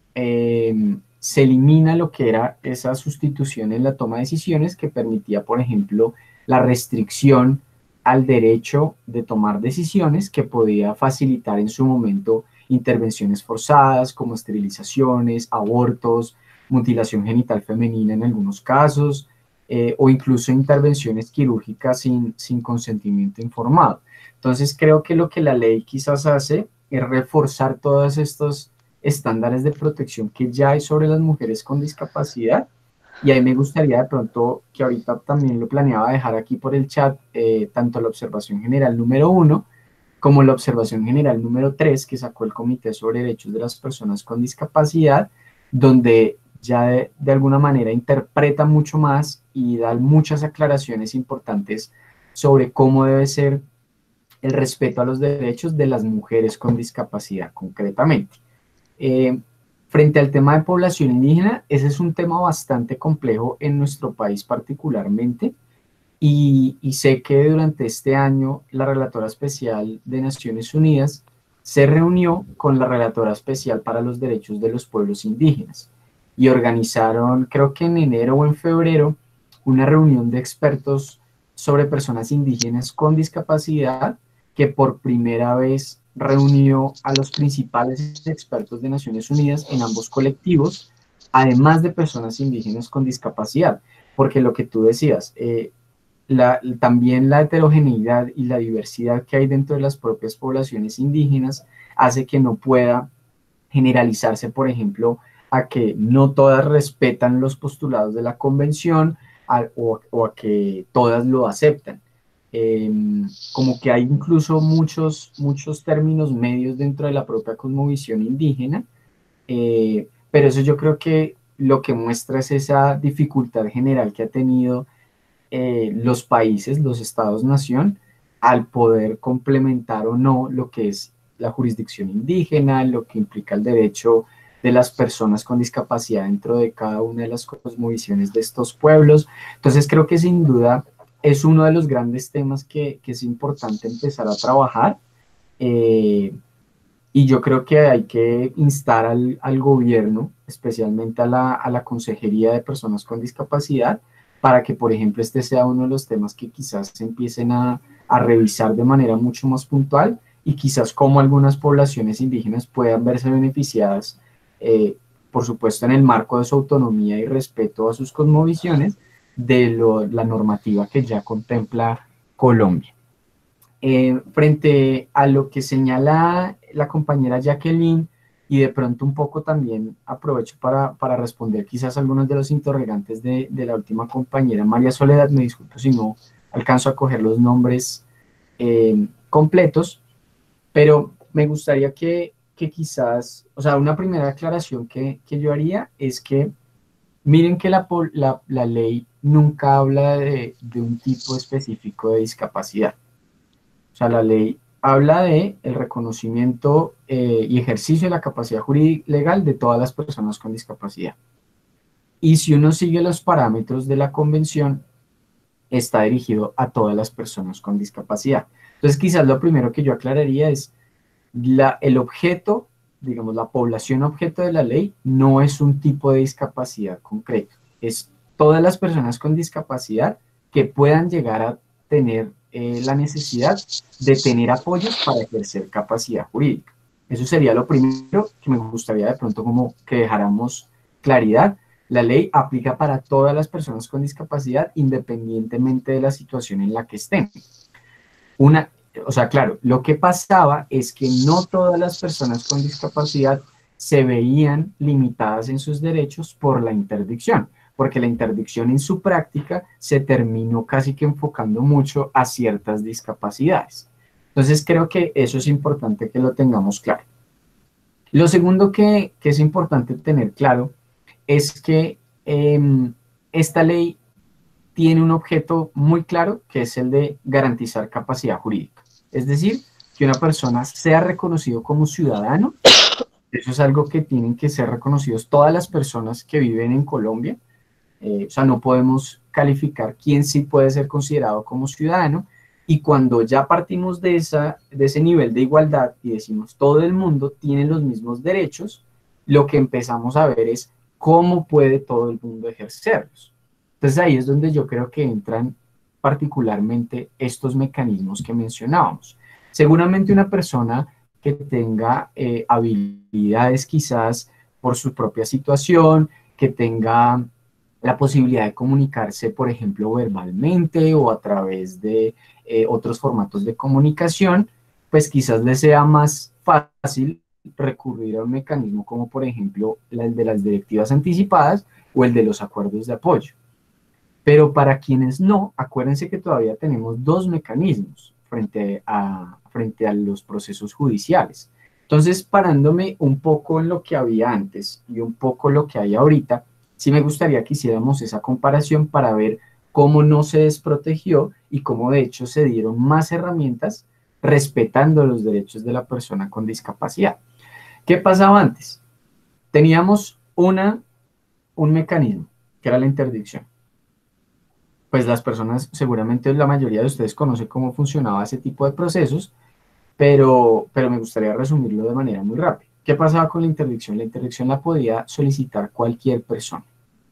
se elimina lo que era esa sustitución en la toma de decisiones que permitía, por ejemplo, la restricción al derecho de tomar decisiones que podía facilitar en su momento intervenciones forzadas como esterilizaciones, abortos, mutilación genital femenina en algunos casos, o incluso intervenciones quirúrgicas sin consentimiento informado. Entonces creo que lo que la ley quizás hace es reforzar todos estos estándares de protección que ya hay sobre las mujeres con discapacidad. Y ahí me gustaría de pronto, que ahorita también lo planeaba dejar aquí por el chat, tanto la observación general número 1 como la observación general número 3 que sacó el Comité sobre Derechos de las Personas con Discapacidad, donde ya de alguna manera interpreta mucho más y da muchas aclaraciones importantes sobre cómo debe ser el respeto a los derechos de las mujeres con discapacidad concretamente. Frente al tema de población indígena, ese es un tema bastante complejo en nuestro país particularmente, y sé que durante este año la Relatora Especial de Naciones Unidas se reunió con la Relatora Especial para los Derechos de los Pueblos Indígenas y organizaron, creo que en enero o en febrero, una reunión de expertos sobre personas indígenas con discapacidad que por primera vez reunió a los principales expertos de Naciones Unidas en ambos colectivos, además de personas indígenas con discapacidad, porque lo que tú decías, también la heterogeneidad y la diversidad que hay dentro de las propias poblaciones indígenas hace que no pueda generalizarse, por ejemplo, a que no todas respetan los postulados de la convención o a que todas lo aceptan. Como que hay incluso muchos términos medios dentro de la propia cosmovisión indígena, pero eso yo creo que lo que muestra es esa dificultad general que ha tenido los países, los estados-nación, al poder complementar o no lo que es la jurisdicción indígena, lo que implica el derecho de las personas con discapacidad dentro de cada una de las cosmovisiones de estos pueblos. Entonces creo que sin duda es uno de los grandes temas que es importante empezar a trabajar, y yo creo que hay que instar al gobierno, especialmente a la Consejería de Personas con Discapacidad, para que, por ejemplo, este sea uno de los temas que quizás se empiecen a revisar de manera mucho más puntual, y quizás cómo algunas poblaciones indígenas puedan verse beneficiadas, por supuesto en el marco de su autonomía y respeto a sus cosmovisiones, de la normativa que ya contempla Colombia. Frente a lo que señala la compañera Jacqueline, y de pronto un poco también aprovecho para responder quizás algunos de los interrogantes de la última compañera María Soledad, me disculpo si no alcanzo a coger los nombres completos, pero me gustaría que quizás, o sea, una primera aclaración que yo haría es que miren que la ley nunca habla de un tipo específico de discapacidad. O sea, la ley habla de el reconocimiento y ejercicio de la capacidad jurídica legal de todas las personas con discapacidad. Y si uno sigue los parámetros de la convención, está dirigido a todas las personas con discapacidad. Entonces, quizás lo primero que yo aclararía es, el objeto, digamos, la población objeto de la ley no es un tipo de discapacidad concreto, es todas las personas con discapacidad que puedan llegar a tener la necesidad de tener apoyos para ejercer capacidad jurídica. Eso sería lo primero que me gustaría de pronto como que dejáramos claridad. La ley aplica para todas las personas con discapacidad independientemente de la situación en la que estén. O sea, claro, lo que pasaba es que no todas las personas con discapacidad se veían limitadas en sus derechos por la interdicción, porque la interdicción en su práctica se terminó casi que enfocando mucho a ciertas discapacidades. Entonces creo que eso es importante que lo tengamos claro. Lo segundo que es importante tener claro es que esta ley tiene un objeto muy claro, que es el de garantizar capacidad jurídica. Es decir, que una persona sea reconocido como ciudadano. Eso es algo que tienen que ser reconocidos todas las personas que viven en Colombia. O sea, no podemos calificar quién sí puede ser considerado como ciudadano. Y cuando ya partimos de ese nivel de igualdad y decimos todo el mundo tiene los mismos derechos, lo que empezamos a ver es cómo puede todo el mundo ejercerlos. Entonces ahí es donde yo creo que entran particularmente estos mecanismos que mencionábamos. Seguramente una persona que tenga habilidades quizás por su propia situación, que tenga la posibilidad de comunicarse, por ejemplo, verbalmente o a través de otros formatos de comunicación, pues quizás le sea más fácil recurrir a un mecanismo como, por ejemplo, el de las directivas anticipadas o el de los acuerdos de apoyo. Pero para quienes no, acuérdense que todavía tenemos dos mecanismos frente a los procesos judiciales. Entonces, parándome un poco en lo que había antes y un poco lo que hay ahorita, sí me gustaría que hiciéramos esa comparación para ver cómo no se desprotegió y cómo de hecho se dieron más herramientas respetando los derechos de la persona con discapacidad. ¿Qué pasaba antes? Teníamos un mecanismo, que era la interdicción. Pues las personas, seguramente la mayoría de ustedes conocen cómo funcionaba ese tipo de procesos, pero me gustaría resumirlo de manera muy rápida. ¿Qué pasaba con la interdicción? La interdicción la podía solicitar cualquier persona.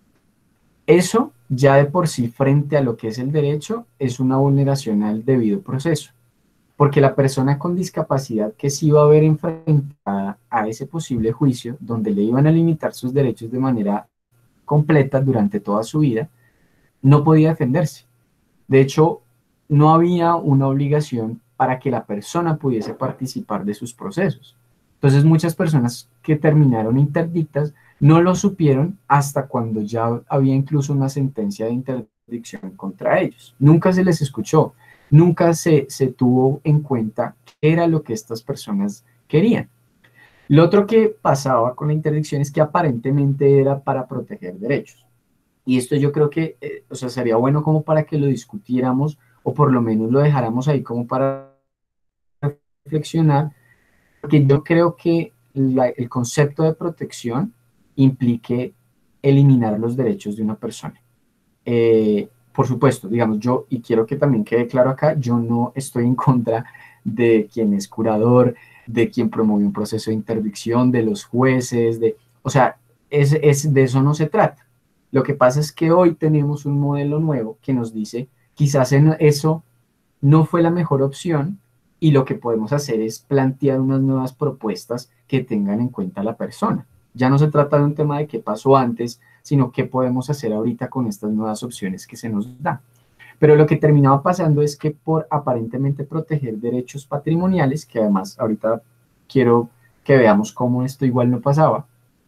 Eso ya de por sí, frente a lo que es el derecho, es una vulneración al debido proceso, porque la persona con discapacidad que se iba a ver enfrentada a ese posible juicio, donde le iban a limitar sus derechos de manera completa durante toda su vida, no podía defenderse. De hecho, no había una obligación para que la persona pudiese participar de sus procesos. Entonces, muchas personas que terminaron interdictas no lo supieron hasta cuando ya había incluso una sentencia de interdicción contra ellos. Nunca se les escuchó, nunca se tuvo en cuenta qué era lo que estas personas querían. Lo otro que pasaba con la interdicción es que aparentemente era para proteger derechos. Y esto yo creo que o sea, sería bueno como para que lo discutiéramos o por lo menos lo dejáramos ahí como para reflexionar, porque yo creo que el concepto de protección implique eliminar los derechos de una persona. Por supuesto, digamos, yo, y quiero que también quede claro acá, yo no estoy en contra de quien es curador, de quien promueve un proceso de interdicción, de los jueces, o sea, de eso no se trata. Lo que pasa es que hoy tenemos un modelo nuevo que nos dice, quizás eso no fue la mejor opción y lo que podemos hacer es plantear unas nuevas propuestas que tengan en cuenta a la persona. Ya no se trata de un tema de qué pasó antes, sino qué podemos hacer ahorita con estas nuevas opciones que se nos dan. Pero lo que terminaba pasando es que por aparentemente proteger derechos patrimoniales, que además ahorita quiero que veamos cómo esto igual no pasaba,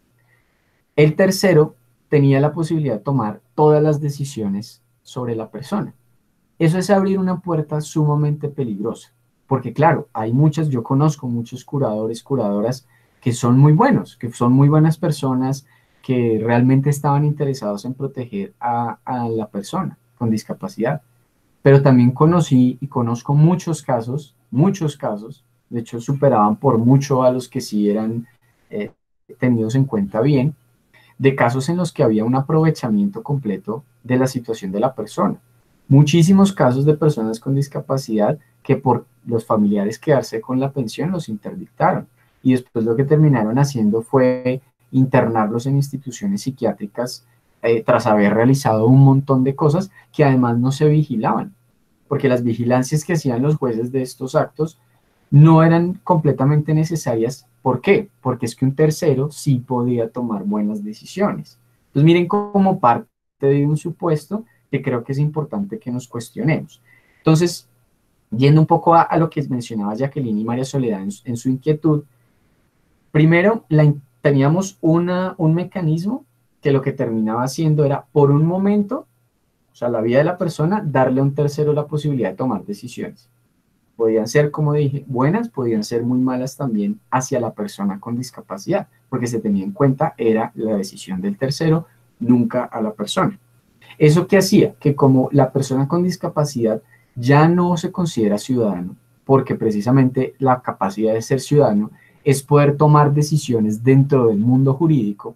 el tercero tenía la posibilidad de tomar todas las decisiones sobre la persona. Eso es abrir una puerta sumamente peligrosa, porque claro, yo conozco muchos curadores, curadoras que son muy buenos, que son muy buenas personas, que realmente estaban interesados en proteger a la persona con discapacidad. Pero también conocí y conozco muchos casos, de hecho superaban por mucho a los que sí eran tenidos en cuenta bien, de casos en los que había un aprovechamiento completo de la situación de la persona. Muchísimos casos de personas con discapacidad que por los familiares quedarse con la pensión los interdictaron. Y después lo que terminaron haciendo fue internarlos en instituciones psiquiátricas tras haber realizado un montón de cosas que además no se vigilaban, porque las vigilancias que hacían los jueces de estos actos no eran completamente necesarias. ¿Por qué? Porque es que un tercero sí podía tomar buenas decisiones. Entonces miren como parte de un supuesto que creo que es importante que nos cuestionemos. Entonces, yendo un poco a lo que mencionaba Jacqueline y María Soledad en su inquietud, primero teníamos un mecanismo que lo que terminaba haciendo era, por un momento, o sea, la vida de la persona, darle a un tercero la posibilidad de tomar decisiones. Podían ser, como dije, buenas, podían ser muy malas también hacia la persona con discapacidad, porque se tenía en cuenta era la decisión del tercero, nunca a la persona. ¿Eso qué hacía? Que como la persona con discapacidad ya no se considera ciudadano, porque precisamente la capacidad de ser ciudadano es poder tomar decisiones dentro del mundo jurídico,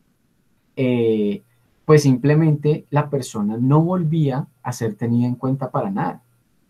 pues simplemente la persona no volvía a ser tenida en cuenta para nada.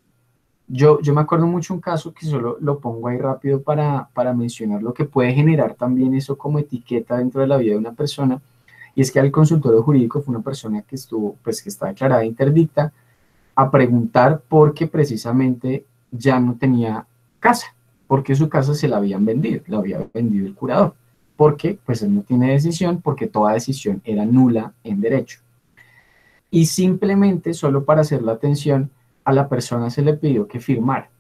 Yo me acuerdo mucho un caso que solo lo pongo ahí rápido para mencionar lo que puede generar también eso como etiqueta dentro de la vida de una persona, y es que el consultorio jurídico fue una persona que estuvo, pues que está declarada interdicta, a preguntar por qué precisamente ya no tenía casa, porque su casa se la habían vendido, la había vendido el curador, porque pues él no tiene decisión, porque toda decisión era nula en derecho. Y simplemente, solo para hacer la atención, a la persona se le pidió que firmara.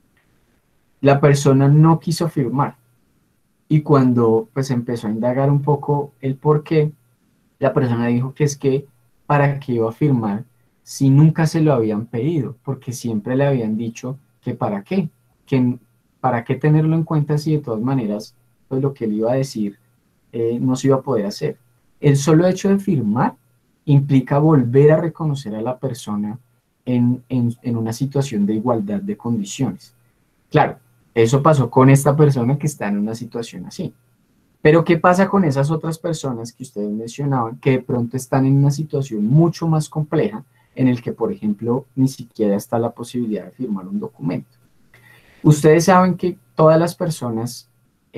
La persona no quiso firmar, y cuando pues empezó a indagar un poco el por qué, la persona dijo que es que para qué iba a firmar si nunca se lo habían pedido, porque siempre le habían dicho que para qué, que para qué tenerlo en cuenta si de todas maneras pues lo que él iba a decir no se iba a poder hacer. El solo hecho de firmar implica volver a reconocer a la persona en una situación de igualdad de condiciones. Claro, eso pasó con esta persona que está en una situación así. Pero ¿qué pasa con esas otras personas que ustedes mencionaban, que de pronto están en una situación mucho más compleja, en el que, por ejemplo, ni siquiera está la posibilidad de firmar un documento? Ustedes saben que todas las personas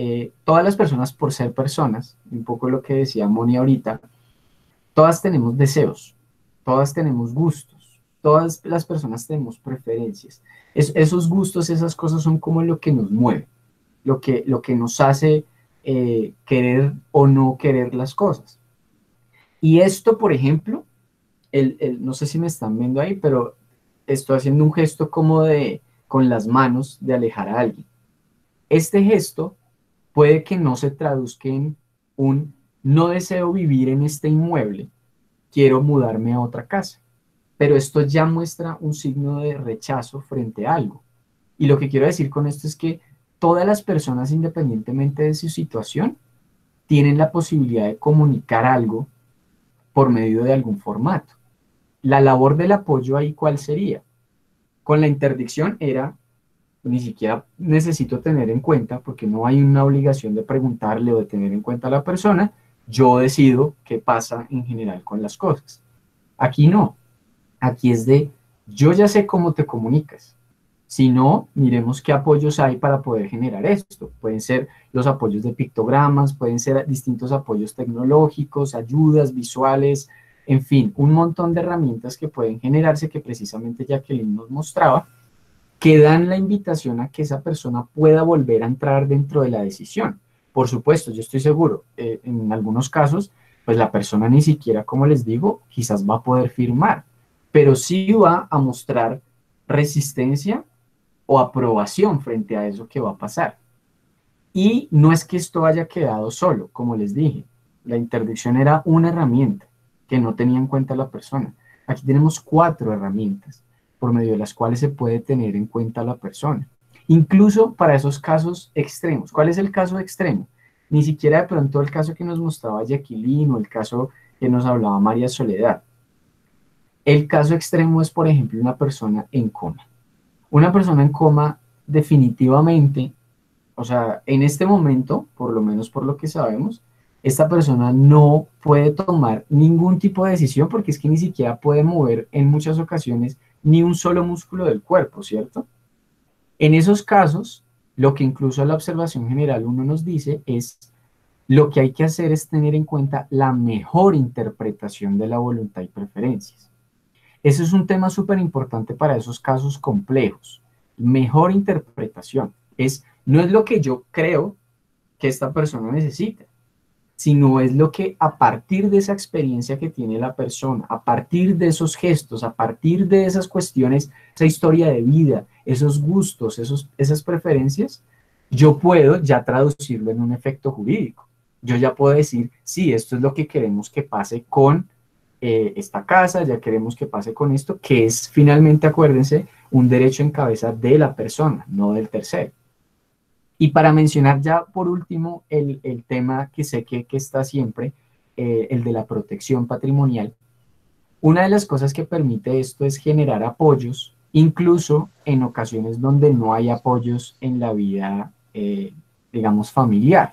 por ser personas, un poco lo que decía Moni ahorita, todas tenemos deseos, todas tenemos gustos, todas las personas tenemos preferencias. Esos gustos, esas cosas son como lo que nos mueve, lo que nos hace querer o no querer las cosas. Y esto, por ejemplo, no sé si me están viendo ahí, pero estoy haciendo un gesto como con las manos de alejar a alguien. Este gesto puede que no se traduzca en un no deseo vivir en este inmueble, quiero mudarme a otra casa. Pero esto ya muestra un signo de rechazo frente a algo. Y lo que quiero decir con esto es que todas las personas, independientemente de su situación, tienen la posibilidad de comunicar algo por medio de algún formato. La labor del apoyo ahí, ¿cuál sería? Con la interdicción era, ni siquiera necesito tener en cuenta, porque no hay una obligación de preguntarle o de tener en cuenta a la persona, yo decido qué pasa en general con las cosas. Aquí no. Aquí es de, yo ya sé cómo te comunicas. Si no, miremos qué apoyos hay para poder generar esto. Pueden ser los apoyos de pictogramas, pueden ser distintos apoyos tecnológicos, ayudas visuales, en fin, un montón de herramientas que pueden generarse, que precisamente Jacqueline nos mostraba, que dan la invitación a que esa persona pueda volver a entrar dentro de la decisión. Por supuesto, yo estoy seguro, en algunos casos, pues la persona ni siquiera, como les digo, quizás va a poder firmar, pero sí va a mostrar resistencia o aprobación frente a eso que va a pasar. Y no es que esto haya quedado solo, como les dije, la interdicción era una herramienta que no tenía en cuenta la persona. Aquí tenemos 4 herramientas por medio de las cuales se puede tener en cuenta a la persona. Incluso para esos casos extremos. ¿Cuál es el caso extremo? Ni siquiera de pronto el caso que nos mostraba Jacqueline o el caso que nos hablaba María Soledad. El caso extremo es, por ejemplo, una persona en coma. Una persona en coma definitivamente, o sea, en este momento, por lo menos por lo que sabemos, esta persona no puede tomar ningún tipo de decisión porque es que ni siquiera puede mover en muchas ocasiones ni un solo músculo del cuerpo, ¿cierto? En esos casos, lo que incluso la observación general uno nos dice es lo que hay que hacer es tener en cuenta la mejor interpretación de la voluntad y preferencias. Ese es un tema súper importante para esos casos complejos. Mejor interpretación. No es lo que yo creo que esta persona necesita, sino es lo que a partir de esa experiencia que tiene la persona, a partir de esos gestos, a partir de esas cuestiones, esa historia de vida, esos gustos, esas preferencias, yo puedo ya traducirlo en un efecto jurídico. Yo ya puedo decir, sí, esto es lo que queremos que pase con esta casa, ya queremos que pase con esto, que es finalmente, acuérdense, un derecho en cabeza de la persona, no del tercero. Y para mencionar ya por último el tema que sé que está siempre, el de la protección patrimonial, una de las cosas que permite esto es generar apoyos, incluso en ocasiones donde no hay apoyos en la vida, digamos, familiar.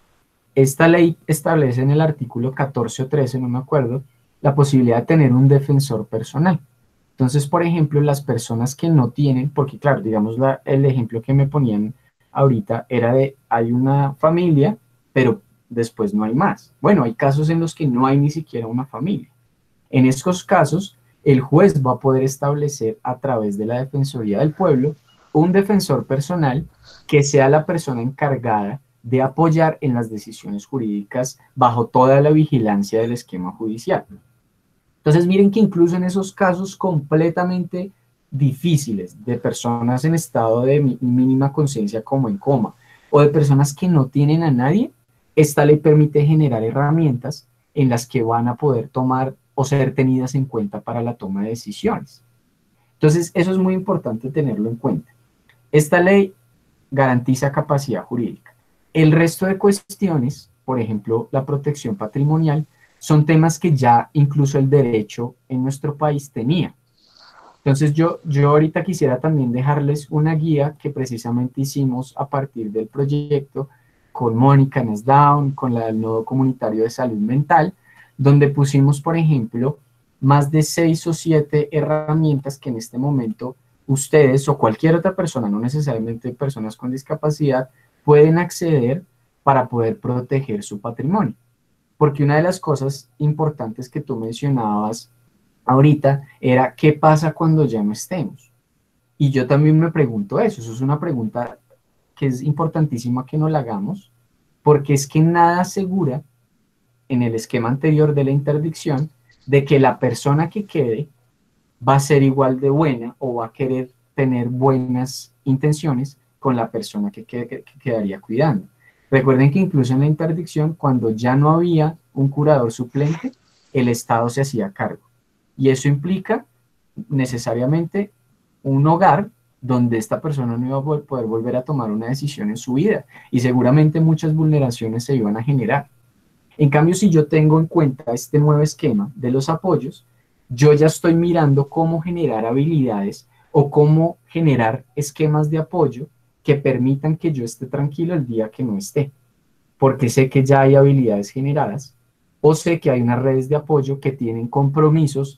Esta ley establece en el artículo 14 o 13, no me acuerdo, la posibilidad de tener un defensor personal. Entonces, por ejemplo, las personas que no tienen, porque claro, digamos, el ejemplo que me ponían ahorita era de, hay una familia, pero después no hay más. Bueno, hay casos en los que no hay ni siquiera una familia. En estos casos, el juez va a poder establecer a través de la Defensoría del Pueblo un defensor personal que sea la persona encargada de apoyar en las decisiones jurídicas bajo toda la vigilancia del esquema judicial. Entonces miren que incluso en esos casos completamente difíciles de personas en estado de mínima conciencia como en coma o de personas que no tienen a nadie, esta ley permite generar herramientas en las que van a poder tomar o ser tenidas en cuenta para la toma de decisiones. Entonces eso es muy importante tenerlo en cuenta. Esta ley garantiza capacidad jurídica. El resto de cuestiones, por ejemplo, la protección patrimonial, son temas que ya incluso el derecho en nuestro país tenía. Entonces yo ahorita quisiera también dejarles una guía que precisamente hicimos a partir del proyecto con Mónica Nasdown, con la del Nodo Comunitario de Salud Mental, donde pusimos, por ejemplo, más de 6 o 7 herramientas que en este momento ustedes o cualquier otra persona, no necesariamente personas con discapacidad, pueden acceder para poder proteger su patrimonio. Porque una de las cosas importantes que tú mencionabas ahorita era ¿qué pasa cuando ya no estemos? Y yo también me pregunto eso es una pregunta que es importantísima que nos la hagamos, porque es que nada asegura en el esquema anterior de la interdicción de que la persona que quede va a ser igual de buena o va a querer tener buenas intenciones con la persona que quedaría cuidando. Recuerden que incluso en la interdicción, cuando ya no había un curador suplente, el Estado se hacía cargo. Y eso implica necesariamente un hogar donde esta persona no iba a poder volver a tomar una decisión en su vida. Y seguramente muchas vulneraciones se iban a generar. En cambio, si yo tengo en cuenta este nuevo esquema de los apoyos, yo ya estoy mirando cómo generar habilidades o cómo generar esquemas de apoyo que permitan que yo esté tranquilo el día que no esté, porque sé que ya hay habilidades generadas o sé que hay unas redes de apoyo que tienen compromisos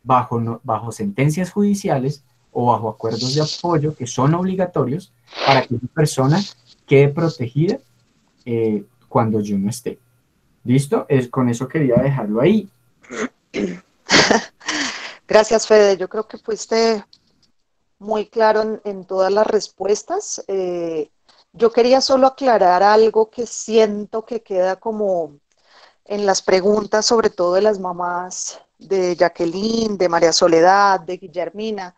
bajo sentencias judiciales o bajo acuerdos de apoyo que son obligatorios para que una persona quede protegida cuando yo no esté. ¿Listo? Con eso quería dejarlo ahí. Gracias, Fede. Yo creo que fuiste muy claro en todas las respuestas. Yo quería solo aclarar algo que siento que queda como en las preguntas, sobre todo de las mamás de Jacqueline, de María Soledad, de Guillermina.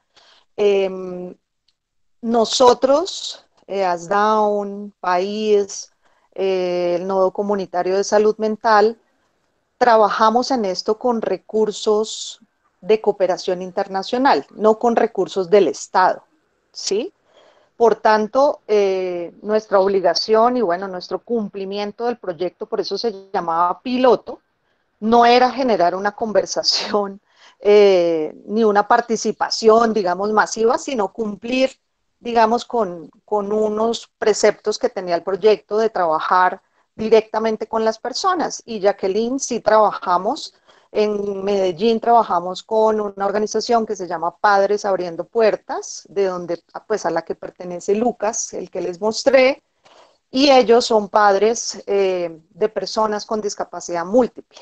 Nosotros, ASDAUN, País, el Nodo Comunitario de Salud Mental, trabajamos en esto con recursos de cooperación internacional, no con recursos del Estado, ¿sí? Por tanto, nuestra obligación y bueno, nuestro cumplimiento del proyecto, por eso se llamaba piloto, no era generar una conversación ni una participación, digamos, masiva, sino cumplir, digamos, con unos preceptos que tenía el proyecto de trabajar directamente con las personas. Y Jacqueline, sí trabajamos En Medellín trabajamos con una organización que se llama Padres Abriendo Puertas, de donde, pues, a la que pertenece Lucas, el que les mostré, y ellos son padres de personas con discapacidad múltiple,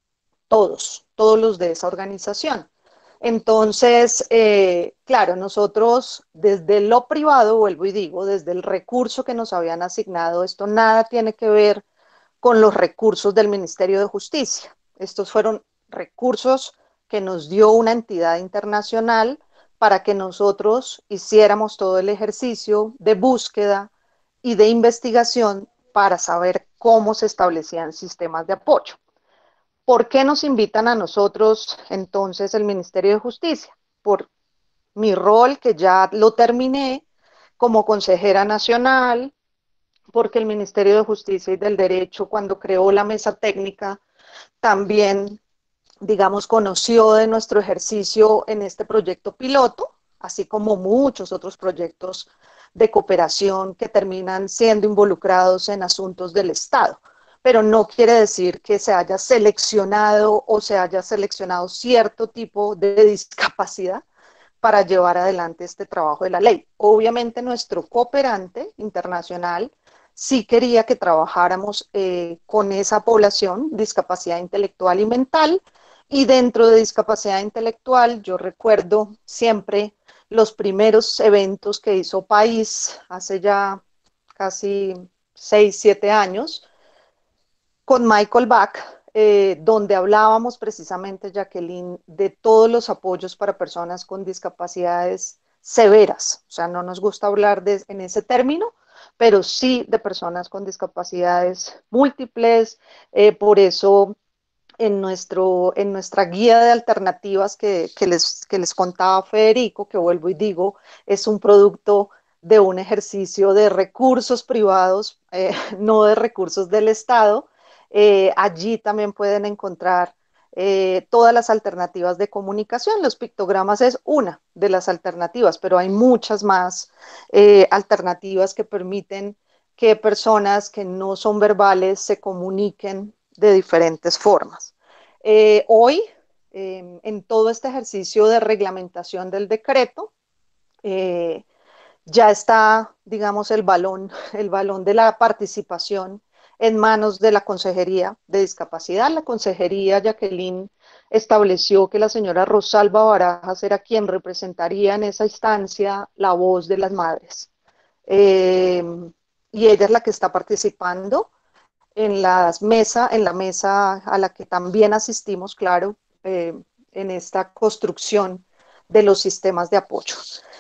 todos los de esa organización. Entonces, claro, nosotros desde lo privado, vuelvo y digo, desde el recurso que nos habían asignado, esto nada tiene que ver con los recursos del Ministerio de Justicia. Estos fueron recursos que nos dio una entidad internacional para que nosotros hiciéramos todo el ejercicio de búsqueda y de investigación para saber cómo se establecían sistemas de apoyo. ¿Por qué nos invitan a nosotros entonces el Ministerio de Justicia? Por mi rol, que ya lo terminé como consejera nacional, porque el Ministerio de Justicia y del Derecho, cuando creó la mesa técnica, también, digamos, conoció de nuestro ejercicio en este proyecto piloto, así como muchos otros proyectos de cooperación que terminan siendo involucrados en asuntos del Estado. Pero no quiere decir que se haya seleccionado o se haya seleccionado cierto tipo de discapacidad para llevar adelante este trabajo de la ley. Obviamente nuestro cooperante internacional sí quería que trabajáramos con esa población, discapacidad intelectual y mental, y dentro de discapacidad intelectual yo recuerdo siempre los primeros eventos que hizo País hace ya casi 6, 7 años, con Michael Bach, donde hablábamos precisamente, Jacqueline, de todos los apoyos para personas con discapacidades severas. O sea, no nos gusta hablar en ese término, pero sí de personas con discapacidades múltiples. Por eso, en nuestra guía de alternativas que les contaba Federico, que vuelvo y digo, es un producto de un ejercicio de recursos privados, no de recursos del Estado. Allí también pueden encontrar todas las alternativas de comunicación. Los pictogramas es una de las alternativas, pero hay muchas más alternativas que permiten que personas que no son verbales se comuniquen de diferentes formas. Hoy, en todo este ejercicio de reglamentación del decreto, ya está, digamos, el balón de la participación en manos de la Consejería de Discapacidad. La Consejería, Jacqueline, estableció que la señora Rosalba Barajas era quien representaría en esa instancia la voz de las madres. Y ella es la que está participando en la mesa a la que también asistimos, claro, en esta construcción de los sistemas de apoyo.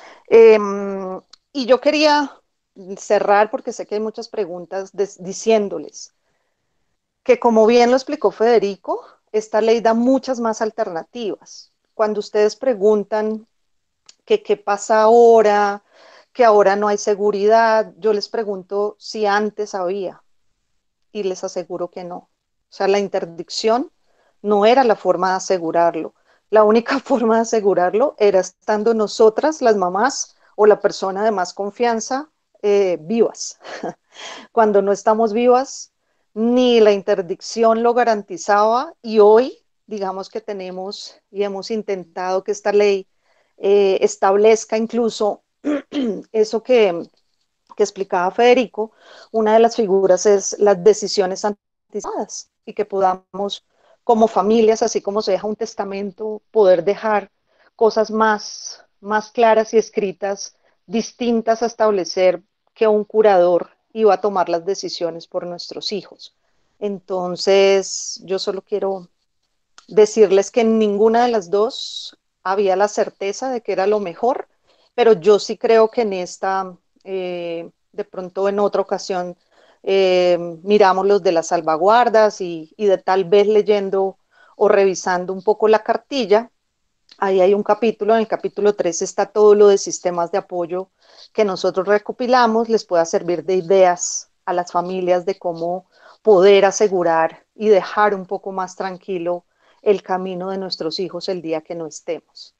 Y yo quería cerrar, porque sé que hay muchas preguntas, diciéndoles que, como bien lo explicó Federico, esta ley da muchas más alternativas. Cuando ustedes preguntan que qué pasa ahora, que ahora no hay seguridad, yo les pregunto si antes había, y les aseguro que no. O sea, la interdicción no era la forma de asegurarlo. La única forma de asegurarlo era estando nosotras, las mamás, o la persona de más confianza, vivas. Cuando no estamos vivas, ni la interdicción lo garantizaba, y hoy, digamos que tenemos y hemos intentado que esta ley establezca incluso eso que explicaba Federico. Una de las figuras es las decisiones anticipadas, y que podamos, como familias, así como se deja un testamento, poder dejar cosas más claras y escritas, distintas a establecer que un curador iba a tomar las decisiones por nuestros hijos. Entonces, yo solo quiero decirles que en ninguna de las dos había la certeza de que era lo mejor, pero yo sí creo que en esta, de pronto en otra ocasión, miramos los de las salvaguardas y de tal vez leyendo o revisando un poco la cartilla. Ahí hay un capítulo, en el capítulo 3 está todo lo de sistemas de apoyo que nosotros recopilamos, les pueda servir de ideas a las familias de cómo poder asegurar y dejar un poco más tranquilo el camino de nuestros hijos el día que no estemos.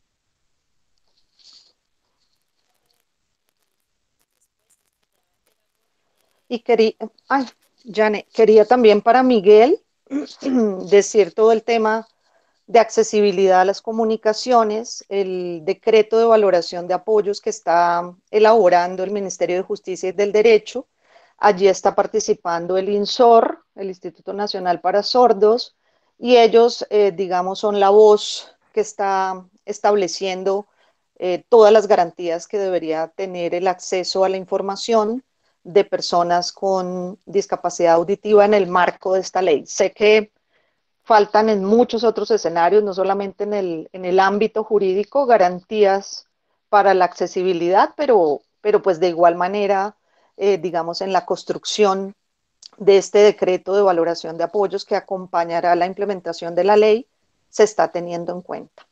Y quería también para Miguel decir todo el tema de accesibilidad a las comunicaciones, el decreto de valoración de apoyos que está elaborando el Ministerio de Justicia y del Derecho. Allí está participando el INSOR, el Instituto Nacional para Sordos, y ellos, digamos, son la voz que está estableciendo todas las garantías que debería tener el acceso a la información de personas con discapacidad auditiva en el marco de esta ley. Sé que faltan en muchos otros escenarios, no solamente en el ámbito jurídico, garantías para la accesibilidad, pero pues de igual manera, digamos, en la construcción de este decreto de valoración de apoyos que acompañará la implementación de la ley, se está teniendo en cuenta.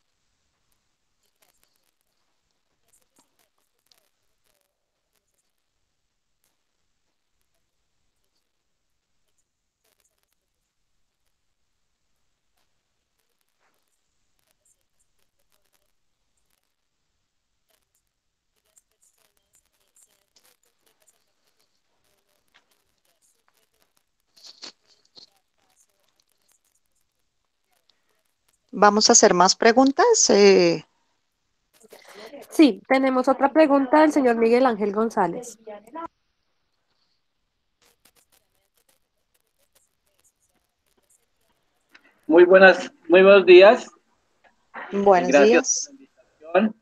Vamos a hacer más preguntas. Sí, tenemos otra pregunta del señor Miguel Ángel González. Muy buenos días. Buenos Gracias días. por la invitación.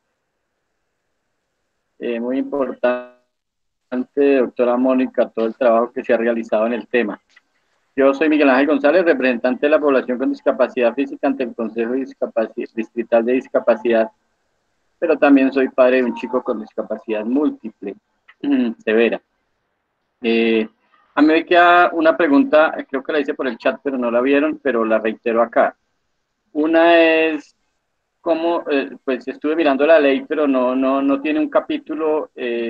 Muy importante, doctora Mónica, todo el trabajo que se ha realizado en el tema. Yo soy Miguel Ángel González, representante de la población con discapacidad física ante el Consejo Distrital de Discapacidad, pero también soy padre de un chico con discapacidad múltiple, severa. A mí me queda una pregunta, creo que la hice por el chat, pero no la vieron, pero la reitero acá. Una es, ¿cómo? Pues estuve mirando la ley, pero no tiene un capítulo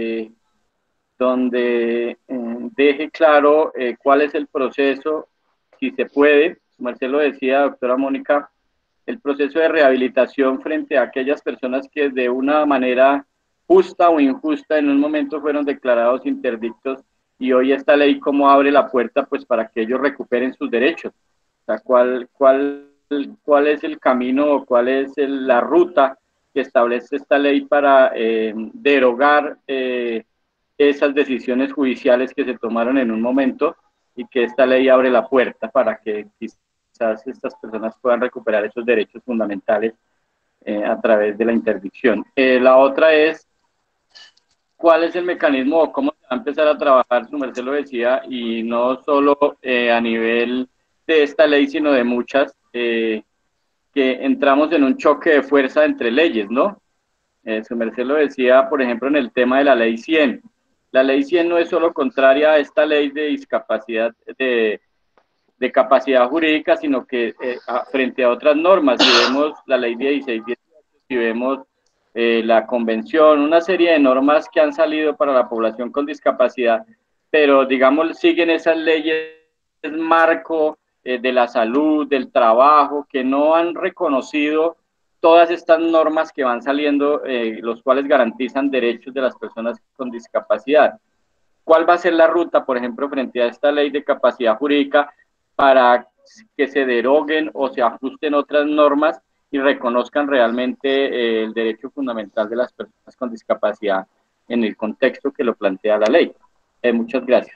donde deje claro cuál es el proceso, si se puede, Marcelo decía, doctora Mónica, el proceso de rehabilitación frente a aquellas personas que de una manera justa o injusta en un momento fueron declarados interdictos, y hoy esta ley cómo abre la puerta pues para que ellos recuperen sus derechos. O sea, ¿cuál es el camino o cuál es la ruta que establece esta ley para derogar esas decisiones judiciales que se tomaron en un momento, y que esta ley abre la puerta para que quizás estas personas puedan recuperar esos derechos fundamentales a través de la interdicción? La otra es, ¿cuál es el mecanismo o cómo se va a empezar a trabajar? Su merced lo decía, y no solo a nivel de esta ley, sino de muchas, que entramos en un choque de fuerza entre leyes, ¿no? Su merced lo decía, por ejemplo, en el tema de la ley 100. La ley 100 no es solo contraria a esta ley de discapacidad, de capacidad jurídica, sino que frente a otras normas, si vemos la ley 1618, si vemos la convención, una serie de normas que han salido para la población con discapacidad, pero digamos siguen esas leyes marco de la salud, del trabajo, que no han reconocido todas estas normas que van saliendo, los cuales garantizan derechos de las personas con discapacidad. ¿Cuál va a ser la ruta, por ejemplo, frente a esta ley de capacidad jurídica para que se deroguen o se ajusten otras normas y reconozcan realmente el derecho fundamental de las personas con discapacidad en el contexto que lo plantea la ley? Muchas gracias.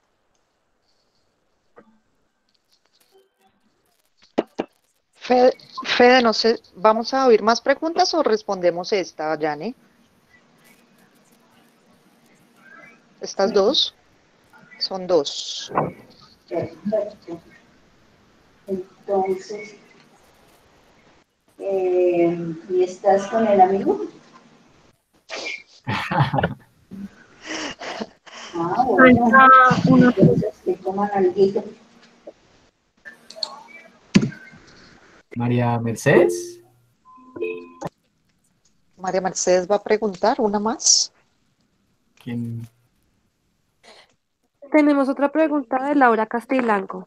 Fede, no sé, ¿vamos a oír más preguntas o respondemos esta, Yane? ¿Estas dos? Son dos. Perfecto. Entonces, ¿y estás con el amigo? Bueno, entonces te toman alguito. María Mercedes. María Mercedes va a preguntar una más. ¿Quién? Tenemos otra pregunta de Laura Castellanco.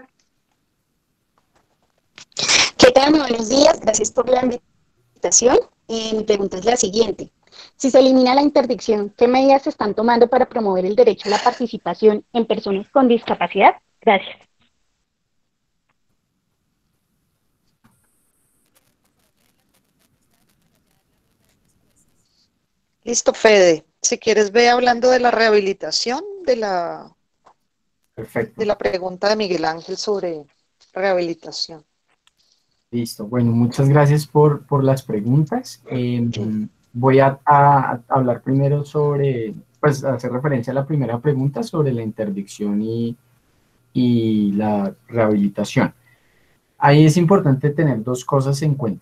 ¿Qué tal? Buenos días, gracias por la invitación. Mi pregunta es la siguiente. Si se elimina la interdicción, ¿qué medidas se están tomando para promover el derecho a la participación en personas con discapacidad? Gracias. Listo, Fede. Si quieres, ve hablando de la rehabilitación, Perfecto. de la pregunta de Miguel Ángel sobre rehabilitación. Listo. Bueno, muchas gracias por las preguntas. Voy a hablar primero sobre, pues, hacer referencia a la primera pregunta sobre la interdicción y la rehabilitación. Ahí es importante tener dos cosas en cuenta.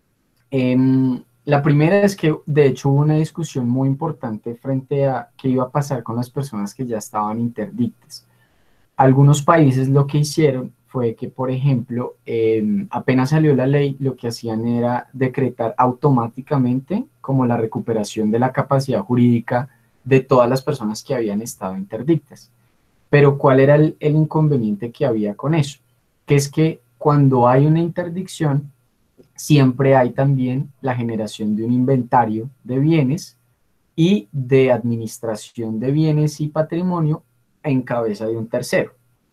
La primera es que, de hecho, hubo una discusión muy importante frente a qué iba a pasar con las personas que ya estaban interdictas. Algunos países lo que hicieron fue que, por ejemplo, apenas salió la ley, lo que hacían era decretar automáticamente como la recuperación de la capacidad jurídica de todas las personas que habían estado interdictas. Pero ¿cuál era el inconveniente que había con eso? Que es que cuando hay una interdicción, siempre hay también la generación de un inventario de bienes y de administración de bienes y patrimonio en cabeza de un tercero.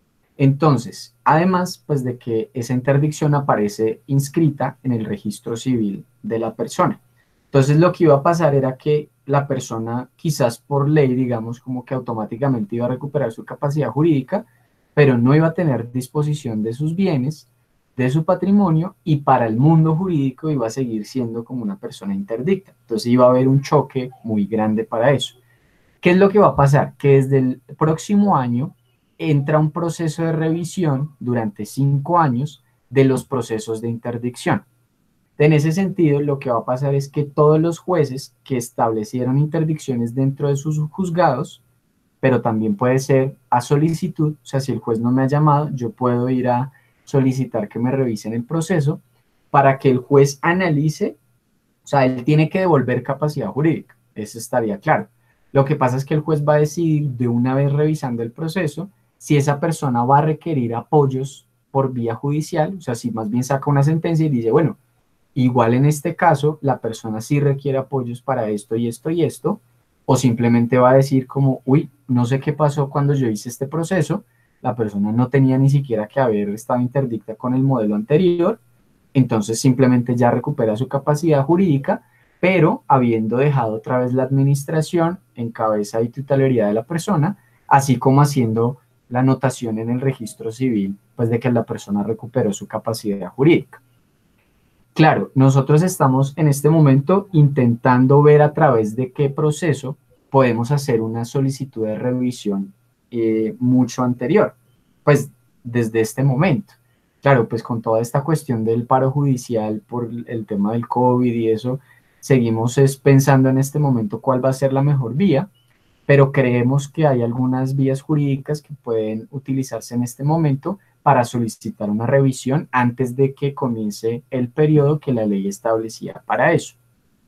Entonces, además, pues de que esa interdicción aparece inscrita en el registro civil de la persona. Entonces, lo que iba a pasar era que la persona, quizás por ley, digamos, como que automáticamente iba a recuperar su capacidad jurídica, pero no iba a tener disposición de sus bienes, de su patrimonio, y para el mundo jurídico iba a seguir siendo como una persona interdicta. Entonces, iba a haber un choque muy grande para eso. ¿Qué es lo que va a pasar? Que desde el próximo año entra un proceso de revisión durante 5 años de los procesos de interdicción. En ese sentido, lo que va a pasar es que todos los jueces que establecieron interdicciones dentro de sus juzgados, pero también puede ser a solicitud, o sea, si el juez no me ha llamado, yo puedo ir a solicitar que me revisen el proceso para que el juez analice, o sea, él tiene que devolver capacidad jurídica, eso estaría claro. Lo que pasa es que el juez va a decidir de una vez revisando el proceso si esa persona va a requerir apoyos por vía judicial, o sea, si más bien saca una sentencia y dice, bueno, igual en este caso la persona sí requiere apoyos para esto y esto y esto, o simplemente va a decir como, uy, no sé qué pasó cuando yo hice este proceso, la persona no tenía ni siquiera que haber estado interdicta con el modelo anterior, entonces simplemente ya recupera su capacidad jurídica, pero habiendo dejado otra vez la administración en cabeza y titularidad de la persona, así como haciendo la anotación en el registro civil, pues de que la persona recuperó su capacidad jurídica. Claro, nosotros estamos en este momento intentando ver a través de qué proceso podemos hacer una solicitud de revisión mucho anterior, pues desde este momento. Claro, pues con toda esta cuestión del paro judicial por el tema del COVID y eso, seguimos pensando en este momento cuál va a ser la mejor vía, pero creemos que hay algunas vías jurídicas que pueden utilizarse en este momento para solicitar una revisión antes de que comience el periodo que la ley establecía para eso.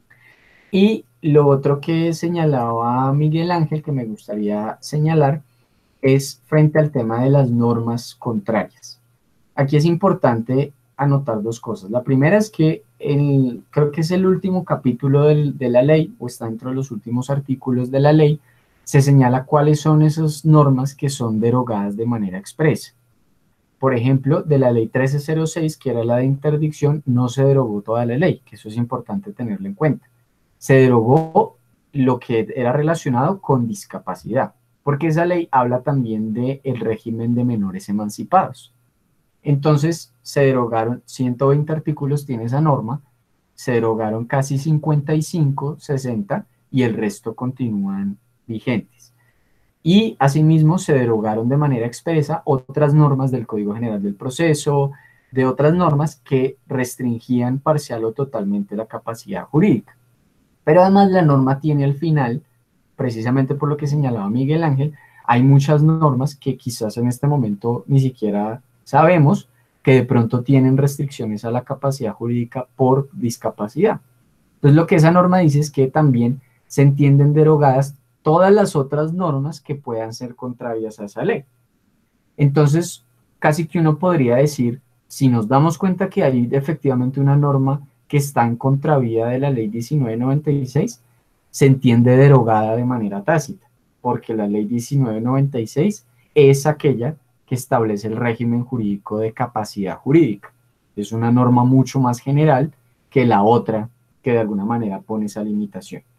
Y lo otro que señalaba Miguel Ángel, que me gustaría señalar, es frente al tema de las normas contrarias. Aquí es importante anotar dos cosas. La primera es que creo que es el último capítulo de la ley, o está dentro de los últimos artículos de la ley, se señala cuáles son esas normas que son derogadas de manera expresa. Por ejemplo, de la ley 1306, que era la de interdicción, no se derogó toda la ley, que eso es importante tenerlo en cuenta. Se derogó lo que era relacionado con discapacidad, porque esa ley habla también del régimen de menores emancipados. Entonces, se derogaron 120 artículos, tiene esa norma, se derogaron casi 55, 60, y el resto continúan vigentes. Y asimismo se derogaron de manera expresa otras normas del Código General del Proceso, de otras normas que restringían parcial o totalmente la capacidad jurídica. Pero además la norma tiene al final, precisamente por lo que señalaba Miguel Ángel, hay muchas normas que quizás en este momento ni siquiera sabemos que de pronto tienen restricciones a la capacidad jurídica por discapacidad. Entonces lo que esa norma dice es que también se entienden derogadas todas las otras normas que puedan ser contrarias a esa ley. Entonces, casi que uno podría decir, si nos damos cuenta que hay efectivamente una norma que está en contravía de la ley 1996, se entiende derogada de manera tácita, porque la ley 1996 es aquella que establece el régimen jurídico de capacidad jurídica. Es una norma mucho más general que la otra que de alguna manera pone esa limitación.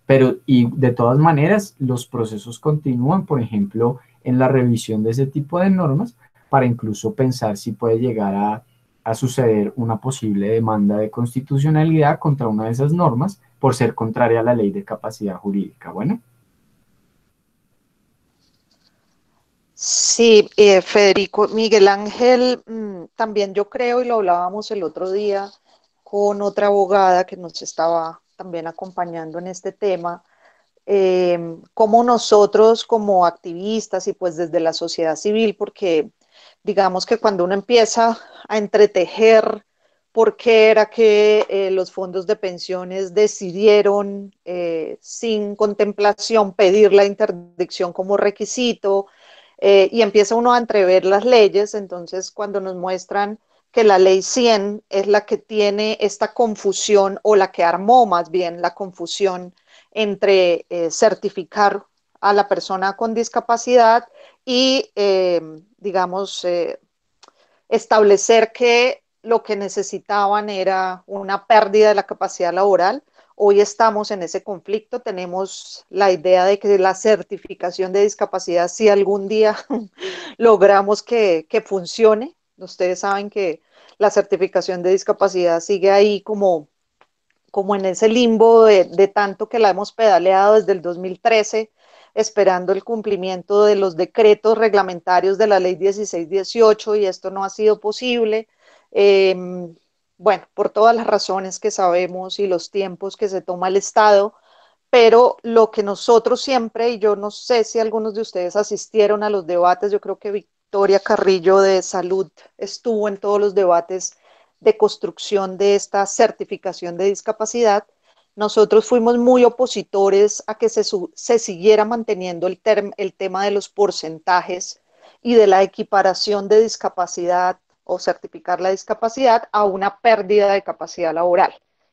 Pero, y de todas maneras, los procesos continúan, por ejemplo, en la revisión de ese tipo de normas, para incluso pensar si puede llegar a suceder una posible demanda de constitucionalidad contra una de esas normas por ser contraria a la ley de capacidad jurídica. Bueno. Sí, Federico, Miguel Ángel, también yo creo, y lo hablábamos el otro día con otra abogada que nos estaba también acompañando en este tema, cómo nosotros como activistas y pues desde la sociedad civil, porque digamos que cuando uno empieza a entretejer por qué era que los fondos de pensiones decidieron sin contemplación pedir la interdicción como requisito, y empieza uno a entrever las leyes, entonces cuando nos muestran que la ley 100 es la que tiene esta confusión o la que armó más bien la confusión entre certificar a la persona con discapacidad y, digamos, establecer que lo que necesitaban era una pérdida de la capacidad laboral. Hoy estamos en ese conflicto, tenemos la idea de que la certificación de discapacidad, si algún día logramos que funcione, ustedes saben que la certificación de discapacidad sigue ahí como en ese limbo de tanto que la hemos pedaleado desde el 2013, esperando el cumplimiento de los decretos reglamentarios de la ley 1618 y esto no ha sido posible. Eh, bueno, por todas las razones que sabemos y los tiempos que se toma el Estado, pero lo que nosotros siempre, y yo no sé si algunos de ustedes asistieron a los debates, yo creo que Victoria Carrillo de Salud estuvo en todos los debates de construcción de esta certificación de discapacidad. Nosotros fuimos muy opositores a que se siguiera manteniendo el tema de los porcentajes y de la equiparación de discapacidad o certificar la discapacidad a una pérdida de capacidad laboral.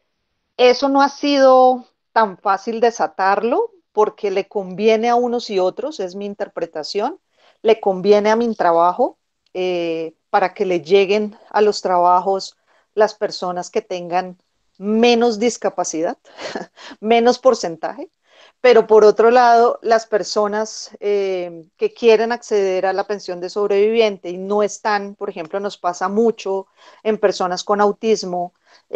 Eso no ha sido tan fácil desatarlo porque le conviene a unos y otros, es mi interpretación, le conviene a mi trabajo para que le lleguen a los trabajos las personas que tengan menos discapacidad, menos porcentaje, pero por otro lado, las personas que quieren acceder a la pensión de sobreviviente y no están, por ejemplo, nos pasa mucho en personas con autismo,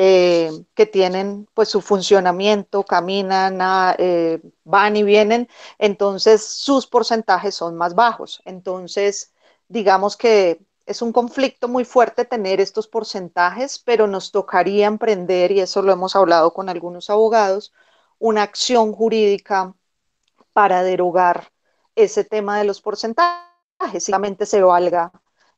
que tienen pues su funcionamiento, caminan, van y vienen, entonces sus porcentajes son más bajos. Entonces, digamos que es un conflicto muy fuerte tener estos porcentajes, pero nos tocaría emprender, y eso lo hemos hablado con algunos abogados, una acción jurídica para derogar ese tema de los porcentajes, simplemente se valga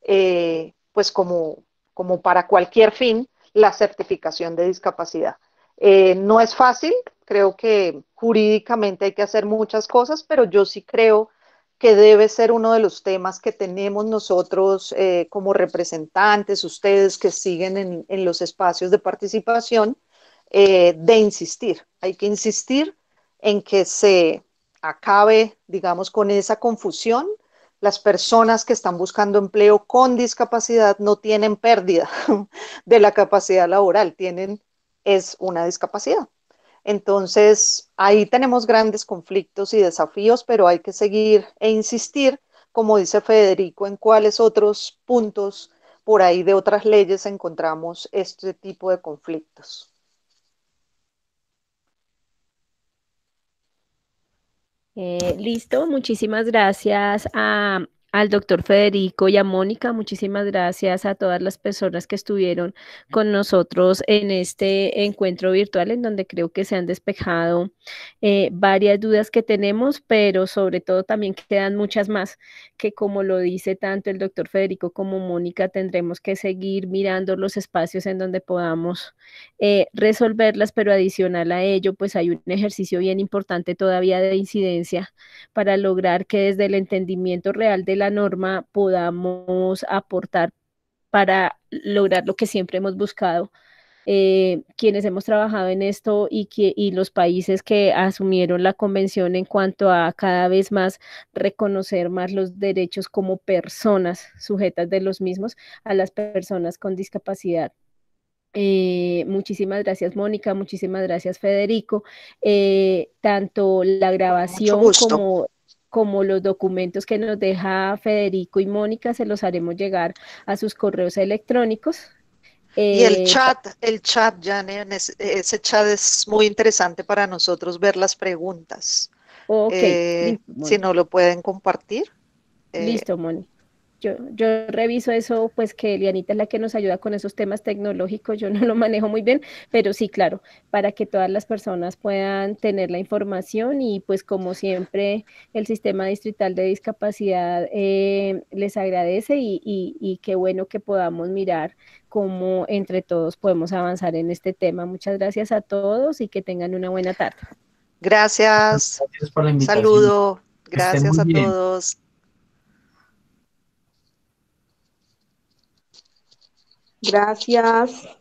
pues como para cualquier fin la certificación de discapacidad. No es fácil, creo que jurídicamente hay que hacer muchas cosas, pero yo sí creo que debe ser uno de los temas que tenemos nosotros como representantes, ustedes que siguen en los espacios de participación, de insistir. Hay que insistir en que se acabe, digamos, con esa confusión. Las personas que están buscando empleo con discapacidad no tienen pérdida de la capacidad laboral, es una discapacidad. Entonces, ahí tenemos grandes conflictos y desafíos, pero hay que seguir e insistir, como dice Federico, en cuáles otros puntos por ahí de otras leyes encontramos este tipo de conflictos. Listo, muchísimas gracias al doctor Federico y a Mónica, muchísimas gracias a todas las personas que estuvieron con nosotros en este encuentro virtual en donde creo que se han despejado varias dudas que tenemos, pero sobre todo también quedan muchas más que, como lo dice tanto el doctor Federico como Mónica, tendremos que seguir mirando los espacios en donde podamos resolverlas, pero adicional a ello, pues hay un ejercicio bien importante todavía de incidencia para lograr que desde el entendimiento real de la norma podamos aportar para lograr lo que siempre hemos buscado. Quienes hemos trabajado en esto y los países que asumieron la convención en cuanto a cada vez más reconocer más los derechos como personas sujetas de los mismos a las personas con discapacidad. Muchísimas gracias, Mónica, muchísimas gracias, Federico. Tanto la Mucho grabación gusto. como los documentos que nos deja Federico y Mónica se los haremos llegar a sus correos electrónicos. Y Eh, pa- el chat, Jane, ese chat es muy interesante para nosotros ver las preguntas. ok, listo, Si Mónica. no lo pueden compartir. Listo, Moni. Yo reviso eso, pues que Elianita es la que nos ayuda con esos temas tecnológicos, yo no lo manejo muy bien, pero sí, claro, para que todas las personas puedan tener la información y pues como siempre el Sistema Distrital de Discapacidad les agradece y qué bueno que podamos mirar cómo entre todos podemos avanzar en este tema. Muchas gracias a todos y que tengan una buena tarde. Gracias. Gracias por la invitación. Saludo. Que estén Gracias muy a bien. todos. Gracias.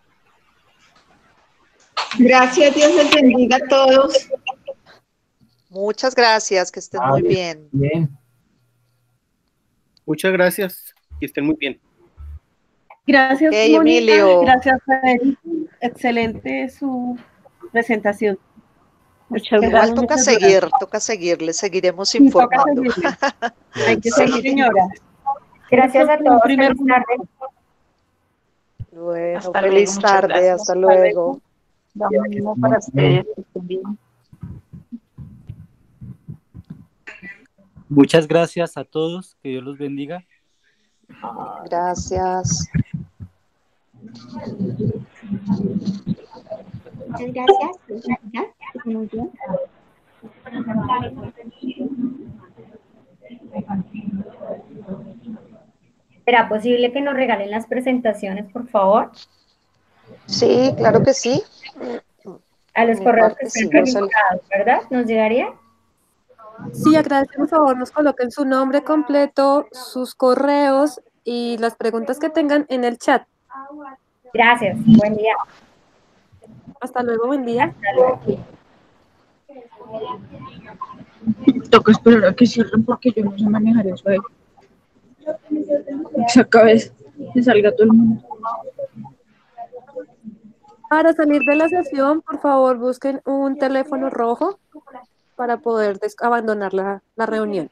Gracias, Dios les bendiga a todos. Muchas gracias, que estén muy bien. Bien. Muchas gracias. Que estén muy bien. Gracias, Ok, Mónica. Emilio. Gracias, Federico. Excelente su presentación. Muchas Igual gracias. toca seguirle, seguiremos Sí, toca informando. seguirle. Hay que seguir, señora. Gracias a todos. Primer Feliz tarde. Bueno, Hasta feliz luego, muchas tarde, gracias. hasta luego. Lo mismo para ustedes. Que estén bien. Muchas gracias a todos, que Dios los bendiga. Gracias. Muchas gracias. Que estén muy bien. ¿Será posible que nos regalen las presentaciones, por favor? Sí, claro que sí. A los Mi correos que parte, estén sí, yo se- registrados, ¿verdad? ¿Nos llegaría? Sí, agradecemos, por favor, nos coloquen su nombre completo, sus correos y las preguntas que tengan en el chat. Gracias. Buen día. Hasta luego, buen día. Hasta luego. Toca esperar a que cierren porque yo no sé manejar eso ahí. Se acabe, que salga todo el mundo. Para salir de la sesión, por favor, busquen un teléfono rojo para poder abandonar la reunión.